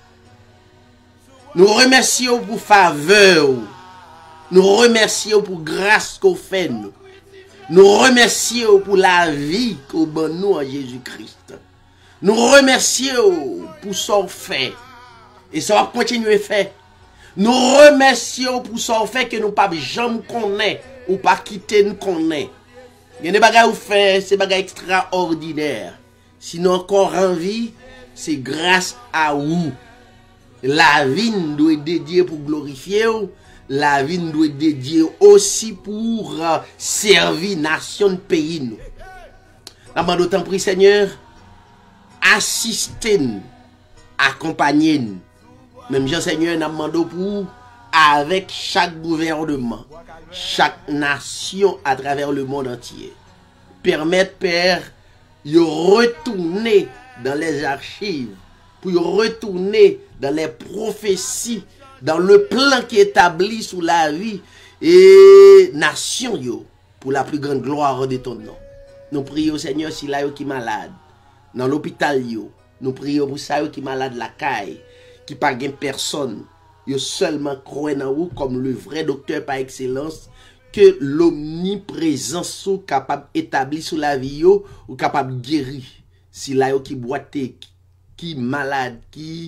Nous remercions pour faveur. Nous remercions pour grâce qu'on fait nous. Nous remercions pour la vie qu'on donne nous en Jésus-Christ. Nous remercions pour son fait. Et ça va continuer à faire. Nous remercions pour son fait que nous pas jamais connaît ou pas quitter nous connaît. Il y a des bagages ou fait, c'est bagages extraordinaires. Sinon encore en vie, c'est grâce à vous. La vie nous doit être dédiée pour glorifier vous. La vie nous doit être dédiée aussi pour servir nation, pays nous. Nous d'autant prie Seigneur, assistez-nous, accompagnez-nous. Même Jean Seigneur nous demande pour avec chaque gouvernement, chaque nation à travers le monde entier. Permettre Père de retourner dans les archives, pour retourner dans les prophéties, dans le plan qui est établi sous la vie et nation yo, pour la plus grande gloire de ton nom. Nous prions Seigneur si là qui malade dans l'hôpital yo. Nous prions pour ça qui malade la caille, qui pas gain personne, yo seulement croit en vous comme le vrai docteur par excellence, que l'omniprésence soit capable d'établir sous la vie yo, ou capable de guérir si là qui boité, qui malade, qui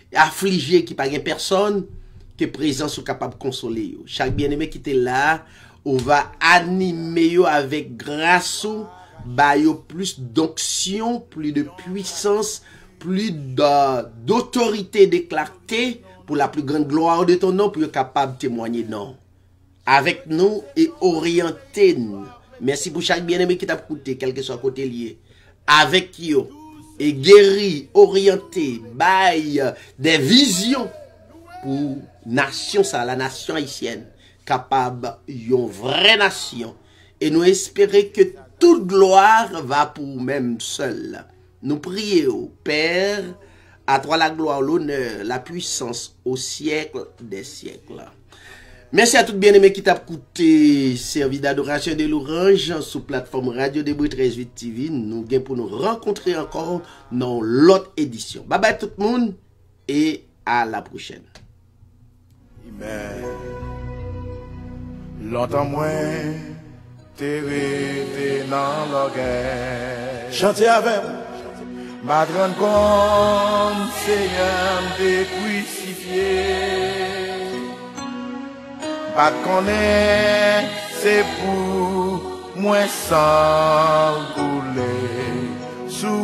affligé qui pas personne que présence ou capable de consoler. Chaque bien-aimé qui était là, on va animer avec grâce, plus d'onction, plus de puissance, plus d'autorité, de clarté pour la plus grande gloire de ton nom, pour être capable de témoigner non. Avec nous et orienter nous. Merci pour chaque bien-aimé qui t'a écouté, quel que soit côté lié. Avec yo et guéri, orienté, bail des visions pour nation ça, la nation haïtienne, capable une vraie nation. Et nous espérons que toute gloire va pour même seul. Nous prions, Père, à toi la gloire, l'honneur, la puissance au siècle des siècles. Merci à tout bien-aimé qui t'a écouté servi d'adoration de l'orange sur plateforme Radio Débris 13.8 TV. Nous gagnons pour nous rencontrer encore dans l'autre édition. Bye bye tout le monde et à la prochaine. Amen. Longtemps moins, t'es rêvé dans l'orgueil. Chantez avec moi. Ma grande compte, Seigneur, m'est crucifié. Pas qu'on est, c'est pour moi sans couler sous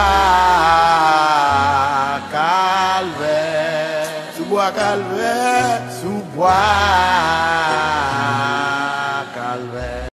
bois calvaire, sous bois calvaire, sous bois